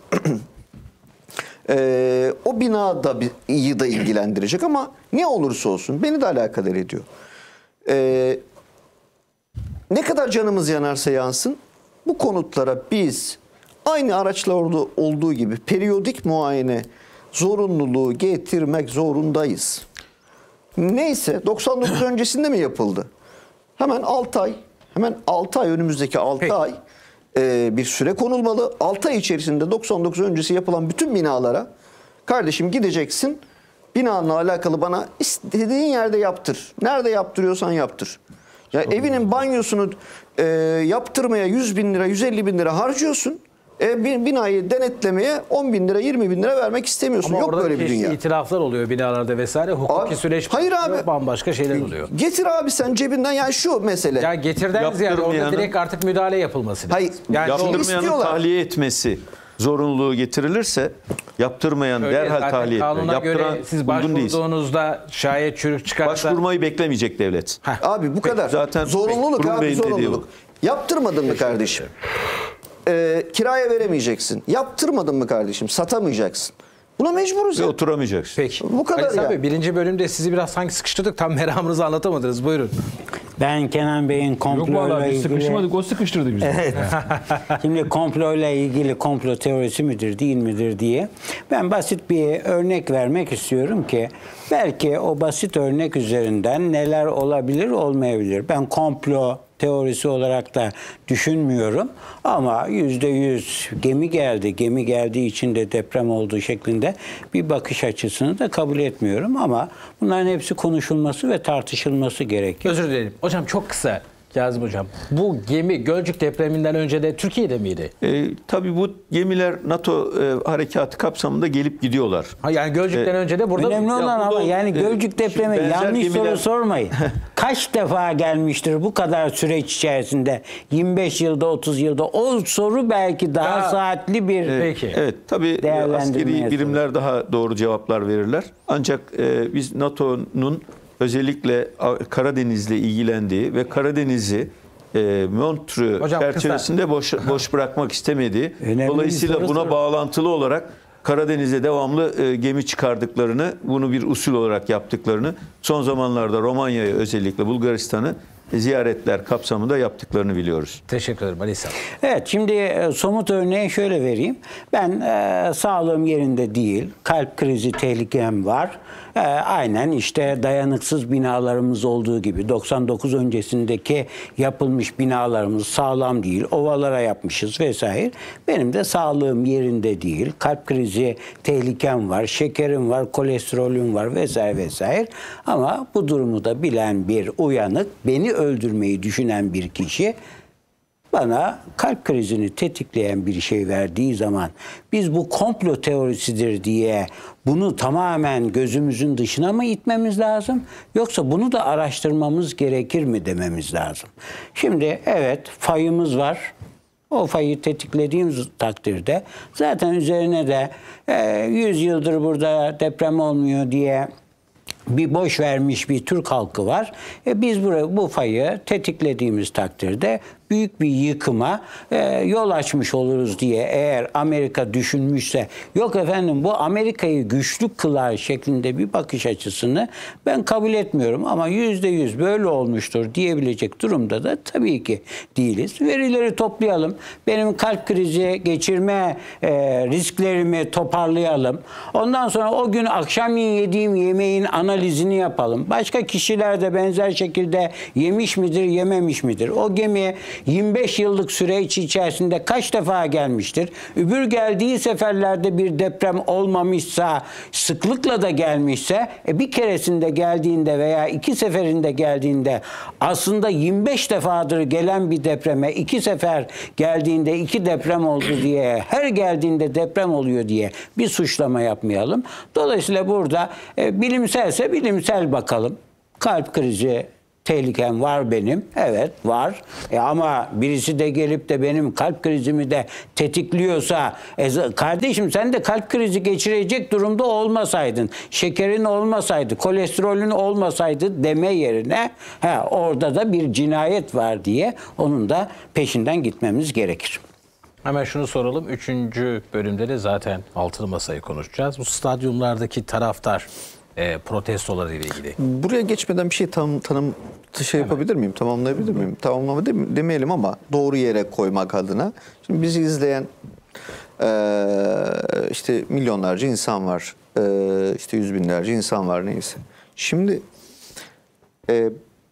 [SPEAKER 2] e, o bina da iyi da ilgilendirecek ama ne olursa olsun beni de alakadar ediyor. E, ne kadar canımız yanarsa yansın bu konutlara biz aynı araçlarda olduğu gibi periyodik muayene zorunluluğu getirmek zorundayız. Neyse doksan dokuz öncesinde mi yapıldı? Hemen altı ay, hemen altı ay önümüzdeki altı
[SPEAKER 1] Peki.
[SPEAKER 2] ay e, bir süre konulmalı. altı ay içerisinde doksan dokuz öncesi yapılan bütün binalara kardeşim gideceksin. Binanla alakalı bana istediğin yerde yaptır. Nerede yaptırıyorsan yaptır. Ya evinin banyosunu e, yaptırmaya yüz bin lira, yüz elli bin lira harcıyorsun. E, bir binayı denetlemeye on bin lira yirmi bin lira vermek istemiyorsun.
[SPEAKER 1] Ama
[SPEAKER 2] Yok
[SPEAKER 1] orada
[SPEAKER 2] böyle bir dünya.
[SPEAKER 1] itiraflar oluyor binalarda vesaire. Hukuki
[SPEAKER 2] Abi,
[SPEAKER 1] süreç
[SPEAKER 2] hayır
[SPEAKER 1] başlıyor,
[SPEAKER 2] abi.
[SPEAKER 1] bambaşka şeyler oluyor.
[SPEAKER 2] Getir abi sen cebinden, yani şu mesele.
[SPEAKER 1] Ya getirden ziyade orada
[SPEAKER 3] Yaptırmayanın-
[SPEAKER 1] direkt artık müdahale yapılması lazım.
[SPEAKER 2] Hayır,
[SPEAKER 1] Yani
[SPEAKER 2] yaptırmayanın
[SPEAKER 3] Yaptırmayanın
[SPEAKER 2] istiyorlar.
[SPEAKER 3] tahliye etmesi zorunluluğu getirilirse yaptırmayan
[SPEAKER 1] öyle
[SPEAKER 3] derhal
[SPEAKER 1] zaten
[SPEAKER 3] tahliye etmiyor.
[SPEAKER 1] kanuna göre
[SPEAKER 3] Yaptıran
[SPEAKER 1] siz
[SPEAKER 3] uygun değil.
[SPEAKER 1] başvurduğunuzda şayet çürük çıkarsa
[SPEAKER 3] Başvurmayı beklemeyecek devlet.
[SPEAKER 2] Abi bu kadar.
[SPEAKER 3] Zaten
[SPEAKER 2] Zorunluluk
[SPEAKER 3] Kurum
[SPEAKER 2] abi,
[SPEAKER 3] Bey'in dediği
[SPEAKER 2] zorunluluk. Yaptırmadın mı kardeşim? Ee, kiraya veremeyeceksin. Yaptırmadın mı kardeşim? Satamayacaksın. Buna mecburuz
[SPEAKER 3] Ve
[SPEAKER 2] ya.
[SPEAKER 3] oturamayacaksın.
[SPEAKER 1] peki.
[SPEAKER 2] Bu kadar
[SPEAKER 1] Ali Sami
[SPEAKER 2] ya.
[SPEAKER 1] Bey, birinci bölümde sizi biraz sanki sıkıştırdık. Tam meramınızı anlatamadınız. Buyurun.
[SPEAKER 4] Ben Kenan Bey'in
[SPEAKER 5] Yok
[SPEAKER 4] komployla
[SPEAKER 5] vallahi biz
[SPEAKER 4] ilgili...
[SPEAKER 5] sıkışmadık, o sıkıştırdı bizi.
[SPEAKER 4] Şimdi komployla ilgili komplo teorisi midir değil midir diye ben basit bir örnek vermek istiyorum ki belki o basit örnek üzerinden neler olabilir olmayabilir. Ben komplo teorisi olarak da düşünmüyorum ama yüzde yüz gemi geldi, gemi geldiği için de deprem olduğu şeklinde bir bakış açısını da kabul etmiyorum ama bunların hepsi konuşulması ve tartışılması gerekiyor.
[SPEAKER 1] Özür dilerim. Hocam çok kısa. Kazım Hocam. Bu gemi Gölcük depreminden önce de Türkiye'de miydi?
[SPEAKER 3] E, tabii bu gemiler NATO e, harekatı kapsamında gelip gidiyorlar.
[SPEAKER 1] Ha, yani Gölcük'ten önce de burada...
[SPEAKER 4] Önemli olan
[SPEAKER 3] bu
[SPEAKER 4] ama
[SPEAKER 3] da-
[SPEAKER 4] yani
[SPEAKER 3] e,
[SPEAKER 4] Gölcük depremi
[SPEAKER 3] benzer
[SPEAKER 4] yanlış
[SPEAKER 3] gemiler-
[SPEAKER 4] soru sormayın. Kaç defa gelmiştir bu kadar süreç içerisinde? yirmi beş yılda, otuz yılda. O soru belki daha
[SPEAKER 1] Daha-
[SPEAKER 4] saatli bir...
[SPEAKER 1] Peki.
[SPEAKER 3] Evet, tabii
[SPEAKER 4] Değerlendirmeye
[SPEAKER 3] askeri birimler daha doğru cevaplar verirler. Ancak e, biz NATO'nun özellikle Karadeniz'le ilgilendiği ve Karadeniz'i e, Montreux
[SPEAKER 1] Hocam,
[SPEAKER 3] çerçevesinde boş, boş bırakmak istemediği,
[SPEAKER 4] Önemli bir
[SPEAKER 3] dolayısıyla
[SPEAKER 4] soru
[SPEAKER 3] buna
[SPEAKER 4] sor-
[SPEAKER 3] bağlantılı olarak Karadeniz'e devamlı e, gemi çıkardıklarını, bunu bir usul olarak yaptıklarını, son zamanlarda Romanya'yı özellikle Bulgaristan'ı ziyaretler kapsamında yaptıklarını biliyoruz.
[SPEAKER 1] Teşekkür ederim Ali Sami.
[SPEAKER 4] Evet, şimdi e, somut örneği şöyle vereyim. Ben e, sağlığım yerinde değil, kalp krizi tehlikem var. E, aynen işte dayanıksız binalarımız olduğu gibi doksan dokuz öncesindeki yapılmış binalarımız sağlam değil, ovalara yapmışız vesaire. Benim de sağlığım yerinde değil, kalp krizi tehlikem var, şekerim var, kolesterolüm var vesaire vesaire. Ama bu durumu da bilen bir uyanık, beni öldürmeyi düşünen bir kişi bana kalp krizini tetikleyen bir şey verdiği zaman biz bu komplo teorisidir diye bunu tamamen gözümüzün dışına mı itmemiz lazım? Yoksa bunu da araştırmamız gerekir mi dememiz lazım? Şimdi evet, fayımız var. O fayı tetiklediğimiz takdirde zaten üzerine de e, yüz yıldır burada deprem olmuyor diye bir boş vermiş bir Türk halkı var. E biz buraya, bu fayı tetiklediğimiz takdirde büyük bir yıkıma e, yol açmış oluruz diye eğer Amerika düşünmüşse, yok efendim bu Amerika'yı güçlü kılar şeklinde bir bakış açısını ben kabul etmiyorum. Ama yüzde yüz böyle olmuştur diyebilecek durumda da tabii ki değiliz. Verileri toplayalım. Benim kalp krizi geçirme e, risklerimi toparlayalım. Ondan sonra o gün akşamleyin yediğim yemeğin analizini yapalım. Başka kişiler de benzer şekilde yemiş midir, yememiş midir? O gemi yirmi beş yıllık süreç içerisinde kaç defa gelmiştir? Öbür geldiği seferlerde bir deprem olmamışsa, sıklıkla da gelmişse, e bir keresinde geldiğinde veya iki seferinde geldiğinde aslında yirmi beş defadır gelen bir depreme iki sefer geldiğinde iki deprem oldu diye, her geldiğinde deprem oluyor diye bir suçlama yapmayalım. Dolayısıyla burada e, bilimselse bilimsel bakalım. Kalp krizi tehlikem var benim. Evet, var. E ama birisi de gelip de benim kalp krizimi de tetikliyorsa, e, kardeşim sen de kalp krizi geçirecek durumda olmasaydın, şekerin olmasaydı, kolesterolün olmasaydı deme yerine he, orada da bir cinayet var diye onun da peşinden gitmemiz gerekir.
[SPEAKER 1] Hemen şunu soralım. Üçüncü bölümde de zaten altılı masayı konuşacağız. Bu stadyumlardaki taraftar e, protestoları ile ilgili.
[SPEAKER 2] Buraya geçmeden bir şey tam tanım şey yapabilir miyim? Tamamlayabilir miyim? Tamamlama dem- demeyelim ama doğru yere koymak adına. Şimdi bizi izleyen eee, işte milyonlarca insan var. Eee, işte yüz binlerce insan var neyse. Şimdi eee,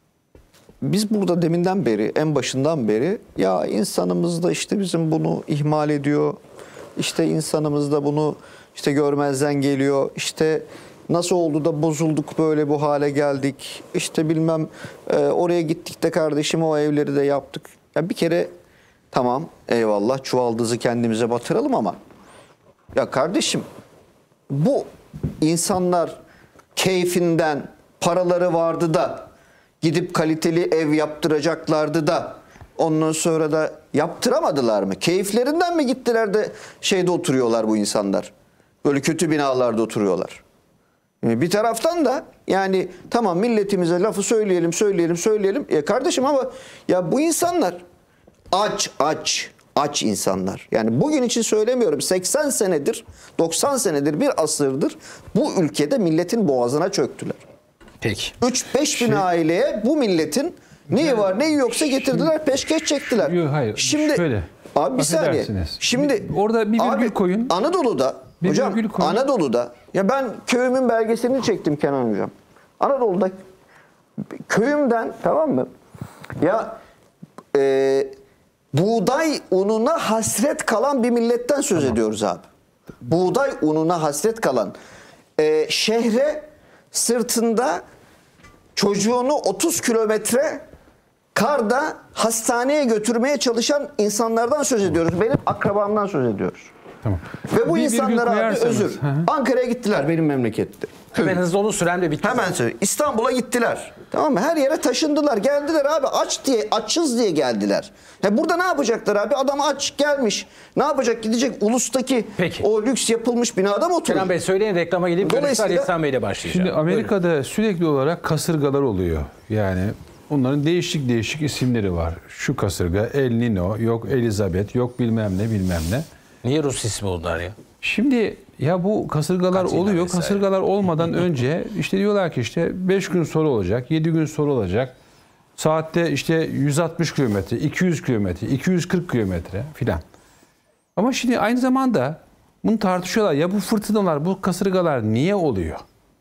[SPEAKER 2] biz burada deminden beri, en başından beri ya insanımız da işte bizim bunu ihmal ediyor. İşte insanımız da bunu işte görmezden geliyor. İşte nasıl oldu da bozulduk böyle bu hale geldik. İşte bilmem e, oraya gittik de kardeşim o evleri de yaptık. Ya bir kere Tamam, eyvallah, çuvaldızı kendimize batıralım ama ya kardeşim, bu insanlar keyfinden, paraları vardı da gidip kaliteli ev yaptıracaklardı da ondan sonra da yaptıramadılar mı? Keyiflerinden mi gittiler de şeyde oturuyorlar bu insanlar? Böyle kötü binalarda oturuyorlar. Bir taraftan da yani tamam, milletimize lafı söyleyelim, söyleyelim, söyleyelim. Ya kardeşim ama ya bu insanlar aç, aç, aç insanlar. Yani bugün için söylemiyorum. seksen senedir, doksan senedir, bir asırdır bu ülkede milletin boğazına çöktüler.
[SPEAKER 1] Peki.
[SPEAKER 2] üç beş bin aileye bu milletin neyi var neyi yoksa getirdiler, peşkeş çektiler.
[SPEAKER 5] Yok, hayır.
[SPEAKER 2] Şimdi
[SPEAKER 5] Şöyle,
[SPEAKER 2] abi bir saniye.
[SPEAKER 5] affedersiniz.
[SPEAKER 2] Şimdi
[SPEAKER 5] Bir- orada bir virgül
[SPEAKER 2] abi,
[SPEAKER 5] koyun.
[SPEAKER 2] Anadolu'da
[SPEAKER 5] Bir
[SPEAKER 2] hocam
[SPEAKER 5] virgül koyun.
[SPEAKER 2] Anadolu'da ya ben köyümün belgeselini çektim Kenan hocam. Anadolu'da köyümden, tamam mı? Ya e, buğday ununa hasret kalan bir milletten söz tamam. ediyoruz abi. Buğday ununa hasret kalan, e, şehre sırtında çocuğunu otuz kilometre karda hastaneye götürmeye çalışan insanlardan söz ediyoruz. Benim akrabamdan söz ediyoruz.
[SPEAKER 5] Tamam.
[SPEAKER 2] Ve bu
[SPEAKER 5] Bir
[SPEAKER 2] insanlar
[SPEAKER 5] virgül
[SPEAKER 2] abi
[SPEAKER 5] koyarsanız-
[SPEAKER 2] özür.
[SPEAKER 5] Hı hı.
[SPEAKER 2] Ankara'ya gittiler benim memlekette.
[SPEAKER 1] Hemen hızlı olun, süren de bitti.
[SPEAKER 2] Hemen söyle. İstanbul'a gittiler. Tamam mı? Her yere taşındılar. Geldiler abi, aç diye, açız diye geldiler. Ya burada ne yapacaklar abi? Adam aç gelmiş. Ne yapacak? Gidecek ulustaki
[SPEAKER 1] Peki.
[SPEAKER 2] o lüks yapılmış binada mı oturur?
[SPEAKER 1] Kenan Bey söyleyin, reklama gidip
[SPEAKER 2] Dolayısıyla-
[SPEAKER 1] Dolayısıyla İhsan Bey'le başlayacağım.
[SPEAKER 5] Şimdi Amerika'da sürekli olarak kasırgalar oluyor. Yani onların değişik değişik isimleri var. Şu kasırga El Nino, yok Elizabeth, yok bilmem ne bilmem ne.
[SPEAKER 1] Niye Rus ismi bunlar ya?
[SPEAKER 5] Şimdi ya bu kasırgalar
[SPEAKER 1] Katina
[SPEAKER 5] oluyor.
[SPEAKER 1] vesaire.
[SPEAKER 5] Kasırgalar olmadan önce işte diyorlar ki işte beş gün sonra olacak, yedi gün sonra olacak. Saatte işte yüz altmış kilometre, iki yüz kilometre, iki yüz kırk kilometre filan. Ama şimdi aynı zamanda bunu tartışıyorlar. Ya bu fırtınalar, bu kasırgalar niye oluyor?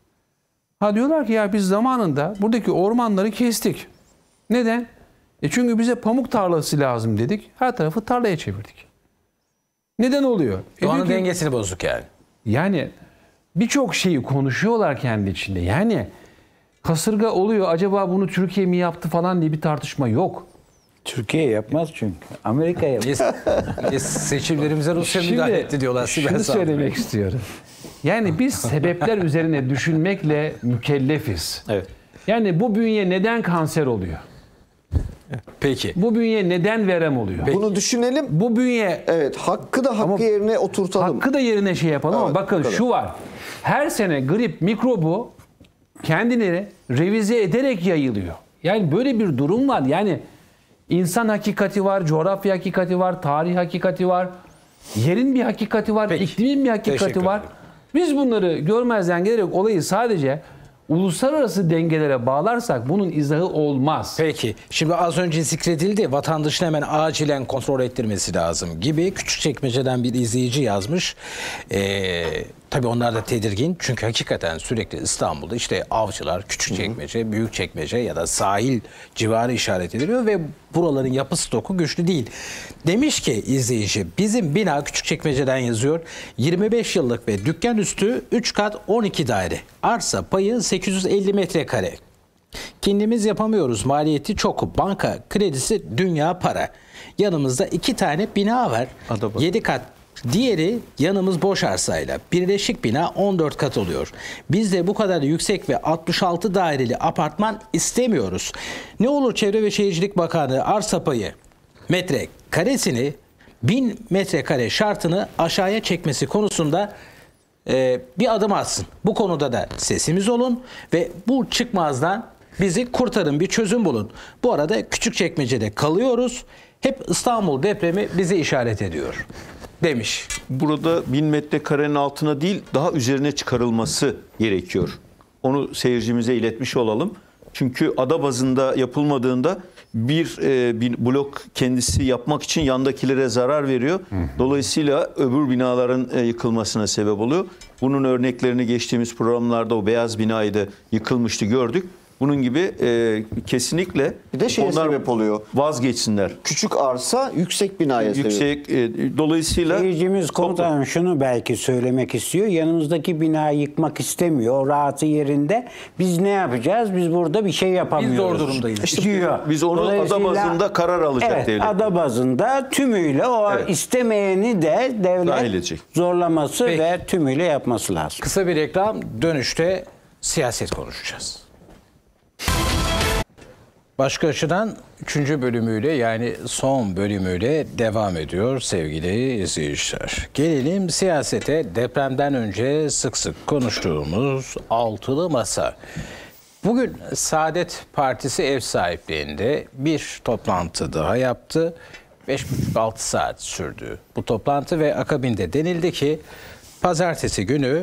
[SPEAKER 5] Ha diyorlar ki ya biz zamanında buradaki ormanları kestik. Neden? E çünkü bize pamuk tarlası lazım dedik. Her tarafı tarlaya çevirdik. Neden oluyor? E
[SPEAKER 1] Doğanın
[SPEAKER 5] diyor ki-
[SPEAKER 1] dengesini bozduk yani.
[SPEAKER 5] Yani birçok şeyi konuşuyorlar kendi içinde. Yani kasırga oluyor, acaba bunu Türkiye mi yaptı falan diye bir tartışma yok.
[SPEAKER 4] Türkiye yapmaz çünkü. Amerika yapar.
[SPEAKER 1] Biz, biz seçimlerimize Rusya müdahale etti diyorlar. Sibel
[SPEAKER 5] şunu
[SPEAKER 1] Sağ olun.
[SPEAKER 5] söylemek istiyorum. Yani biz sebepler üzerine düşünmekle mükellefiz.
[SPEAKER 1] Evet.
[SPEAKER 5] Yani bu bünye neden kanser oluyor?
[SPEAKER 1] Peki.
[SPEAKER 5] Bu bünye neden verem oluyor?
[SPEAKER 2] Bunu düşünelim.
[SPEAKER 5] Bu bünye
[SPEAKER 2] Evet, hakkı da hakkı yerine oturtalım.
[SPEAKER 5] hakkı da yerine şey yapalım
[SPEAKER 2] Evet,
[SPEAKER 5] ama bakın
[SPEAKER 2] bakalım.
[SPEAKER 5] şu var. Her sene grip mikrobu kendini revize ederek yayılıyor. Yani böyle bir durum var. Yani insan hakikati var, coğrafya hakikati var, tarih hakikati var, yerin bir hakikati var,
[SPEAKER 1] Peki.
[SPEAKER 5] iklimin bir hakikati
[SPEAKER 1] Teşekkür
[SPEAKER 5] var.
[SPEAKER 1] ederim.
[SPEAKER 5] Biz bunları görmezden gelerek olayı sadece uluslararası dengelere bağlarsak bunun izahı olmaz.
[SPEAKER 1] Peki. Şimdi az önce zikredildi. Vatandaşın hemen acilen kontrol ettirmesi lazım gibi. Küçükçekmece'den bir izleyici yazmış. Ee, tabii onlar da tedirgin. Çünkü hakikaten sürekli İstanbul'da işte Avcılar, Küçükçekmece, Büyükçekmece ya da sahil civarı işaret ediliyor ve buraların yapı stoku güçlü değil. Demiş ki izleyici, bizim bina Küçükçekmece'den yazıyor. yirmi beş yıllık ve dükkan üstü üç kat on iki daire. Arsa payı sekiz yüz elli metrekare. Kendimiz yapamıyoruz. Maliyeti çok. Banka kredisi dünya para. Yanımızda iki tane bina var.
[SPEAKER 2] Adabı.
[SPEAKER 1] yedi kat. Diğeri yanımız boş arsayla. Birleşik bina on dört kat oluyor. Biz de bu kadar yüksek ve altmış altı daireli apartman istemiyoruz. Ne olur Çevre ve Şehircilik Bakanlığı arsa payı metre karesini bin metrekare şartını aşağıya çekmesi konusunda e, bir adım atsın. Bu konuda da sesimiz olun ve bu çıkmazdan bizi kurtarın, bir çözüm bulun. Bu arada Küçükçekmece'de kalıyoruz. Hep İstanbul depremi bizi işaret ediyor demiş.
[SPEAKER 3] Burada bin metrekarenin altına değil, daha üzerine çıkarılması gerekiyor. Onu seyircimize iletmiş olalım. Çünkü ada bazında yapılmadığında bir, e, bir blok kendisi yapmak için yandakilere zarar veriyor. Dolayısıyla öbür binaların e, yıkılmasına sebep oluyor. Bunun örneklerini geçtiğimiz programlarda o beyaz binayı da yıkılmıştı gördük. Bunun gibi e, kesinlikle
[SPEAKER 2] Bir de şeye sebep oluyor.
[SPEAKER 3] vazgeçsinler.
[SPEAKER 2] Küçük arsa yüksek binaya sebep.
[SPEAKER 3] Yüksek e, dolayısıyla
[SPEAKER 4] Seyircimiz komutanım şunu belki söylemek istiyor. Yanımızdaki binayı yıkmak istemiyor. O rahatı yerinde. Biz ne yapacağız? Biz burada bir şey yapamıyoruz.
[SPEAKER 1] Biz zor durumdayız.
[SPEAKER 4] İşte diyor.
[SPEAKER 3] biz onu ada
[SPEAKER 4] Dolayısıyla-
[SPEAKER 3] bazında karar alacak
[SPEAKER 4] evet,
[SPEAKER 3] devlet.
[SPEAKER 4] ada bazında tümüyle o
[SPEAKER 3] Evet.
[SPEAKER 4] istemeyeni de
[SPEAKER 3] Dahil
[SPEAKER 4] devlet
[SPEAKER 3] edecek.
[SPEAKER 4] zorlaması
[SPEAKER 1] Peki.
[SPEAKER 4] ve tümüyle yapması lazım.
[SPEAKER 1] Kısa bir reklam, dönüşte siyaset konuşacağız. Başka açıdan üçüncü bölümüyle yani son bölümüyle devam ediyor sevgili izleyiciler. Gelelim siyasete. Depremden önce sık sık konuştuğumuz altılı masa. Bugün Saadet Partisi ev sahipliğinde bir toplantı daha yaptı. beş buçuk altı saat sürdü bu toplantı ve akabinde denildi ki pazartesi günü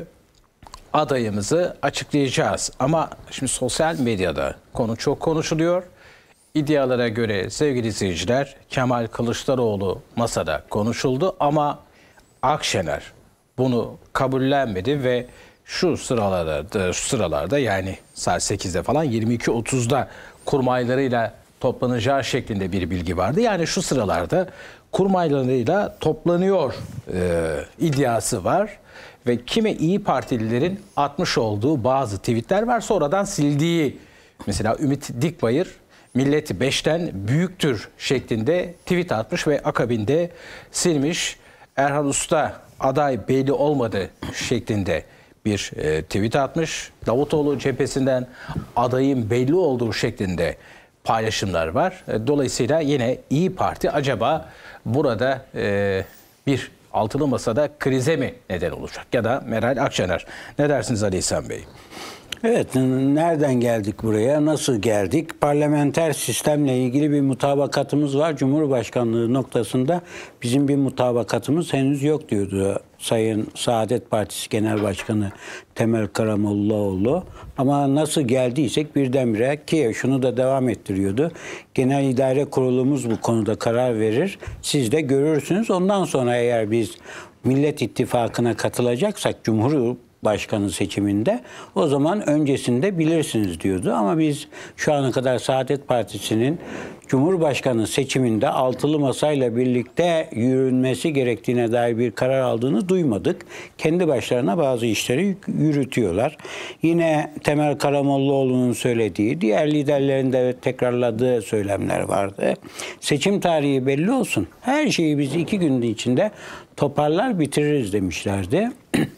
[SPEAKER 1] adayımızı açıklayacağız. Ama şimdi sosyal medyada konu çok konuşuluyor. İddialara göre sevgili izleyiciler Kemal Kılıçdaroğlu masada konuşuldu ama Akşener bunu kabullenmedi ve şu sıralarda, şu sıralarda yani saat sekizde falan yirmi iki otuzda kurmaylarıyla toplanacağı şeklinde bir bilgi vardı. Yani şu sıralarda kurmaylarıyla toplanıyor e, iddiası var. Ve kimi İyi Partililerin atmış olduğu bazı tweetler var. Sonradan sildiği, mesela Ümit Dikbayır milleti beşten büyüktür şeklinde tweet atmış ve akabinde silmiş. Erhan Usta aday belli olmadı şeklinde bir e, tweet atmış. Davutoğlu cephesinden adayın belli olduğu şeklinde paylaşımlar var. E, dolayısıyla yine İyi Parti acaba burada e, bir altılı masada krize mi neden olacak? Ya da Meral Akşener. Ne dersiniz Ali İhsan Bey?
[SPEAKER 4] Evet, nereden geldik buraya, nasıl geldik? Parlamenter sistemle ilgili bir mutabakatımız var. Cumhurbaşkanlığı noktasında bizim bir mutabakatımız henüz yok diyordu Sayın Saadet Partisi Genel Başkanı Temel Karamollaoğlu. Ama nasıl geldiysek birdenbire, ki şunu da devam ettiriyordu. Genel İdare Kurulumuz bu konuda karar verir. Siz de görürsünüz. Ondan sonra eğer biz Millet İttifakı'na katılacaksak Cumhur Başkanı seçiminde o zaman öncesinde bilirsiniz diyordu. Ama biz şu ana kadar Saadet Partisi'nin Cumhurbaşkanı seçiminde altılı masayla birlikte yürünmesi gerektiğine dair bir karar aldığını duymadık. Kendi başlarına bazı işleri yürütüyorlar. Yine Temel Karamollaoğlu'nun söylediği, diğer liderlerin de tekrarladığı söylemler vardı. Seçim tarihi belli olsun. Her şeyi biz iki gün içinde toparlar bitiririz demişlerdi.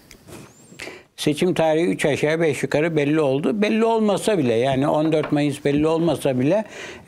[SPEAKER 4] Seçim tarihi üç aşağı beş yukarı belli oldu. Belli olmasa bile, yani on dört Mayıs belli olmasa bile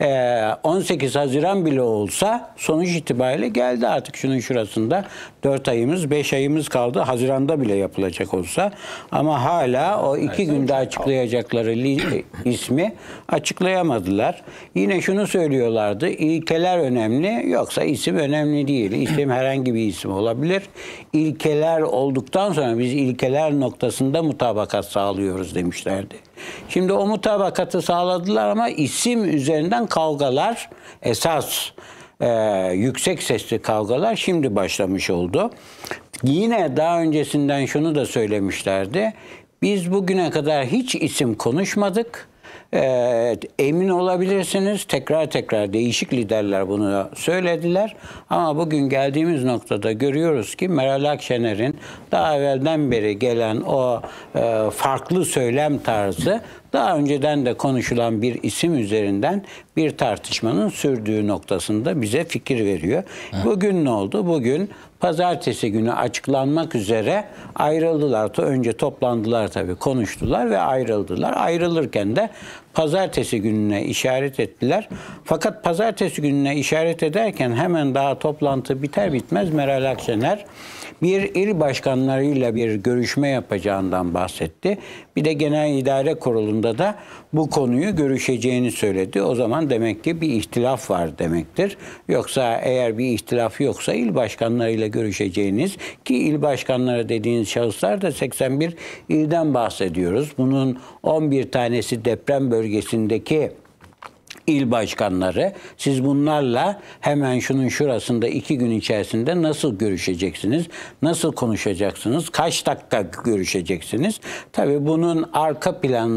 [SPEAKER 4] on sekiz Haziran bile olsa sonuç itibariyle geldi artık şunun şurasında. dört ayımız, beş ayımız kaldı. Haziranda bile yapılacak olsa. Ama hala o iki günde açıklayacakları ismi açıklayamadılar. Yine şunu söylüyorlardı. İlkeler önemli, yoksa isim önemli değil. İsim herhangi bir isim olabilir. İlkeler olduktan sonra biz ilkeler noktasında mutabakat sağlıyoruz demişlerdi. Şimdi o mutabakatı sağladılar ama isim üzerinden kavgalar, esas e, yüksek sesli kavgalar şimdi başlamış oldu. Yine daha öncesinden şunu da söylemişlerdi. Biz bugüne kadar hiç isim konuşmadık. Ee, emin olabilirsiniz, tekrar tekrar değişik liderler bunu söylediler. Ama bugün geldiğimiz noktada görüyoruz ki Meral Akşener'in daha evvelden beri gelen o e, farklı söylem tarzı daha önceden de konuşulan bir isim üzerinden bir tartışmanın sürdüğü noktasında bize fikir veriyor. Evet. Bugün ne oldu? Bugün pazartesi günü açıklanmak üzere ayrıldılar. Önce toplandılar tabii, konuştular ve ayrıldılar. Ayrılırken de pazartesi gününe işaret ettiler. Fakat pazartesi gününe işaret ederken hemen daha toplantı biter bitmez Meral Akşener bir il başkanlarıyla bir görüşme yapacağından bahsetti. Bir de Genel İdare Kurulu'nda da bu konuyu görüşeceğini söyledi. O zaman demek ki bir ihtilaf var demektir. Yoksa eğer bir ihtilaf yoksa il başkanlarıyla görüşeceğiniz, ki il başkanları dediğiniz şahıslar da seksen bir ilden bahsediyoruz. Bunun on bir tanesi deprem bölgesindeki il başkanları. Siz bunlarla hemen şunun şurasında iki gün içerisinde nasıl görüşeceksiniz? Nasıl konuşacaksınız? Kaç dakika görüşeceksiniz? Tabii bunun arka planında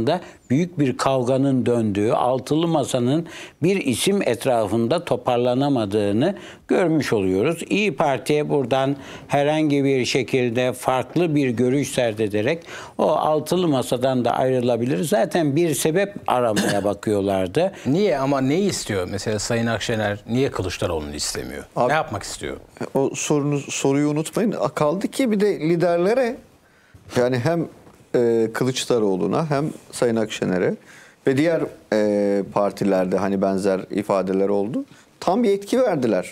[SPEAKER 4] büyük bir kavganın döndüğü, altılı masanın bir isim etrafında toparlanamadığını görmüş oluyoruz. İyi Parti'ye buradan herhangi bir şekilde farklı bir görüş serdederek o altılı masadan da ayrılabilir. Zaten bir sebep aramaya bakıyorlardı.
[SPEAKER 1] Niye ama neyi istiyor? Mesela Sayın Akşener niye Kılıçdaroğlu'nu istemiyor?
[SPEAKER 2] Abi-
[SPEAKER 1] ne yapmak istiyor?
[SPEAKER 2] O sorunu, soruyu unutmayın. Kaldı ki bir de liderlere, yani hem e, Kılıçdaroğlu'na hem Sayın Akşener'e ve diğer e, partilerde hani benzer ifadeler oldu. Tam bir yetki verdiler.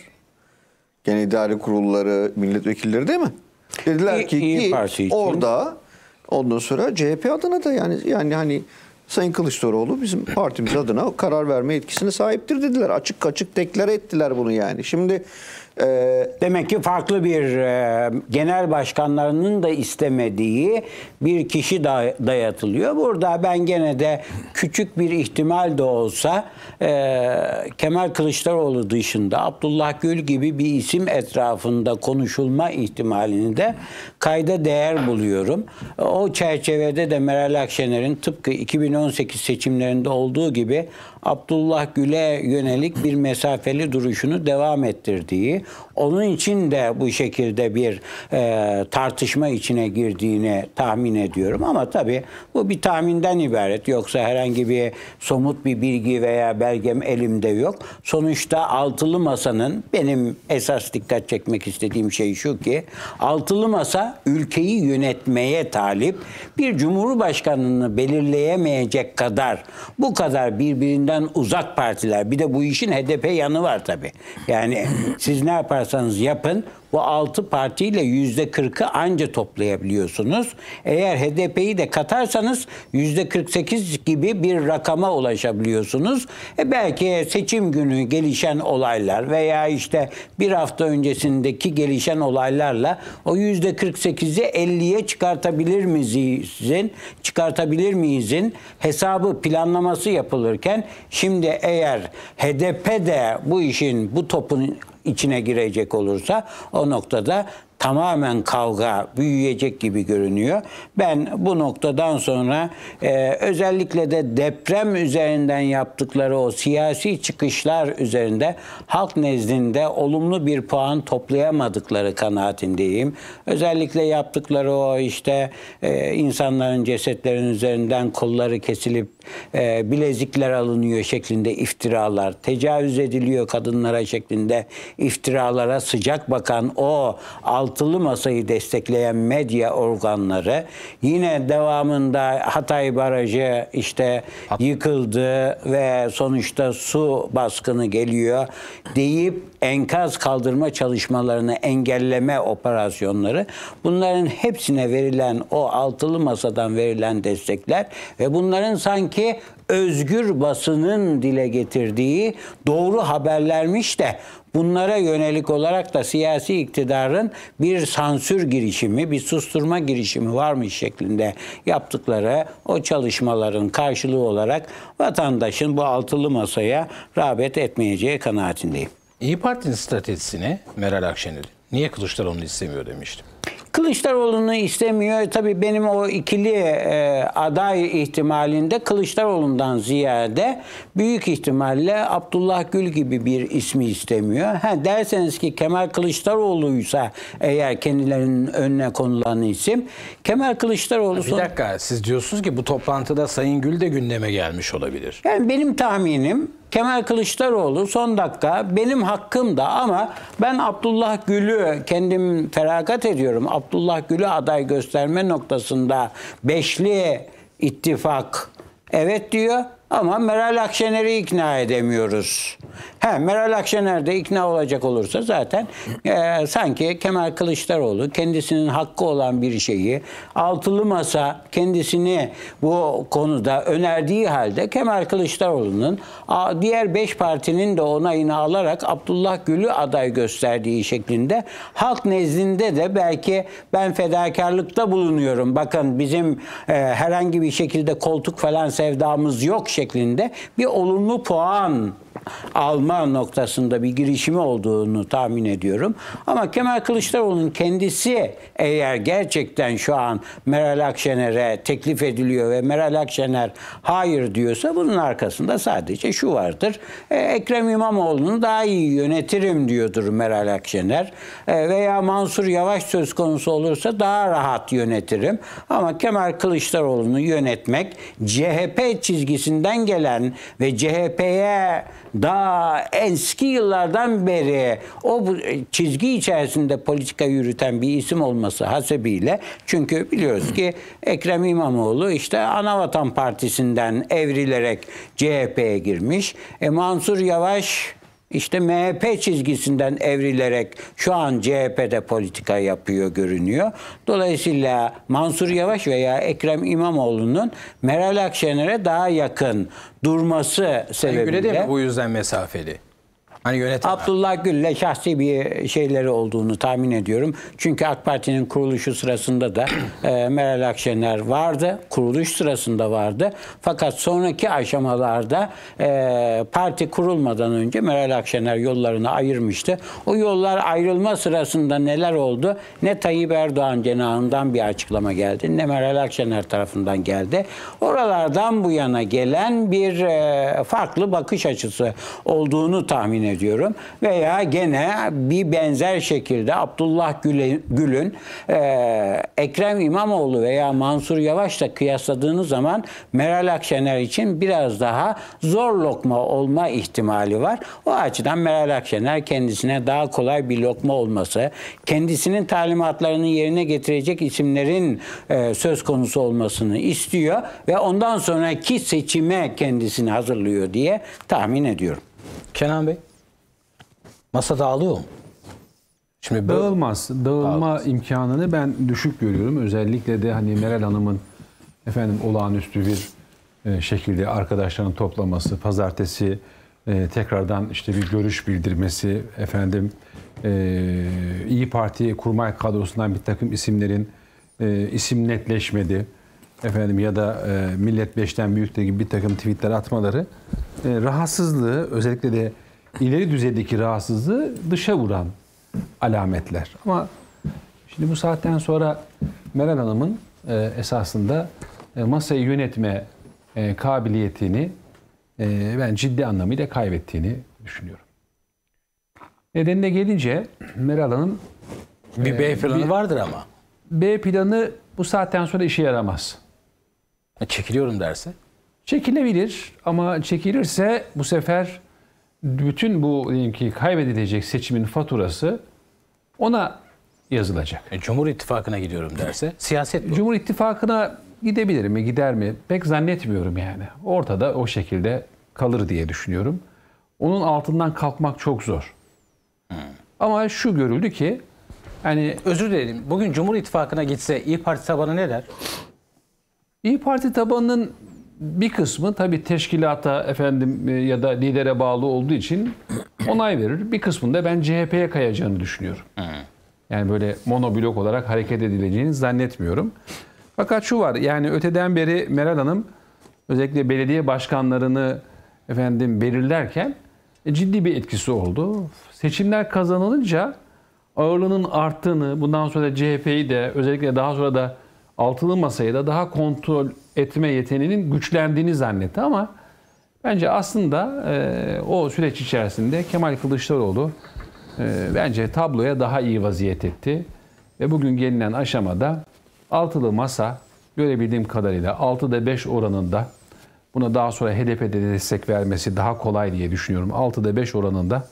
[SPEAKER 2] Genel idare kurulları, milletvekilleri değil mi? Dediler
[SPEAKER 4] İyi-
[SPEAKER 2] ki
[SPEAKER 4] İyi
[SPEAKER 2] git
[SPEAKER 4] Parti için.
[SPEAKER 2] orada, ondan sonra C H P adına da yani yani hani Sayın Kılıçdaroğlu bizim partimiz adına karar verme yetkisine sahiptir dediler. Açık açık deklare ettiler bunu yani. Şimdi e,
[SPEAKER 4] Demek ki farklı bir e, genel başkanlarının da istemediği bir kişi day- dayatılıyor. Burada ben gene de küçük bir ihtimal de olsa e, Kemal Kılıçdaroğlu dışında Abdullah Gül gibi bir isim etrafında konuşulma ihtimalini de kayda değer buluyorum. O çerçevede de Meral Akşener'in tıpkı iki bin on sekiz seçimlerinde olduğu gibi Abdullah Gül'e yönelik bir mesafeli duruşunu devam ettirdiği, onun için de bu şekilde bir e, tartışma içine girdiğini tahmin ediyorum. Ama tabii bu bir tahminden ibaret. Yoksa herhangi bir somut bir bilgi veya belgem elimde yok. Sonuçta altılı masanın, benim esas dikkat çekmek istediğim şey şu ki, altılı masa ülkeyi yönetmeye talip, bir cumhurbaşkanını belirleyemeyecek kadar, bu kadar birbirinden uzak partiler. Bir de bu işin H D P yanı var tabii. Yani siz ne yaparsanız yapın, bu altı partiyle yüzde kırkı anca toplayabiliyorsunuz. Eğer H D P'yi de katarsanız yüzde kırk sekiz gibi bir rakama ulaşabiliyorsunuz. E belki seçim günü gelişen olaylar veya işte bir hafta öncesindeki gelişen olaylarla o yüzde kırk sekizi elliye çıkartabilir miyizin, çıkartabilir miyizin hesabı, planlaması yapılırken, şimdi eğer H D P de bu işin, bu topun içine girecek olursa o noktada tamamen kavga büyüyecek gibi görünüyor. Ben bu noktadan sonra e, özellikle de deprem üzerinden yaptıkları o siyasi çıkışlar üzerinde halk nezdinde olumlu bir puan toplayamadıkları kanaatindeyim. Özellikle yaptıkları o işte e, insanların cesetlerin üzerinden kolları kesilip e, bilezikler alınıyor şeklinde iftiralar, tecavüz ediliyor kadınlara şeklinde iftiralara sıcak bakan o altılı masayı destekleyen medya organları, yine devamında Hatay Barajı işte yıkıldı ve sonuçta su baskını geliyor deyip enkaz kaldırma çalışmalarını engelleme operasyonları, bunların hepsine verilen o altılı masadan verilen destekler ve bunların sanki özgür basının dile getirdiği doğru haberlermiş de bunlara yönelik olarak da siyasi iktidarın bir sansür girişimi, bir susturma girişimi varmış şeklinde yaptıkları o çalışmaların karşılığı olarak vatandaşın bu altılı masaya rağbet etmeyeceği kanaatindeyim.
[SPEAKER 1] İyi Parti'nin stratejisine Meral Akşener niye Kılıçdaroğlu'nu istemiyor demiştim.
[SPEAKER 4] Kılıçdaroğlu'nu istemiyor. Tabii benim o ikili e, aday ihtimalinde Kılıçdaroğlu'ndan ziyade büyük ihtimalle Abdullah Gül gibi bir ismi istemiyor. Ha, derseniz ki Kemal Kılıçdaroğlu'ysa eğer kendilerinin önüne konulan isim, Kemal Kılıçdaroğlu...
[SPEAKER 1] Bir
[SPEAKER 4] son...
[SPEAKER 1] dakika, siz diyorsunuz ki bu toplantıda Sayın Gül de gündeme gelmiş olabilir.
[SPEAKER 4] Yani benim tahminim Kemal Kılıçdaroğlu son dakika benim hakkım da, ama ben Abdullah Gül'ü kendim feragat ediyorum. Abdullah Gül'ü aday gösterme noktasında beşli ittifak evet diyor ama Meral Akşener'i ikna edemiyoruz. He, Meral Akşener de ikna olacak olursa zaten e, sanki Kemal Kılıçdaroğlu kendisinin hakkı olan bir şeyi, altılı masa kendisini bu konuda önerdiği halde Kemal Kılıçdaroğlu'nun diğer beş partinin de onayını alarak Abdullah Gül'ü aday gösterdiği şeklinde halk nezdinde de belki ben fedakarlıkta bulunuyorum, bakın bizim e, herhangi bir şekilde koltuk falan sevdamız yok şeklinde bir olumlu puan alma noktasında bir girişimi olduğunu tahmin ediyorum. Ama Kemal Kılıçdaroğlu'nun kendisi eğer gerçekten şu an Meral Akşener'e teklif ediliyor ve Meral Akşener hayır diyorsa bunun arkasında sadece şu vardır. E, Ekrem İmamoğlu'nu daha iyi yönetirim diyordur Meral Akşener. E, veya Mansur Yavaş söz konusu olursa daha rahat yönetirim. Ama Kemal Kılıçdaroğlu'nu yönetmek C H P çizgisinden gelen ve C H P'ye daha eski yıllardan beri o çizgi içerisinde politika yürüten bir isim olması hasebiyle, çünkü biliyoruz ki Ekrem İmamoğlu işte Anavatan Partisi'nden evrilerek C H P'ye girmiş. E, Mansur Yavaş İşte M H P çizgisinden evrilerek şu an C H P'de politika yapıyor görünüyor. Dolayısıyla Mansur Yavaş veya Ekrem İmamoğlu'nun Meral Akşener'e daha yakın durması sebebiyle...
[SPEAKER 1] Güle de mi bu yüzden mesafeli? Hani yönetemem.
[SPEAKER 4] Abdullah Gül'le şahsi bir şeyleri olduğunu tahmin ediyorum. Çünkü AK Parti'nin kuruluşu sırasında da e, Meral Akşener vardı. Kuruluş sırasında vardı. Fakat sonraki aşamalarda e, parti kurulmadan önce Meral Akşener yollarını ayırmıştı. O yollar ayrılma sırasında neler oldu? Ne Tayyip Erdoğan cenahından bir açıklama geldi, ne Meral Akşener tarafından geldi. Oralardan bu yana gelen bir e, farklı bakış açısı olduğunu tahmin ediyorum. ediyorum. Veya gene bir benzer şekilde Abdullah Gül'ün e, Ekrem İmamoğlu veya Mansur Yavaş'la kıyasladığınız zaman Meral Akşener için biraz daha zor lokma olma ihtimali var. O açıdan Meral Akşener kendisine daha kolay bir lokma olması, kendisinin talimatlarını yerine getirecek isimlerin e, söz konusu olmasını istiyor ve ondan sonraki seçime kendisini hazırlıyor diye tahmin ediyorum.
[SPEAKER 1] Kenan Bey, masa dağılıyor mu? Şimdi
[SPEAKER 5] Dağılmaz. Dağılma imkanını ben düşük görüyorum. Özellikle de hani Meral Hanım'ın efendim olağanüstü bir e, şekilde arkadaşlarını toplaması, pazartesi e, tekrardan işte bir görüş bildirmesi, efendim e, İyi Parti kurmay kadrosundan bir takım isimlerin e, isim netleşmedi. Efendim ya da e, Millet beşten büyükte gibi bir takım tweetler atmaları e, rahatsızlığı, özellikle de ileri düzeydeki rahatsızlığı dışa vuran alametler. Ama şimdi bu saatten sonra Meral Hanım'ın e, esasında e, masayı yönetme e, kabiliyetini e, ben ciddi anlamıyla kaybettiğini düşünüyorum. Nedenine gelince Meral Hanım
[SPEAKER 1] bir B planı
[SPEAKER 5] bir,
[SPEAKER 1] vardır ama.
[SPEAKER 5] B planı bu saatten sonra işe yaramaz.
[SPEAKER 1] Çekiliyorum derse?
[SPEAKER 5] Çekilebilir ama çekilirse bu sefer bütün bu diyelim ki kaybedilecek seçimin faturası ona yazılacak.
[SPEAKER 1] E, Cumhur İttifakı'na gidiyorum derse siyaset bu.
[SPEAKER 5] Cumhur İttifakı'na gidebilir mi, gider mi? Pek zannetmiyorum yani. Ortada o şekilde kalır diye düşünüyorum. Onun altından kalkmak çok zor. Hmm. Ama şu görüldü ki hani
[SPEAKER 1] özür dilerim. Bugün Cumhur İttifakı'na gitse İyi Parti tabanı ne der?
[SPEAKER 5] İyi Parti tabanının bir kısmı tabii teşkilata efendim ya da lidere bağlı olduğu için onay verir. Bir kısmında ben C H P'ye kayacağını düşünüyorum. Hmm. Yani böyle monoblok olarak hareket edileceğini zannetmiyorum. Fakat şu var, yani öteden beri Meral Hanım özellikle belediye başkanlarını efendim belirlerken ciddi bir etkisi oldu. Seçimler kazanılınca ağırlığının arttığını, bundan sonra C H P'yi de özellikle daha sonra da altılı masayı da daha kontrol etme yeteneğinin güçlendiğini zannetti ama bence aslında e, o süreç içerisinde Kemal Kılıçdaroğlu e, bence tabloya daha iyi vaziyet etti. Ve bugün gelinen aşamada altılı masa görebildiğim kadarıyla altıda beş oranında, buna daha sonra H D P'de destek vermesi daha kolay diye düşünüyorum. altıda beş oranında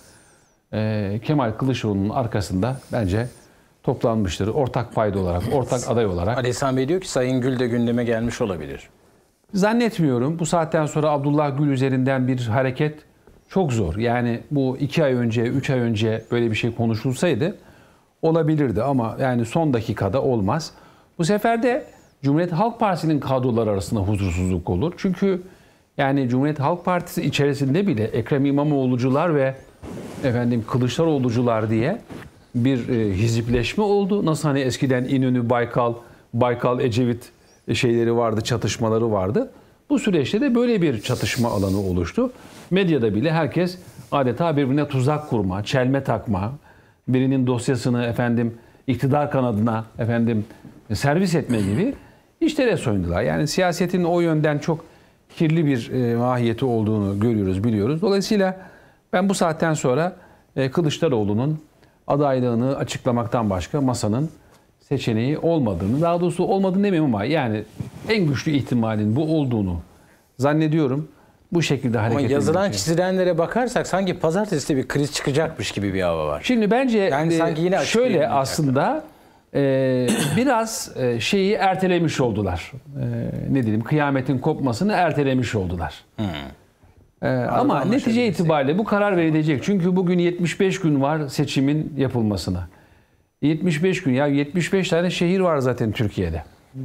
[SPEAKER 5] e, Kemal Kılıçdaroğlu'nun arkasında bence toplanmıştır. Ortak payda olarak, ortak aday olarak.
[SPEAKER 1] Ali İhsan Bey diyor ki Sayın Gül de gündeme gelmiş olabilir.
[SPEAKER 5] Zannetmiyorum. Bu saatten sonra Abdullah Gül üzerinden bir hareket çok zor. Yani bu iki ay önce, üç ay önce böyle bir şey konuşulsaydı olabilirdi ama yani son dakikada olmaz. Bu sefer de Cumhuriyet Halk Partisi'nin kadroları arasında huzursuzluk olur. Çünkü yani Cumhuriyet Halk Partisi içerisinde bile Ekrem İmamoğlu'cular ve efendim Kılıçdaroğlu'cular diye bir e, hizipleşme oldu. Nasıl hani eskiden İnönü, Baykal, Baykal, Ecevit şeyleri vardı, çatışmaları vardı. Bu süreçte de böyle bir çatışma alanı oluştu. Medyada bile herkes adeta birbirine tuzak kurma, çelme takma, birinin dosyasını efendim iktidar kanadına efendim servis etme gibi işlere soyundular. Yani siyasetin o yönden çok kirli bir e, mahiyeti olduğunu görüyoruz, biliyoruz. Dolayısıyla ben bu saatten sonra e, Kılıçdaroğlu'nun adaylığını açıklamaktan başka masanın seçeneği olmadığını, daha doğrusu olmadığını demeyeyim ama yani en güçlü ihtimalin bu olduğunu zannediyorum. Bu şekilde hareket
[SPEAKER 1] Ama
[SPEAKER 5] edilecek.
[SPEAKER 1] yazılan çizilenlere bakarsak sanki pazartesi bir kriz çıkacakmış gibi bir hava var.
[SPEAKER 5] Şimdi bence
[SPEAKER 1] Yani
[SPEAKER 5] e,
[SPEAKER 1] sanki yine
[SPEAKER 5] şöyle
[SPEAKER 1] açıklayamayacaklar.
[SPEAKER 5] aslında e, biraz e, şeyi ertelemiş oldular. E, ne diyeyim, kıyametin kopmasını ertelemiş oldular.
[SPEAKER 1] Hmm.
[SPEAKER 5] E, ama netice itibariyle bu karar verilecek. Çünkü bugün yetmiş beş gün var seçimin yapılmasına. yetmiş beş gün, ya yetmiş beş tane şehir var zaten Türkiye'de.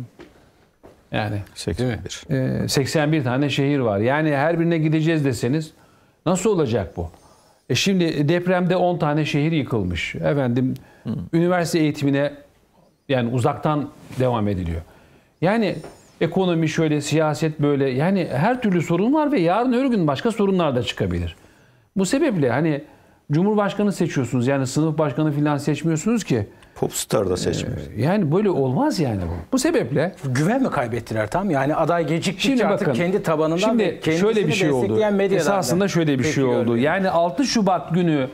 [SPEAKER 5] Yani
[SPEAKER 3] seksen bir.
[SPEAKER 5] e, seksen bir tane şehir var. Yani her birine gideceğiz deseniz nasıl olacak bu? E şimdi depremde on tane şehir yıkılmış. Efendim hmm. üniversite eğitimine yani uzaktan devam ediliyor. Yani ekonomi şöyle, siyaset böyle. Yani her türlü sorun var ve yarın öbür gün başka sorunlar da çıkabilir. Bu sebeple hani Cumhurbaşkanı seçiyorsunuz. Yani sınıf başkanı falan seçmiyorsunuz ki.
[SPEAKER 2] Popstar da seçmiyor.
[SPEAKER 5] Yani böyle olmaz yani bu. Bu sebeple
[SPEAKER 1] Güven mi kaybettiler tam? Yani aday geciktikçe
[SPEAKER 5] Şimdi
[SPEAKER 1] artık
[SPEAKER 5] bakın,
[SPEAKER 1] kendi tabanından
[SPEAKER 5] şimdi
[SPEAKER 1] ve kendisini
[SPEAKER 5] şöyle bir şey oldu.
[SPEAKER 1] destekleyen medyadan
[SPEAKER 5] Esasında
[SPEAKER 1] da
[SPEAKER 5] şöyle bir
[SPEAKER 1] tepki
[SPEAKER 5] şey oldu.
[SPEAKER 1] görmüyor.
[SPEAKER 5] Yani altı Şubat günü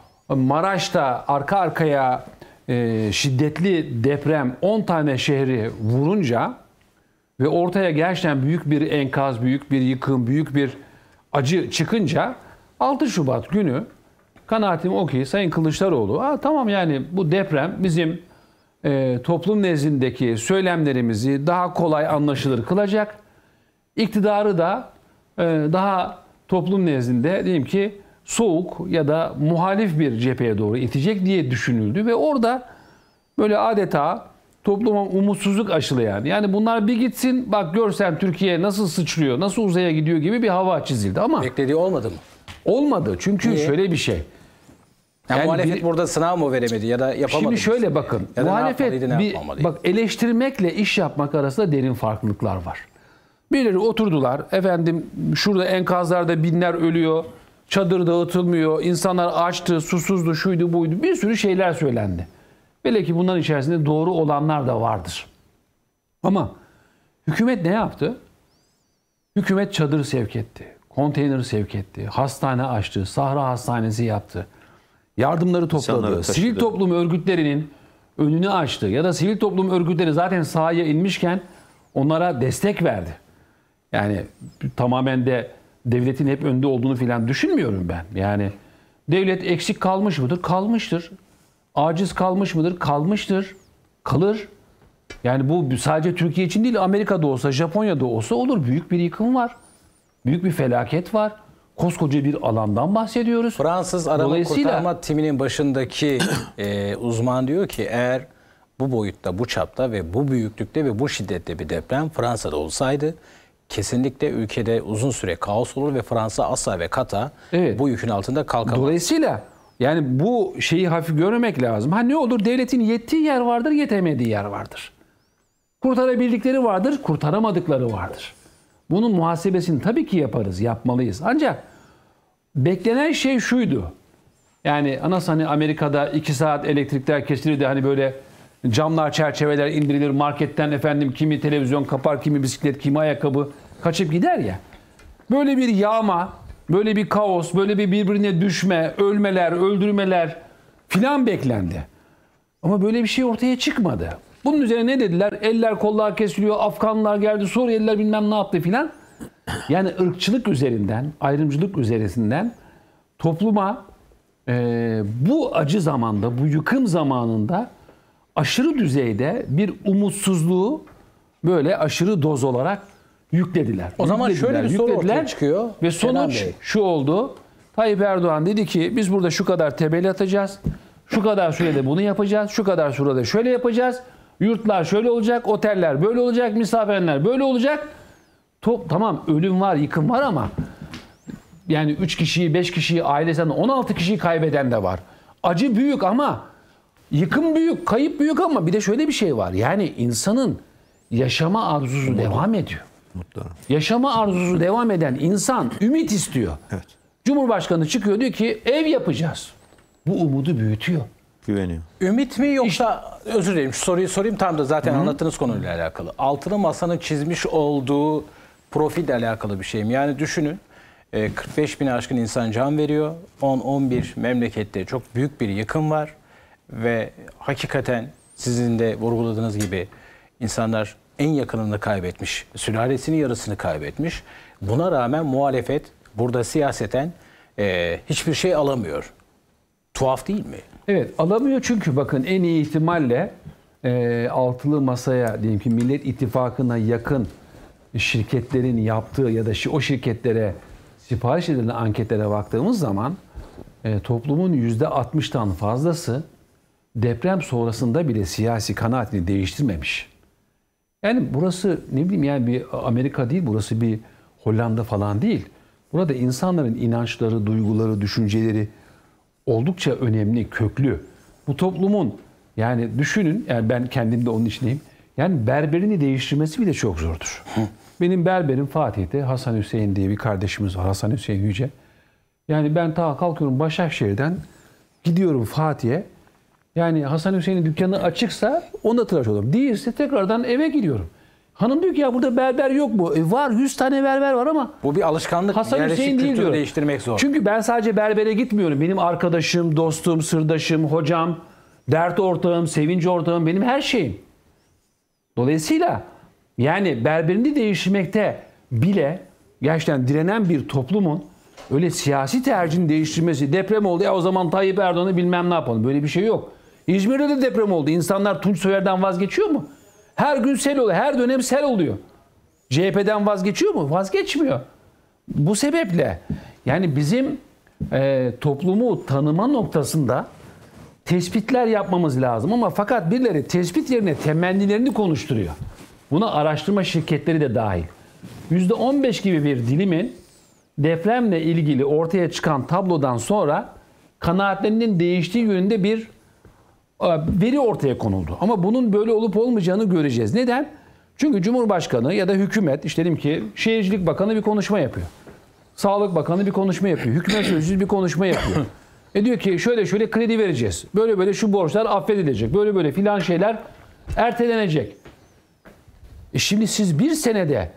[SPEAKER 5] Maraş'ta arka arkaya e, şiddetli deprem on tane şehri vurunca ve ortaya gerçekten büyük bir enkaz, büyük bir yıkım, büyük bir acı çıkınca altı Şubat günü kanaatim o ki Sayın Kılıçdaroğlu, Aa, tamam yani bu deprem bizim e, toplum nezdindeki söylemlerimizi daha kolay anlaşılır kılacak. İktidarı da e, daha toplum nezdinde diyeyim ki soğuk ya da muhalif bir cepheye doğru itecek diye düşünüldü ve orada böyle adeta topluma umutsuzluk aşılayan, yani bunlar bir gitsin bak görsen Türkiye nasıl sıçrıyor, nasıl uzaya gidiyor gibi bir hava çizildi ama
[SPEAKER 1] Beklediği olmadı mı?
[SPEAKER 5] olmadı. Çünkü
[SPEAKER 1] Niye?
[SPEAKER 5] şöyle bir şey.
[SPEAKER 1] Yani
[SPEAKER 5] Yani
[SPEAKER 1] muhalefet
[SPEAKER 5] bir-
[SPEAKER 1] burada sınav mı veremedi ya da yapamadı?
[SPEAKER 5] Şimdi
[SPEAKER 1] mı?
[SPEAKER 5] şöyle bakın.
[SPEAKER 1] Ya da ne
[SPEAKER 5] muhalefet
[SPEAKER 1] yapmalıydı, ne
[SPEAKER 5] bir,
[SPEAKER 1] yapmamalıydı?
[SPEAKER 5] bak eleştirmekle iş yapmak arasında derin farklılıklar var. Birileri oturdular. Efendim şurada enkazlarda binler ölüyor. Çadır dağıtılmıyor. İnsanlar açtı, susuzdu, şuydu, buydu. Bir sürü şeyler söylendi. Belki bunların içerisinde doğru olanlar da vardır. Ama hükümet ne yaptı? Hükümet çadır sevk etti. Konteyner sevk etti. Hastane açtı. Sahra hastanesi yaptı. Yardımları topladı.
[SPEAKER 2] İnsanları taşıdı.
[SPEAKER 5] Sivil toplum örgütlerinin önünü açtı. Ya da sivil toplum örgütleri zaten sahaya inmişken onlara destek verdi. Yani tamamen de devletin hep önde olduğunu filan düşünmüyorum ben. Yani devlet eksik kalmış mıdır? Kalmıştır. Aciz kalmış mıdır? Kalmıştır. Kalır. Yani bu sadece Türkiye için değil, Amerika'da olsa, Japonya'da olsa olur. Büyük bir yıkım var. Büyük bir felaket var. Koskoca bir alandan bahsediyoruz.
[SPEAKER 1] Fransız arama
[SPEAKER 5] Dolayısıyla-
[SPEAKER 1] kurtarma timinin başındaki e, uzman diyor ki eğer bu boyutta, bu çapta ve bu büyüklükte ve bu şiddette bir deprem Fransa'da olsaydı kesinlikle ülkede uzun süre kaos olur ve Fransa asla ve kata
[SPEAKER 5] Evet.
[SPEAKER 1] bu yükün altında kalkamaz.
[SPEAKER 5] Dolayısıyla yani bu şeyi hafif görmemek lazım. Ha ne olur, devletin yettiği yer vardır, yetemediği yer vardır. Kurtarabildikleri vardır, kurtaramadıkları vardır. Bunun muhasebesini tabii ki yaparız, yapmalıyız. Ancak beklenen şey şuydu. Yani anası hani Amerika'da iki saat elektrikler kesilir de hani böyle camlar, çerçeveler indirilir, marketten efendim kimi televizyon kapar, kimi bisiklet, kimi ayakkabı kaçıp gider ya. Böyle bir yağma, böyle bir kaos, böyle bir birbirine düşme, ölmeler, öldürmeler filan beklendi. Ama böyle bir şey ortaya çıkmadı. Bunun üzerine ne dediler? Eller kollar kesiliyor, Afganlar geldi, Suriyeliler bilmem ne yaptı filan. Yani ırkçılık üzerinden, ayrımcılık üzerinden topluma e, bu acı zamanda, bu yıkım zamanında aşırı düzeyde bir umutsuzluğu böyle aşırı doz olarak yüklediler.
[SPEAKER 1] O zaman
[SPEAKER 5] Yüklediler,
[SPEAKER 1] şöyle bir soru
[SPEAKER 5] yüklediler.
[SPEAKER 1] ortaya çıkıyor.
[SPEAKER 5] Ve
[SPEAKER 1] Kenan
[SPEAKER 5] sonuç
[SPEAKER 1] Bey.
[SPEAKER 5] şu oldu. Tayyip Erdoğan dedi ki biz burada şu kadar tebel atacağız. Şu kadar sürede bunu yapacağız. Şu kadar sürede şöyle yapacağız. Yurtlar şöyle olacak. Oteller böyle olacak. Misafirhaneler böyle olacak. Top, tamam ölüm var, yıkım var ama yani üç kişiyi, beş kişiyi, ailesinden on altı kişiyi kaybeden de var. Acı büyük ama yıkım büyük, kayıp büyük ama bir de şöyle bir şey var. Yani insanın yaşama arzusu devam ediyor.
[SPEAKER 3] Mutlu.
[SPEAKER 6] Yaşama arzusu devam eden insan ümit istiyor.
[SPEAKER 3] Evet.
[SPEAKER 6] Cumhurbaşkanı çıkıyor diyor ki ev yapacağız. Bu umudu büyütüyor.
[SPEAKER 3] Güveniyor.
[SPEAKER 1] Ümit mi yoksa özür dilerim şu soruyu sorayım tam da zaten Hı-hı. anlattığınız konuyla alakalı. Altılı Masa'nın çizmiş olduğu profille alakalı bir şey mi? Yani düşünün kırk beş bin aşkın insan can veriyor. on on bir memlekette çok büyük bir yıkım var. Ve hakikaten sizin de vurguladığınız gibi insanlar en yakınını kaybetmiş. Sülalesinin yarısını kaybetmiş. Buna rağmen muhalefet burada siyaseten e, hiçbir şey alamıyor. Tuhaf değil mi?
[SPEAKER 5] Evet alamıyor çünkü bakın en iyi ihtimalle e, altılı masaya diyelim ki Millet İttifakı'na yakın şirketlerin yaptığı ya da o şirketlere sipariş edilen anketlere baktığımız zaman e, toplumun yüzde altmıştan fazlası deprem sonrasında bile siyasi kanaatini değiştirmemiş. Yani burası ne bileyim yani bir Amerika değil, burası bir Hollanda falan değil. Burada insanların inançları, duyguları, düşünceleri oldukça önemli, köklü. Bu toplumun yani düşünün, yani ben kendim de onun içindeyim. Yani berberini değiştirmesi bile çok zordur. Hı. Benim berberim Fatih'te Hasan Hüseyin diye bir kardeşimiz var. Hasan Hüseyin Yüce. Yani ben ta kalkıyorum Başakşehir'den gidiyorum Fatih'e. Yani Hasan Hüseyin'in dükkanı açıksa ona tıraş olurum. Değilse tekrardan eve gidiyorum. Hanım diyor ki ya burada berber yok mu? E var yüz tane berber var ama.
[SPEAKER 1] Bu bir alışkanlık.
[SPEAKER 5] Hasan Hüseyin değil diyor.
[SPEAKER 1] Değiştirmek zor.
[SPEAKER 5] Çünkü ben sadece berbere gitmiyorum. Benim arkadaşım, dostum, sırdaşım, hocam, dert ortağım, sevinç ortağım benim her şeyim. Dolayısıyla yani berberini değiştirmekte bile gerçekten direnen bir toplumun öyle siyasi tercihini değiştirmesi, deprem oldu ya o zaman Tayyip Erdoğan'ı bilmem ne yapalım. Böyle bir şey yok. İzmir'de de deprem oldu. İnsanlar Tunç Soyer'den vazgeçiyor mu? Her gün sel oluyor. Her dönem sel oluyor. C H P'den vazgeçiyor mu? Vazgeçmiyor. Bu sebeple yani bizim e, toplumu tanıma noktasında tespitler yapmamız lazım. Ama fakat birileri tespit yerine temennilerini konuşturuyor. Buna araştırma şirketleri de dahil. yüzde on beş gibi bir dilimin depremle ilgili ortaya çıkan tablodan sonra kanaatlerinin değiştiği yönünde bir veri ortaya konuldu. Ama bunun böyle olup olmayacağını göreceğiz. Neden? Çünkü Cumhurbaşkanı ya da hükümet, işte diyelim ki Şehircilik Bakanı bir konuşma yapıyor. Sağlık Bakanı bir konuşma yapıyor. Hükümet sözcüsü bir konuşma yapıyor. E diyor ki şöyle şöyle kredi vereceğiz. Böyle böyle şu borçlar affedilecek. Böyle böyle filan şeyler ertelenecek. E şimdi siz bir senede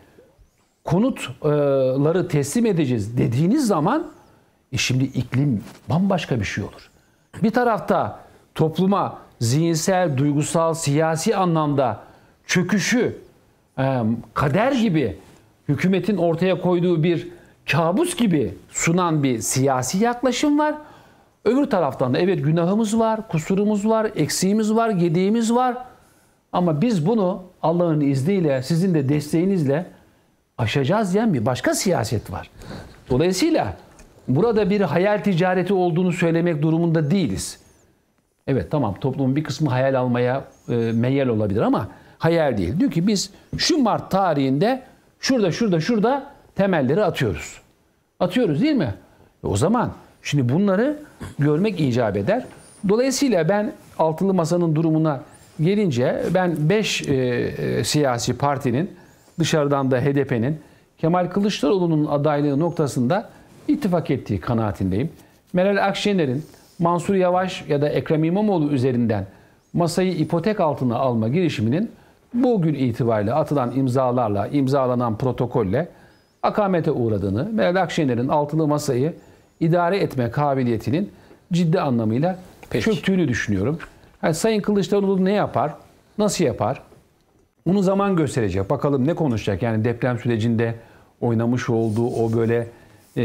[SPEAKER 5] konutları teslim edeceğiz dediğiniz zaman e şimdi iklim bambaşka bir şey olur. Bir tarafta topluma zihinsel, duygusal, siyasi anlamda çöküşü kader gibi hükümetin ortaya koyduğu bir kabus gibi sunan bir siyasi yaklaşım var. Öbür taraftan da evet günahımız var, kusurumuz var, eksiğimiz var, gediğimiz var. Ama biz bunu Allah'ın izniyle, sizin de desteğinizle aşacağız diyen bir başka siyaset var. Dolayısıyla burada bir hayal ticareti olduğunu söylemek durumunda değiliz. Evet tamam toplumun bir kısmı hayal almaya e, meyyal olabilir ama hayal değil. Diyor ki biz şu Mart tarihinde şurada şurada şurada temelleri atıyoruz. Atıyoruz değil mi? E, o zaman şimdi bunları görmek icap eder. Dolayısıyla ben altılı masanın durumuna gelince ben beş e, e, siyasi partinin dışarıdan da H D P'nin Kemal Kılıçdaroğlu'nun adaylığı noktasında ittifak ettiği kanaatindeyim. Meral Akşener'in Mansur Yavaş ya da Ekrem İmamoğlu üzerinden masayı ipotek altına alma girişiminin bugün itibariyle atılan imzalarla, imzalanan protokolle akamete uğradığını, Meral Akşener'in altılı masayı idare etme kabiliyetinin ciddi anlamıyla Peki. çöktüğünü düşünüyorum. Yani Sayın Kılıçdaroğlu ne yapar, nasıl yapar? Bunu zaman gösterecek. Bakalım ne konuşacak? Yani deprem sürecinde oynamış olduğu o böyle e,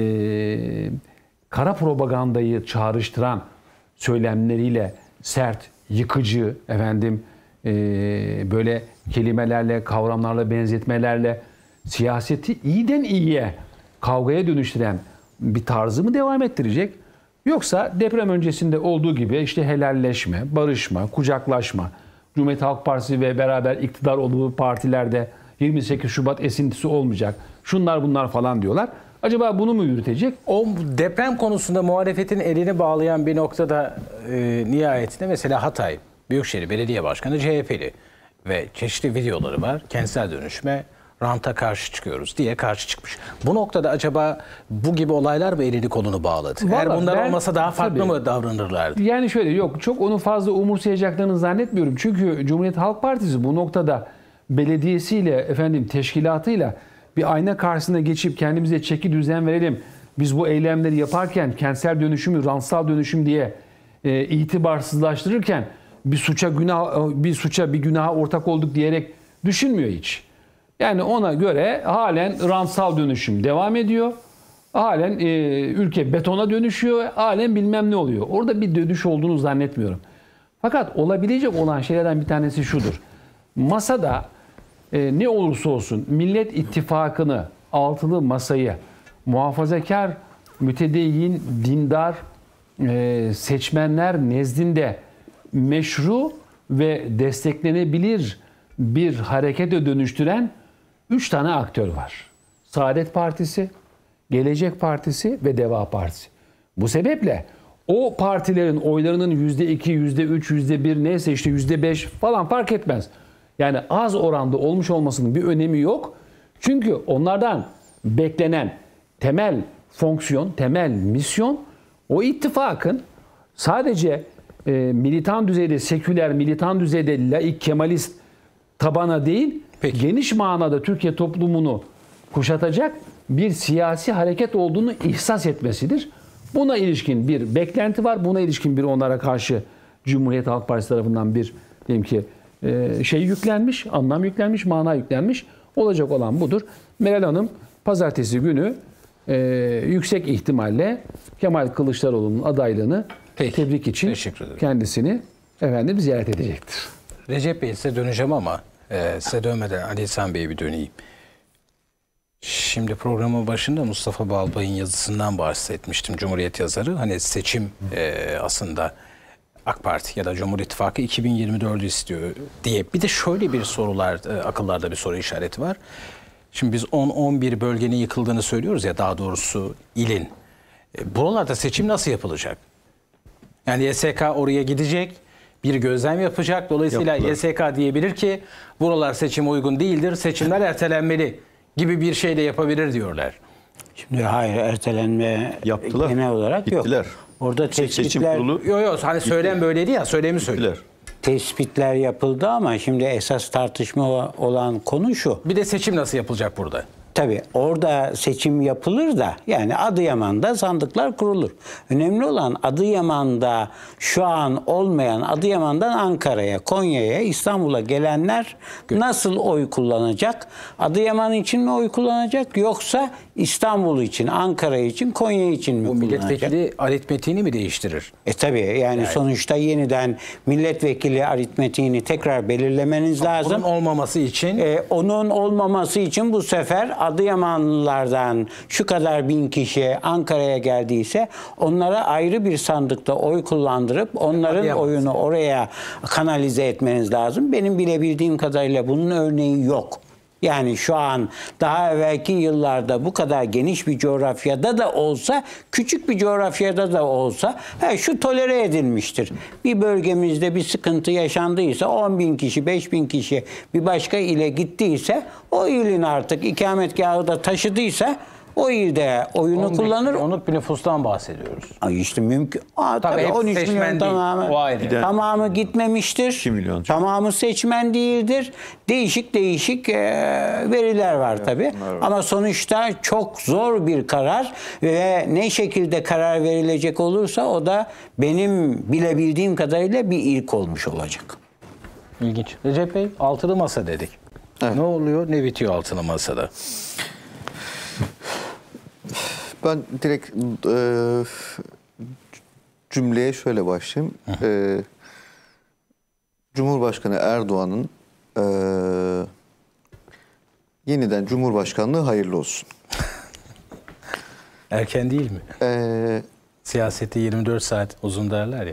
[SPEAKER 5] kara propagandayı çağrıştıran söylemleriyle sert, yıkıcı, efendim e, böyle kelimelerle, kavramlarla, benzetmelerle siyaseti iyiden iyiye kavgaya dönüştüren bir tarzı mı devam ettirecek? Yoksa deprem öncesinde olduğu gibi işte helalleşme, barışma, kucaklaşma, Cumhuriyet Halk Partisi ve beraber iktidar olduğu partilerde yirmi sekiz Şubat esintisi olmayacak. Şunlar bunlar falan diyorlar. Acaba bunu mu yürütecek?
[SPEAKER 1] O deprem konusunda muhalefetin elini bağlayan bir noktada e, nihayetinde mesela Hatay Büyükşehir Belediye Başkanı C H P'li ve çeşitli videoları var. Kentsel dönüşme ranta karşı çıkıyoruz diye karşı çıkmış. Bu noktada acaba bu gibi olaylar mı elini kolunu bağladı? Eğer
[SPEAKER 6] Vallahi
[SPEAKER 1] bunlar
[SPEAKER 6] ben-
[SPEAKER 1] olmasa daha farklı
[SPEAKER 6] tabii.
[SPEAKER 1] mı davranırlardı?
[SPEAKER 6] Yani şöyle yok çok onu fazla umursayacaklarını zannetmiyorum. Çünkü Cumhuriyet Halk Partisi bu noktada belediyesiyle efendim teşkilatıyla bir ayna karşısına geçip kendimize çeki düzen verelim. Biz bu eylemleri yaparken kentsel dönüşümü, rantsal dönüşüm diye e, itibarsızlaştırırken bir suça günah bir suça bir günaha ortak olduk diyerek düşünmüyor hiç. Yani ona göre halen rantsal dönüşüm devam ediyor. Halen e, ülke betona dönüşüyor. Halen bilmem ne oluyor. Orada bir dönüş olduğunu zannetmiyorum. Fakat olabilecek olan şeylerden bir tanesi şudur. Masada e, ne olursa olsun Millet İttifakı'nı, altılı masayı muhafazakar, mütedeyyin, dindar e, seçmenler nezdinde meşru ve desteklenebilir bir harekete dönüştüren üç tane aktör var. Saadet Partisi, Gelecek Partisi ve Deva Partisi. Bu sebeple o partilerin oylarının yüzde iki, yüzde üç, yüzde bir neyse işte yüzde beş falan fark etmez. Yani az oranda olmuş olmasının bir önemi yok. Çünkü onlardan beklenen temel fonksiyon, temel misyon o ittifakın sadece e, militan düzeyde, seküler, militan düzeyde laik, kemalist tabana değil,
[SPEAKER 1] Peki.
[SPEAKER 6] geniş manada Türkiye toplumunu kuşatacak bir siyasi hareket olduğunu ihsas etmesidir. Buna ilişkin bir beklenti var. Buna ilişkin bir onlara karşı Cumhuriyet Halk Partisi tarafından bir diyelim ki e, şey yüklenmiş, anlam yüklenmiş, mana yüklenmiş. Olacak olan budur. Meral Hanım pazartesi günü e, yüksek ihtimalle Kemal Kılıçdaroğlu'nun adaylığını
[SPEAKER 1] Peki.
[SPEAKER 6] tebrik için
[SPEAKER 1] Teşekkür ederim.
[SPEAKER 6] kendisini efendim ziyaret edecektir.
[SPEAKER 1] Recep Bey size döneceğim ama e, size dönmeden Ali İhsan Bey'e bir döneyim. Şimdi programın başında Mustafa Balbay'ın yazısından bahsetmiştim. Cumhuriyet yazarı. Hani seçim e, aslında AK Parti ya da Cumhur İttifakı iki bin yirmi dördü istiyor diye. Bir de şöyle bir sorular, e, akıllarda bir soru işareti var. Şimdi biz on on bir bölgenin yıkıldığını söylüyoruz ya, daha doğrusu ilin. E, buralarda seçim nasıl yapılacak? Yani Y S K oraya gidecek, bir gözlem yapacak. Dolayısıyla
[SPEAKER 3] Yaptılar.
[SPEAKER 1] Y S K diyebilir ki buralar seçime uygun değildir, seçimler ertelenmeli gibi bir şey de yapabilir diyorlar.
[SPEAKER 4] Şimdi hayır, ertelenme
[SPEAKER 3] Yaptılar.
[SPEAKER 4] genel olarak
[SPEAKER 3] Gittiler.
[SPEAKER 4] yok. Orada
[SPEAKER 3] Seçim
[SPEAKER 4] tespitler,
[SPEAKER 3] kurulu
[SPEAKER 1] Yok yok, hani söylem böyleydi ya, söylemi söylüyor.
[SPEAKER 3] gittiler.
[SPEAKER 4] tespitler yapıldı ama şimdi esas tartışma olan konu şu.
[SPEAKER 1] Bir de seçim nasıl yapılacak burada?
[SPEAKER 4] Tabii orada seçim yapılır da yani Adıyaman'da sandıklar kurulur. Önemli olan Adıyaman'da şu an olmayan, Adıyaman'dan Ankara'ya, Konya'ya, İstanbul'a gelenler nasıl oy kullanacak? Adıyaman için mi oy kullanacak yoksa İstanbul için, Ankara için, Konya için mi
[SPEAKER 1] Bu
[SPEAKER 4] kullanacak?
[SPEAKER 1] milletvekili aritmetiğini mi değiştirir?
[SPEAKER 4] E tabii yani, sonuçta yeniden milletvekili aritmetiğini tekrar belirlemeniz lazım.
[SPEAKER 1] Bunun olmaması için
[SPEAKER 4] Ee, onun olmaması için bu sefer Adıyamanlılardan şu kadar bin kişi Ankara'ya geldiyse onlara ayrı bir sandıkta oy kullandırıp onların
[SPEAKER 1] Adıyaman.
[SPEAKER 4] oyunu oraya kanalize etmeniz lazım. Benim bilebildiğim kadarıyla bunun örneği yok. Yani şu an daha evvelki yıllarda bu kadar geniş bir coğrafyada da olsa, küçük bir coğrafyada da olsa he, şu tolere edilmiştir. Bir bölgemizde bir sıkıntı yaşandıysa on bin kişi, beş bin kişi bir başka ile gittiyse o ilin artık ikametgahı da taşıdıysa o ilde oyunu kullanır.
[SPEAKER 1] Onluk bir nüfustan bahsediyoruz.
[SPEAKER 4] Ay işte mümkün. Aa,
[SPEAKER 1] Tabii
[SPEAKER 4] tabii
[SPEAKER 1] hepsi
[SPEAKER 4] on üç
[SPEAKER 1] seçmen
[SPEAKER 4] milyon
[SPEAKER 1] değil.
[SPEAKER 4] tamamı,
[SPEAKER 1] O ayrı.
[SPEAKER 3] Giden-
[SPEAKER 4] tamamı gitmemiştir.
[SPEAKER 3] iki milyon.
[SPEAKER 4] Tamamı seçmen değildir. Değişik değişik e, veriler var tabii. Ama sonuçta çok zor bir karar ve ne şekilde karar verilecek olursa o da benim bilebildiğim kadarıyla bir ilk olmuş olacak.
[SPEAKER 1] İlginç. Recep Bey, altılı masa dedik.
[SPEAKER 2] Evet.
[SPEAKER 1] Ne oluyor, ne bitiyor altılı masada?
[SPEAKER 2] Ben direkt e, cümleye şöyle başlayayım. E, Cumhurbaşkanı Erdoğan'ın e, yeniden Cumhurbaşkanlığı hayırlı olsun.
[SPEAKER 1] Erken değil mi?
[SPEAKER 2] E,
[SPEAKER 1] Siyaseti yirmi dört saat uzun derler ya.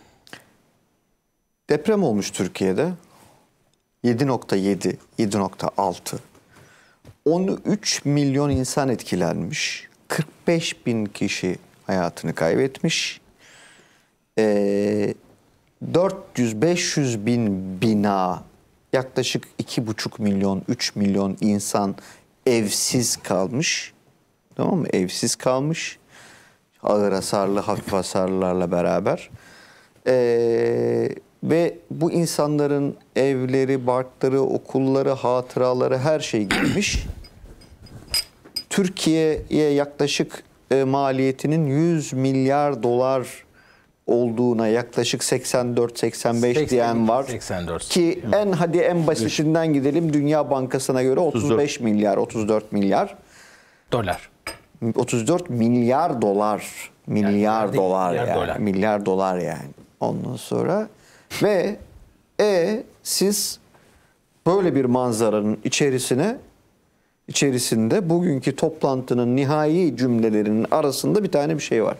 [SPEAKER 2] Deprem olmuş Türkiye'de. yedi nokta yedi, yedi nokta altı. on üç milyon insan etkilenmiş. kırk beş bin kişi hayatını kaybetmiş. Ee, dört yüz beş yüz bin bina yaklaşık iki buçuk milyon, üç milyon insan evsiz kalmış. Tamam mı? Evsiz kalmış. Ağır hasarlı, hafif hasarlılarla beraber. Ee, ve bu insanların evleri, barkları, okulları, hatıraları her şey gitmiş. Türkiye'ye yaklaşık e, maliyetinin yüz milyar dolar olduğuna yaklaşık seksen dört seksen beş diyen var.
[SPEAKER 1] seksen dört.
[SPEAKER 2] Ki en hadi en basitinden gidelim. Dünya Bankası'na göre otuz beş milyar, otuz dört milyar.
[SPEAKER 1] Dolar.
[SPEAKER 2] otuz dört milyar dolar. Milyar
[SPEAKER 1] Yani
[SPEAKER 2] dolar
[SPEAKER 1] milyar
[SPEAKER 2] yani.
[SPEAKER 1] dolar.
[SPEAKER 2] Milyar dolar yani. Ondan sonra ve e siz böyle bir manzaranın içerisine içerisinde bugünkü toplantının nihai cümlelerinin arasında bir tane bir şey var.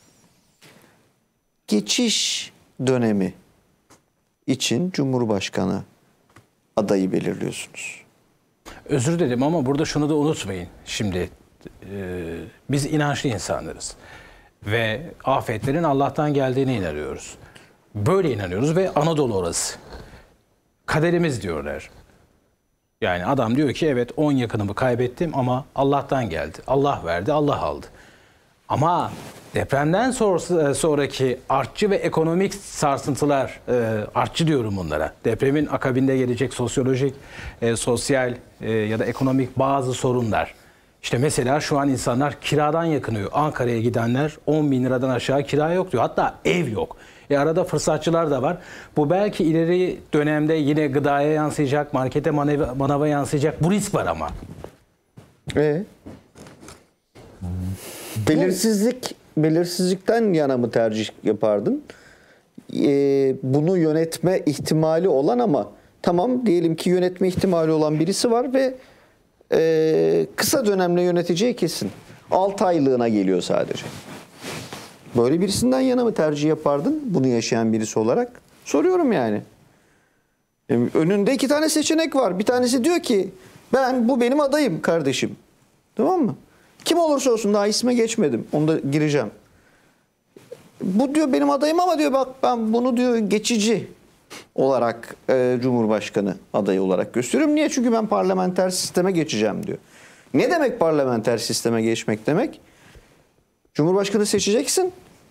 [SPEAKER 2] Geçiş dönemi için Cumhurbaşkanı adayı belirliyorsunuz.
[SPEAKER 1] Özür dilerim ama burada şunu da unutmayın. Şimdi e, biz inançlı insanlarız. Ve afetlerin Allah'tan geldiğine inanıyoruz. Böyle inanıyoruz ve Anadolu orası. Kaderimiz diyorlar. Yani adam diyor ki evet on yakınımı kaybettim ama Allah'tan geldi. Allah verdi, Allah aldı. Ama depremden sonrası, sonraki artçı ve ekonomik sarsıntılar, e, artçı diyorum bunlara. Depremin akabinde gelecek sosyolojik, e, sosyal e, ya da ekonomik bazı sorunlar. İşte mesela şu an insanlar kiradan yakınıyor. Ankara'ya gidenler on bin liradan aşağı kira yok diyor. Hatta ev yok. E arada fırsatçılar da var. Bu belki ileri dönemde yine gıdaya yansıyacak, markete, manava, manava yansıyacak. Bu risk var ama.
[SPEAKER 2] E belirsizlik belirsizlikten yana mı tercih yapardın? Ee, bunu yönetme ihtimali olan ama tamam diyelim ki yönetme ihtimali olan birisi var ve e, kısa dönemle yöneteceği kesin. altı aylığına geliyor sadece. Böyle birisinden yana mı tercih yapardın bunu yaşayan birisi olarak? Soruyorum yani. Yani önünde iki tane seçenek var. Bir tanesi diyor ki ben bu benim adayım kardeşim. Tamam mı? Kim olursa olsun daha isme geçmedim. Onu da gireceğim. Bu diyor benim adayım ama diyor bak ben bunu diyor geçici olarak e, Cumhurbaşkanı adayı olarak gösteriyorum. Niye? Çünkü ben parlamenter sisteme geçeceğim diyor. Ne demek parlamenter sisteme geçmek demek? Cumhurbaşkanı seçeceksin.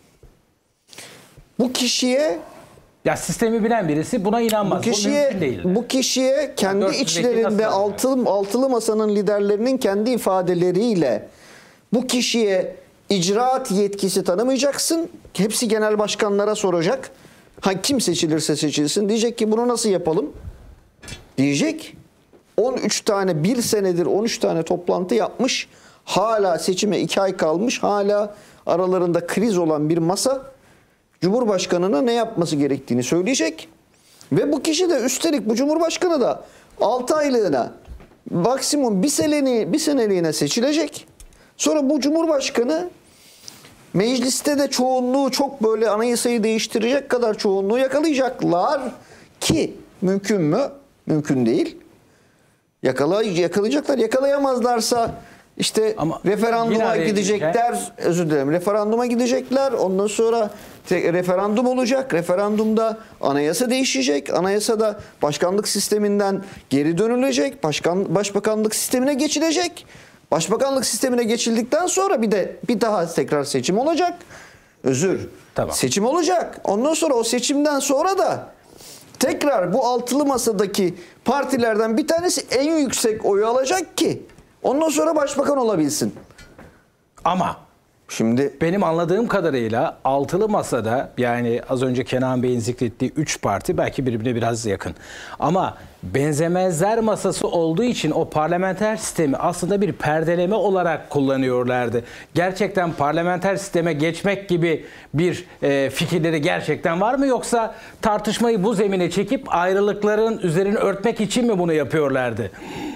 [SPEAKER 2] Bu kişiye
[SPEAKER 1] Ya sistemi bilen birisi buna inanmaz.
[SPEAKER 2] bu kişiye bu kişiye kendi
[SPEAKER 1] dört yüz
[SPEAKER 2] içlerinde
[SPEAKER 1] nasıl
[SPEAKER 2] altılı, altılı masanın liderlerinin kendi ifadeleriyle bu kişiye icraat yetkisi tanımayacaksın. Hepsi genel başkanlara soracak. Ha kim seçilirse seçilsin diyecek ki bunu nasıl yapalım? Diyecek. on üç tane bir senedir on üç tane toplantı yapmış. Hala seçime iki ay kalmış. Hala aralarında kriz olan bir masa Cumhurbaşkanına ne yapması gerektiğini söyleyecek. Ve bu kişi de üstelik bu Cumhurbaşkanı da altı aylığına maksimum bir seneliğine, bir seneliğine seçilecek. Sonra bu Cumhurbaşkanı mecliste de çoğunluğu çok böyle anayasayı değiştirecek kadar çoğunluğu yakalayacaklar ki mümkün mü? Mümkün değil. Yakala, yakalayacaklar. Yakalayamazlarsa işte
[SPEAKER 1] Ama
[SPEAKER 2] referanduma
[SPEAKER 1] yine
[SPEAKER 2] gidecekler. Özür dilerim. Referanduma gidecekler. Ondan sonra te- referandum olacak. Referandumda anayasa değişecek. Anayasada başkanlık sisteminden geri dönülecek. Başkan başbakanlık sistemine geçilecek. Başbakanlık sistemine geçildikten sonra bir de bir daha tekrar seçim olacak. Özür.
[SPEAKER 1] Tamam.
[SPEAKER 2] Seçim olacak. Ondan sonra o seçimden sonra da tekrar bu altılı masadaki partilerden bir tanesi en yüksek oyu alacak ki ondan sonra başbakan olabilsin.
[SPEAKER 1] Ama
[SPEAKER 2] Şimdi
[SPEAKER 1] benim anladığım kadarıyla altılı masada yani az önce Kenan Bey'in zikrettiği üç parti belki birbirine biraz yakın. Ama benzemezler masası olduğu için o parlamenter sistemi aslında bir perdeleme olarak kullanıyorlardı. Gerçekten parlamenter sisteme geçmek gibi bir e, fikirleri gerçekten var mı? Yoksa tartışmayı bu zemine çekip ayrılıkların üzerini örtmek için mi bunu yapıyorlardı?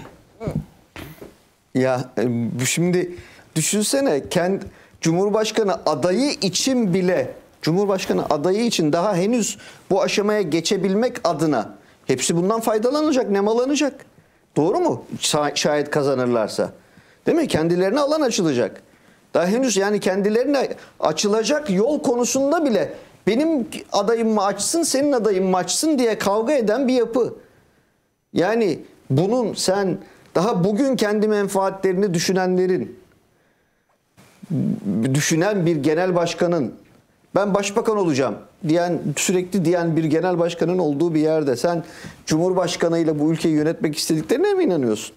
[SPEAKER 2] ya e, bu şimdi düşünsene kendi Cumhurbaşkanı adayı için bile Cumhurbaşkanı adayı için daha henüz bu aşamaya geçebilmek adına hepsi bundan faydalanacak, nemalanacak. Doğru mu? Şayet kazanırlarsa. Değil mi? Kendilerine alan açılacak. Daha henüz yani kendilerine açılacak yol konusunda bile benim adayım mı açsın, senin adayın mı açsın diye kavga eden bir yapı. Yani bunun sen daha bugün kendi menfaatlerini düşünenlerin, düşünen bir genel başkanın, ben başbakan olacağım diyen, sürekli diyen bir genel başkanın olduğu bir yerde sen Cumhurbaşkanıyla bu ülkeyi yönetmek istediklerine mi inanıyorsun?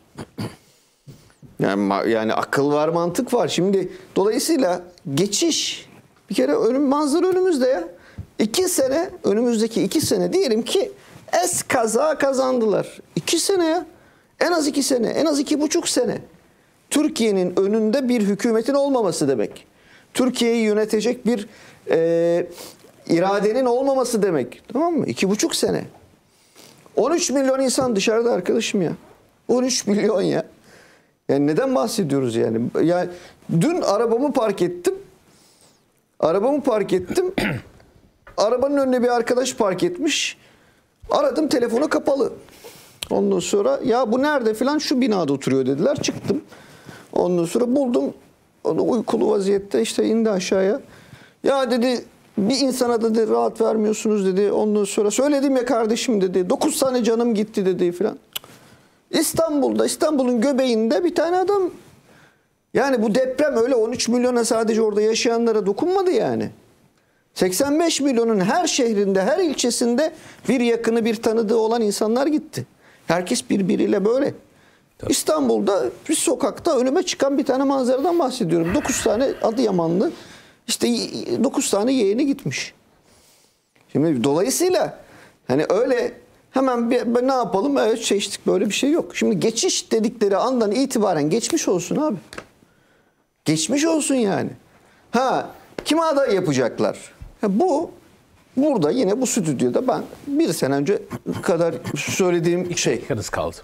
[SPEAKER 2] Yani, yani akıl var, mantık var. Şimdi dolayısıyla geçiş bir kere önüm, manzara önümüzde ya. İki sene, önümüzdeki iki sene diyelim ki es kaza kazandılar. İki sene ya. En az iki sene, en az iki buçuk sene. Türkiye'nin önünde bir hükümetin olmaması demek. Türkiye'yi yönetecek bir e, iradenin olmaması demek. Tamam mı? İki buçuk sene. on üç milyon insan dışarıda arkadaşım ya. on üç milyon ya. Yani neden bahsediyoruz yani? Yani dün arabamı park ettim. Arabamı park ettim. Arabanın önüne bir arkadaş park etmiş. Aradım, telefonu kapalı. Ondan sonra ya bu nerede filan, şu binada oturuyor dediler. Çıktım. Ondan sonra buldum. Onu uykulu vaziyette işte indi aşağıya. Ya dedi bir insana dedi rahat vermiyorsunuz dedi. Ondan sonra söyledim ya kardeşim dedi. Dokuz tane canım gitti dedi filan. İstanbul'da, İstanbul'un göbeğinde bir tane adam. Yani bu deprem öyle on üç milyona sadece orada yaşayanlara dokunmadı yani. seksen beş milyonun her şehrinde, her ilçesinde bir yakını, bir tanıdığı olan insanlar gitti. Herkes birbiriyle böyle. Tabii. İstanbul'da bir sokakta önüme çıkan bir tane manzaradan bahsediyorum. dokuz tane Adıyamanlı, işte dokuz tane yeğeni gitmiş. Şimdi dolayısıyla hani öyle hemen bir, bir ne yapalım, evet seçtik, böyle bir şey yok. Şimdi geçiş dedikleri andan itibaren geçmiş olsun abi. Geçmiş olsun yani. Ha, kime aday yapacaklar? Ha, bu burada yine bu stüdyoda ben bir sene önce kadar söylediğim şey.
[SPEAKER 1] Dakikanız kaldı.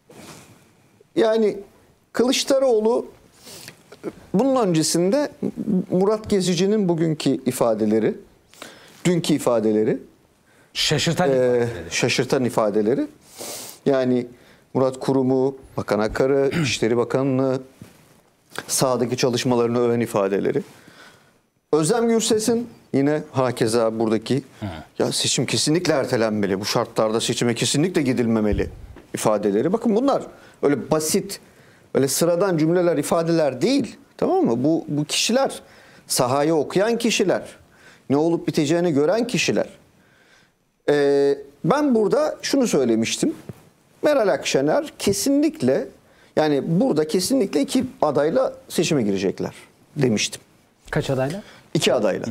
[SPEAKER 2] Yani Kılıçdaroğlu, bunun öncesinde Murat Gezici'nin bugünkü ifadeleri, dünkü ifadeleri,
[SPEAKER 1] Şaşırtan
[SPEAKER 2] e,
[SPEAKER 1] ifadeleri.
[SPEAKER 2] şaşırtan ifadeleri. Yani Murat Kurum'u, Bakan Akar'ı, İçişleri Bakanı'nı, sahadaki çalışmalarını öven ifadeleri. Özlem Gürses'in yine hakeza buradaki Hı. ya seçim kesinlikle ertelenmeli, bu şartlarda seçime kesinlikle gidilmemeli ifadeleri. Bakın bunlar öyle basit, öyle sıradan cümleler, ifadeler değil. Tamam mı? Bu, bu kişiler, sahayı okuyan kişiler, ne olup biteceğini gören kişiler. Ee, ben burada şunu söylemiştim. Meral Akşener kesinlikle, yani burada kesinlikle iki adayla seçime girecekler demiştim.
[SPEAKER 1] Kaç adayla?
[SPEAKER 2] İki adayla.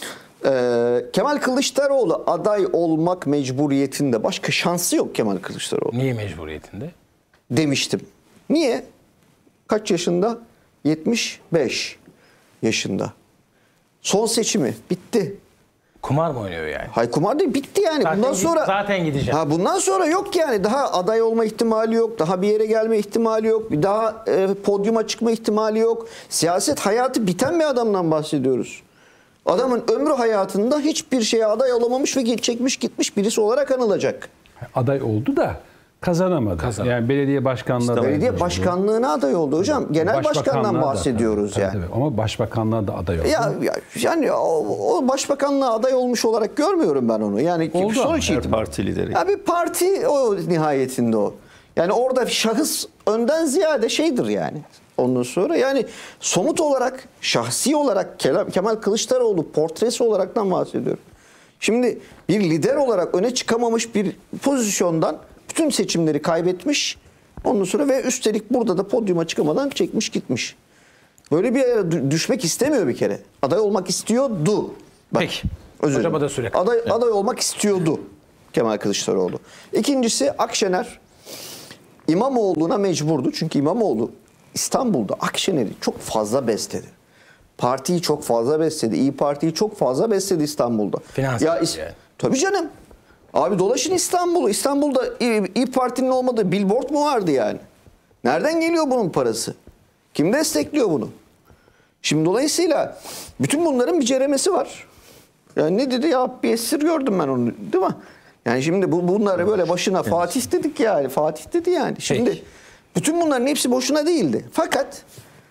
[SPEAKER 2] Ee, Kemal Kılıçdaroğlu aday olmak mecburiyetinde, başka şansı yok Kemal Kılıçdaroğlu.
[SPEAKER 1] Niye mecburiyetinde?
[SPEAKER 2] Demiştim. Niye? Kaç yaşında? yetmiş beş yaşında. Son seçimi bitti.
[SPEAKER 1] Kumar mı oynuyor yani?
[SPEAKER 2] Hay kumar değil, bitti yani.
[SPEAKER 1] Zaten
[SPEAKER 2] bundan
[SPEAKER 1] gid-
[SPEAKER 2] sonra
[SPEAKER 1] zaten gideceğim.
[SPEAKER 2] Ha bundan sonra yok yani. Daha aday olma ihtimali yok. Daha bir yere gelme ihtimali yok. Bir daha e, podyuma çıkma ihtimali yok. Siyaset hayatı biten bir adamdan bahsediyoruz. Adamın ömrü hayatında hiçbir şeye aday olamamış ve çekmiş gitmiş birisi olarak anılacak.
[SPEAKER 5] Aday oldu da kazanamadı.
[SPEAKER 1] Kazanamadı.
[SPEAKER 5] Yani belediye başkanlığı da
[SPEAKER 2] Belediye başkanlığına aday oldu hocam. Genel başkandan bahsediyoruz
[SPEAKER 5] tabii,
[SPEAKER 2] yani.
[SPEAKER 5] tabii, tabii. Ama başbakanlığa da aday oldu.
[SPEAKER 2] Ya, ya yani o, o başbakanlığa aday olmuş olarak görmüyorum ben onu. Yani
[SPEAKER 5] Oldu
[SPEAKER 2] sonuç
[SPEAKER 5] ama
[SPEAKER 3] Her parti lideri.
[SPEAKER 2] Ya bir parti o nihayetinde o. Yani orada şahıs önden ziyade şeydir yani. Ondan sonra yani somut olarak, şahsi olarak Kemal Kılıçdaroğlu portresi olaraktan bahsediyorum. Şimdi bir lider olarak öne çıkamamış bir pozisyondan bütün seçimleri kaybetmiş. Ondan sonra ve üstelik burada da podyuma çıkamadan çekmiş gitmiş. Böyle bir yere düşmek istemiyor bir kere. Aday olmak istiyordu. Bak,
[SPEAKER 1] Peki.
[SPEAKER 2] özür
[SPEAKER 1] Hocama
[SPEAKER 2] dilerim.
[SPEAKER 1] da süre
[SPEAKER 2] Aday,
[SPEAKER 1] kaldı.
[SPEAKER 2] aday olmak istiyordu Kemal Kılıçdaroğlu. İkincisi Akşener İmamoğlu'na mecburdu. Çünkü İmamoğlu İstanbul'da Akşener'i çok fazla besledi. Partiyi çok fazla besledi. İyi Parti'yi çok fazla besledi İstanbul'da.
[SPEAKER 1] Finans
[SPEAKER 2] ya
[SPEAKER 1] yani.
[SPEAKER 2] Tabii canım. Abi dolaşın İstanbul'u. İstanbul'da İyi, İyi Parti'nin olmadığı billboard mu vardı yani? Nereden geliyor bunun parası? Kim destekliyor bunu? Şimdi dolayısıyla bütün bunların bir ceremesi var. Yani ne dedi ya, bir esir gördüm ben onu, değil mi? Yani şimdi bu bunları böyle başına Fatih dedik yani. Fatih dedi yani. Şimdi
[SPEAKER 1] Peki.
[SPEAKER 2] bütün bunların hepsi boşuna değildi. Fakat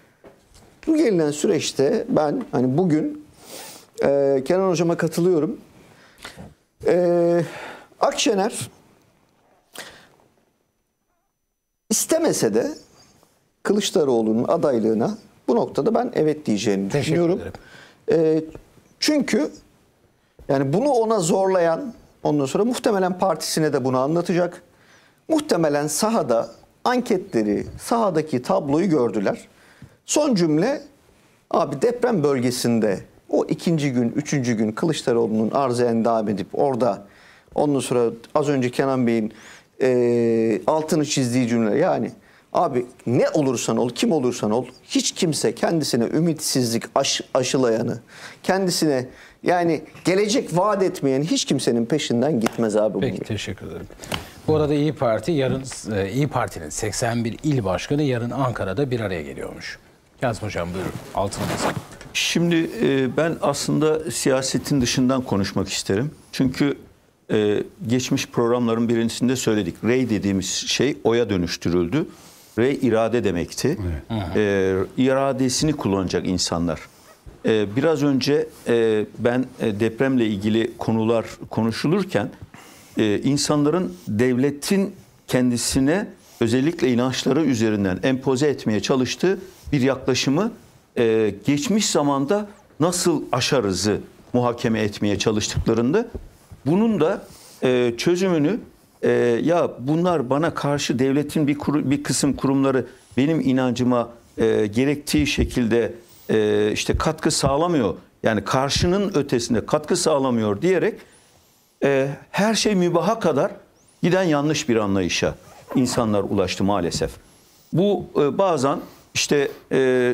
[SPEAKER 2] bu gelinen süreçte ben hani bugün e, Kenan Hocama katılıyorum. E, Akşener istemese de Kılıçdaroğlu'nun adaylığına bu noktada ben evet diyeceğini
[SPEAKER 1] Teşekkür
[SPEAKER 2] düşünüyorum.
[SPEAKER 1] ederim.
[SPEAKER 2] E, çünkü yani bunu ona zorlayan, ondan sonra muhtemelen partisine de bunu anlatacak. Muhtemelen sahada anketleri, sahadaki tabloyu gördüler. Son cümle, abi deprem bölgesinde o ikinci gün, üçüncü gün Kılıçdaroğlu'nun arzı endam edip orada, ondan sonra az önce Kenan Bey'in e, altını çizdiği cümle, yani abi ne olursan ol, kim olursan ol, hiç kimse kendisine ümitsizlik aş, aşılayanı, kendisine yani gelecek vaat etmeyen hiç kimsenin peşinden gitmez abi.
[SPEAKER 1] Peki, teşekkür ederim. Bu arada İyi Parti yarın e, İyi Parti'nin seksen bir il başkanı yarın Ankara'da bir araya geliyormuş. Kazım Hocam buyurun. Altın masa.
[SPEAKER 3] Şimdi e, ben aslında siyasetin dışından konuşmak isterim. Çünkü e, geçmiş programların birincisinde söyledik. Rey dediğimiz şey oya dönüştürüldü. Rey irade demekti. Evet. E, iradesini kullanacak insanlar. E, biraz önce e, ben e, depremle ilgili konular konuşulurken e, insanların devletin kendisine özellikle inançları üzerinden empoze etmeye çalıştığı bir yaklaşımı Ee, geçmiş zamanda nasıl aşarızı muhakeme etmeye çalıştıklarında bunun da e, çözümünü e, ya bunlar bana karşı devletin bir, kuru, bir kısım kurumları benim inancıma e, gerektiği şekilde e, işte katkı sağlamıyor, yani karşının ötesinde katkı sağlamıyor diyerek e, her şey mübaha kadar giden yanlış bir anlayışa insanlar ulaştı maalesef. Bu e, bazen işte e,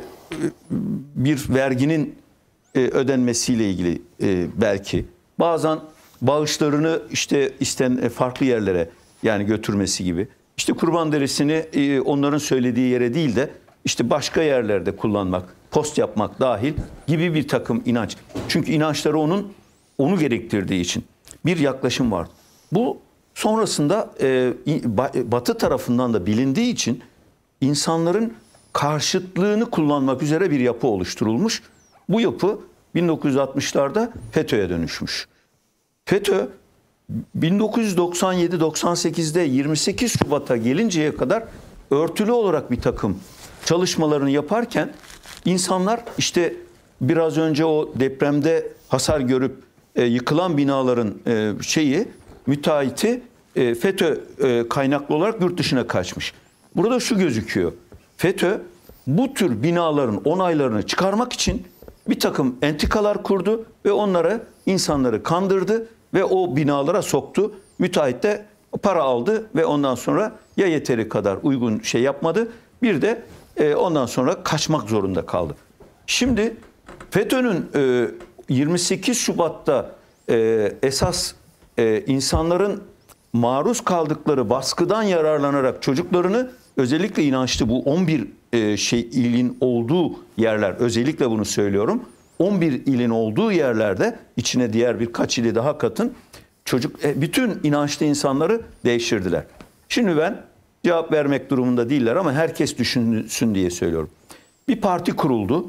[SPEAKER 3] bir verginin e, ödenmesiyle ilgili e, belki bazen bağışlarını işte isten e, farklı yerlere yani götürmesi gibi. İşte kurban derisini e, onların söylediği yere değil de işte başka yerlerde kullanmak, post yapmak dahil gibi bir takım inanç. Çünkü inançları onun onu gerektirdiği için bir yaklaşım var. Bu sonrasında e, Batı tarafından da bilindiği için insanların karşıtlığını kullanmak üzere bir yapı oluşturulmuş. Bu yapı bin dokuz yüz altmışlarda FETÖ'ye dönüşmüş. FETÖ bin dokuz yüz doksan yedi doksan sekizde yirmi sekiz Şubat'a gelinceye kadar örtülü olarak bir takım çalışmalarını yaparken insanlar işte biraz önce o depremde hasar görüp e, yıkılan binaların e, şeyi müteahhiti e, FETÖ e, kaynaklı olarak yurt dışına kaçmış. Burada şu gözüküyor. FETÖ bu tür binaların onaylarını çıkarmak için bir takım entikalar kurdu ve onları insanları kandırdı ve o binalara soktu. Müteahhit de para aldı ve ondan sonra ya yeteri kadar uygun şey yapmadı, bir de e, ondan sonra kaçmak zorunda kaldı. Şimdi FETÖ'nün e, yirmi sekiz Şubat'ta e, esas e, insanların maruz kaldıkları baskıdan yararlanarak çocuklarını, özellikle inançlı bu on bir e, şey ilin olduğu yerler, özellikle bunu söylüyorum. on bir ilin olduğu yerlerde içine diğer birkaç ili daha katın çocuk e, bütün inançlı insanları değiştirdiler. Şimdi ben cevap vermek durumunda değiller ama herkes düşünsün diye söylüyorum. Bir parti kuruldu.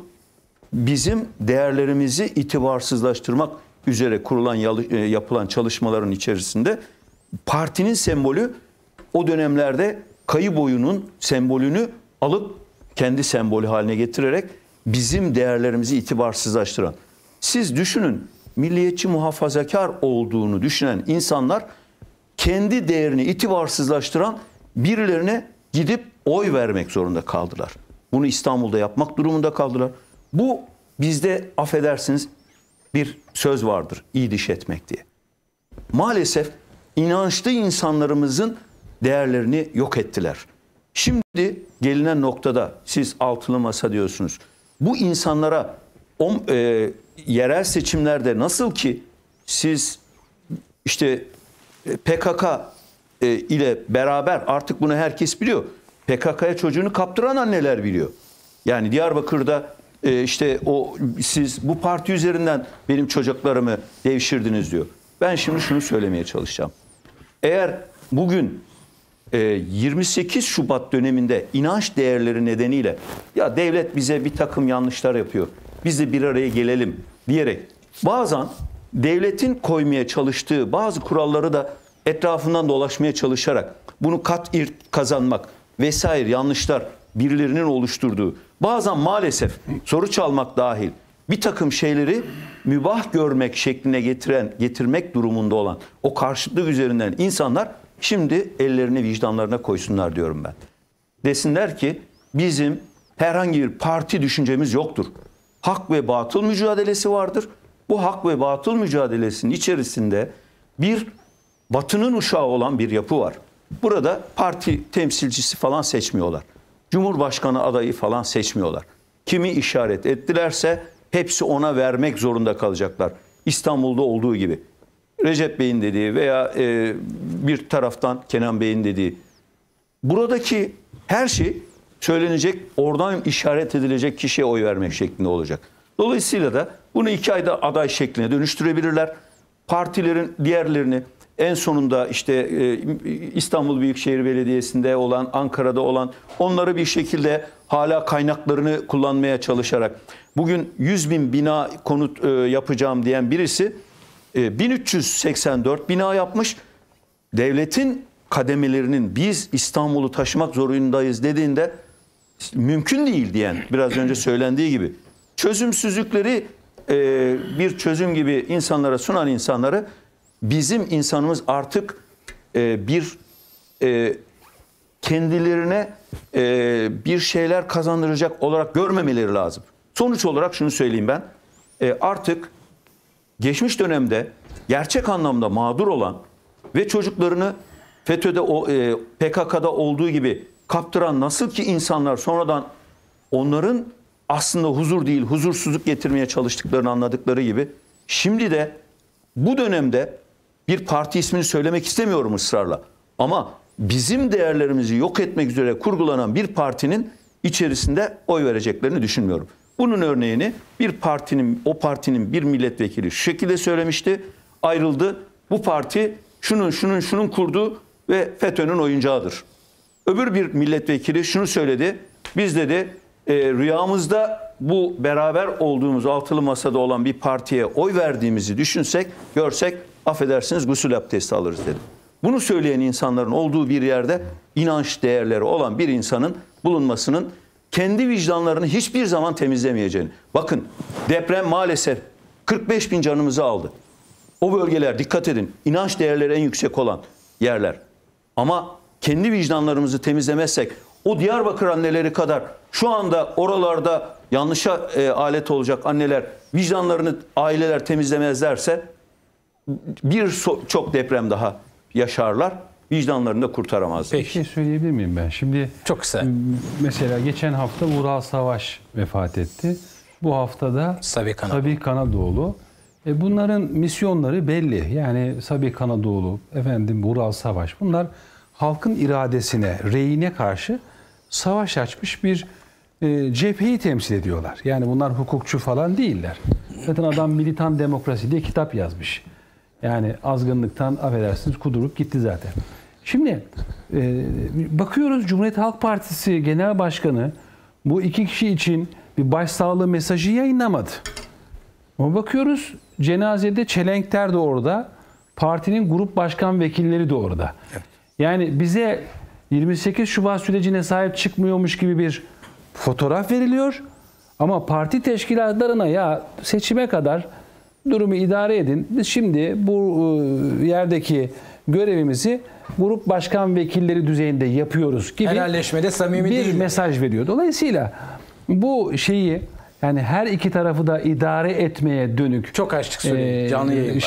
[SPEAKER 3] Bizim değerlerimizi itibarsızlaştırmak üzere kurulan yapılan çalışmaların içerisinde partinin sembolü o dönemlerde kayı boyunun sembolünü alıp kendi sembolü haline getirerek bizim değerlerimizi itibarsızlaştıran. Siz düşünün, milliyetçi muhafazakar olduğunu düşünen insanlar kendi değerini itibarsızlaştıran birilerine gidip oy vermek zorunda kaldılar. Bunu İstanbul'da yapmak durumunda kaldılar. Bu bizde affedersiniz bir söz vardır, iyi diş etmek diye. Maalesef inançlı insanlarımızın değerlerini yok ettiler. Şimdi gelinen noktada siz altılı masa diyorsunuz. Bu insanlara o, e, yerel seçimlerde nasıl ki siz işte P K K e, ile beraber, artık bunu herkes biliyor. P K K'ya çocuğunu kaptıran anneler biliyor. Yani Diyarbakır'da e, işte o siz bu parti üzerinden benim çocuklarımı devşirdiniz diyor. Ben şimdi şunu söylemeye çalışacağım. Eğer bugün yirmi sekiz Şubat döneminde inanç değerleri nedeniyle ya devlet bize bir takım yanlışlar yapıyor, biz de bir araya gelelim diyerek bazen devletin koymaya çalıştığı bazı kuralları da etrafından dolaşmaya çalışarak bunu kat irt kazanmak, vesaire yanlışlar birilerinin oluşturduğu, bazen maalesef soru çalmak dahil bir takım şeyleri mübah görmek şekline getiren, getirmek durumunda olan o karşıtlık üzerinden insanlar şimdi ellerini vicdanlarına koysunlar diyorum ben. Desinler ki bizim herhangi bir parti düşüncemiz yoktur. Hak ve batıl mücadelesi vardır. Bu hak ve batıl mücadelesinin içerisinde bir Batı'nın uşağı olan bir yapı var. Burada parti temsilcisi falan seçmiyorlar. Cumhurbaşkanı adayı falan seçmiyorlar. Kimi işaret ettilerse hepsi ona vermek zorunda kalacaklar. İstanbul'da olduğu gibi. Recep Bey'in dediği veya e, bir taraftan Kenan Bey'in dediği. Buradaki her şey söylenecek, oradan işaret edilecek kişiye oy vermek şeklinde olacak. Dolayısıyla da bunu iki ayda aday şekline dönüştürebilirler. Partilerin diğerlerini en sonunda işte e, İstanbul Büyükşehir Belediyesi'nde olan, Ankara'da olan onları bir şekilde hala kaynaklarını kullanmaya çalışarak bugün yüz bin bina konut e, yapacağım diyen birisi e, bin üç yüz seksen dört bina yapmış. Devletin kademelerinin biz İstanbul'u taşımak zorundayız dediğinde mümkün değil diyen, biraz önce söylendiği gibi çözümsüzlükleri e, bir çözüm gibi insanlara sunan insanları bizim insanımız artık e, bir e, kendilerine e, bir şeyler kazandıracak olarak görmemeleri lazım. Sonuç olarak şunu söyleyeyim ben, e, artık geçmiş dönemde gerçek anlamda mağdur olan ve çocuklarını FETÖ'de, o, e, P K K'da olduğu gibi kaptıran nasıl ki insanlar sonradan onların aslında huzur değil, huzursuzluk getirmeye çalıştıklarını anladıkları gibi, şimdi de bu dönemde bir parti ismini söylemek istemiyorum ısrarla, ama bizim değerlerimizi yok etmek üzere kurgulanan bir partinin içerisinde oy vereceklerini düşünmüyorum. Bunun örneğini bir partinin, o partinin bir milletvekili şu şekilde söylemişti, ayrıldı. Bu parti şunun şunun şunun kurduğu ve FETÖ'nün oyuncağıdır. Öbür bir milletvekili şunu söyledi, biz dedi e, rüyamızda bu beraber olduğumuz altılı masada olan bir partiye oy verdiğimizi düşünsek, görsek, affedersiniz gusül abdesti alırız dedi. Bunu söyleyen insanların olduğu bir yerde inanç değerleri olan bir insanın bulunmasının kendi vicdanlarını hiçbir zaman temizlemeyeceğini. Bakın, deprem maalesef kırk beş bin canımızı aldı. O bölgeler, dikkat edin, inanç değerleri en yüksek olan yerler. Ama kendi vicdanlarımızı temizlemezsek o Diyarbakır anneleri kadar şu anda oralarda yanlışa e, alet olacak anneler vicdanlarını, aileler temizlemezlerse bir so çok deprem daha yaşarlar. Vicdanlarını da kurtaramazlar.
[SPEAKER 6] Bir şey söyleyebilir miyim ben? Şimdi
[SPEAKER 1] Çok kısa.
[SPEAKER 6] mesela geçen hafta Vural Savaş vefat etti. Bu haftada
[SPEAKER 1] Sabiha Kanadoğlu.
[SPEAKER 6] Sabiha Kanadoğlu. E bunların misyonları belli. Yani Sabiha Kanadoğlu, efendim Vural Savaş. Bunlar halkın iradesine, reyine karşı savaş açmış bir e, cepheyi temsil ediyorlar. Yani bunlar hukukçu falan değiller. Zaten adam Militan Demokrasi diye kitap yazmış. Yani azgınlıktan, affedersiniz, kudurup gitti zaten. Şimdi e, bakıyoruz, Cumhuriyet Halk Partisi Genel Başkanı bu iki kişi için bir başsağlığı mesajı yayınlamadı. Ama bakıyoruz, cenazede çelenkler de orada, partinin grup başkan vekilleri de orada. Evet. Yani bize yirmi sekiz Şubat sürecine sahip çıkmıyormuş gibi bir fotoğraf veriliyor. Ama parti teşkilatlarına ya seçime kadar durumu idare edin, biz şimdi bu yerdeki görevimizi grup başkan vekilleri düzeyinde yapıyoruz gibi
[SPEAKER 1] helalleşmede samimi
[SPEAKER 6] bir
[SPEAKER 1] değil.
[SPEAKER 6] mesaj veriyor. Dolayısıyla bu şeyi, yani her iki tarafı da idare etmeye dönük
[SPEAKER 1] Çok açık söyleyeyim. Canlı yayın var.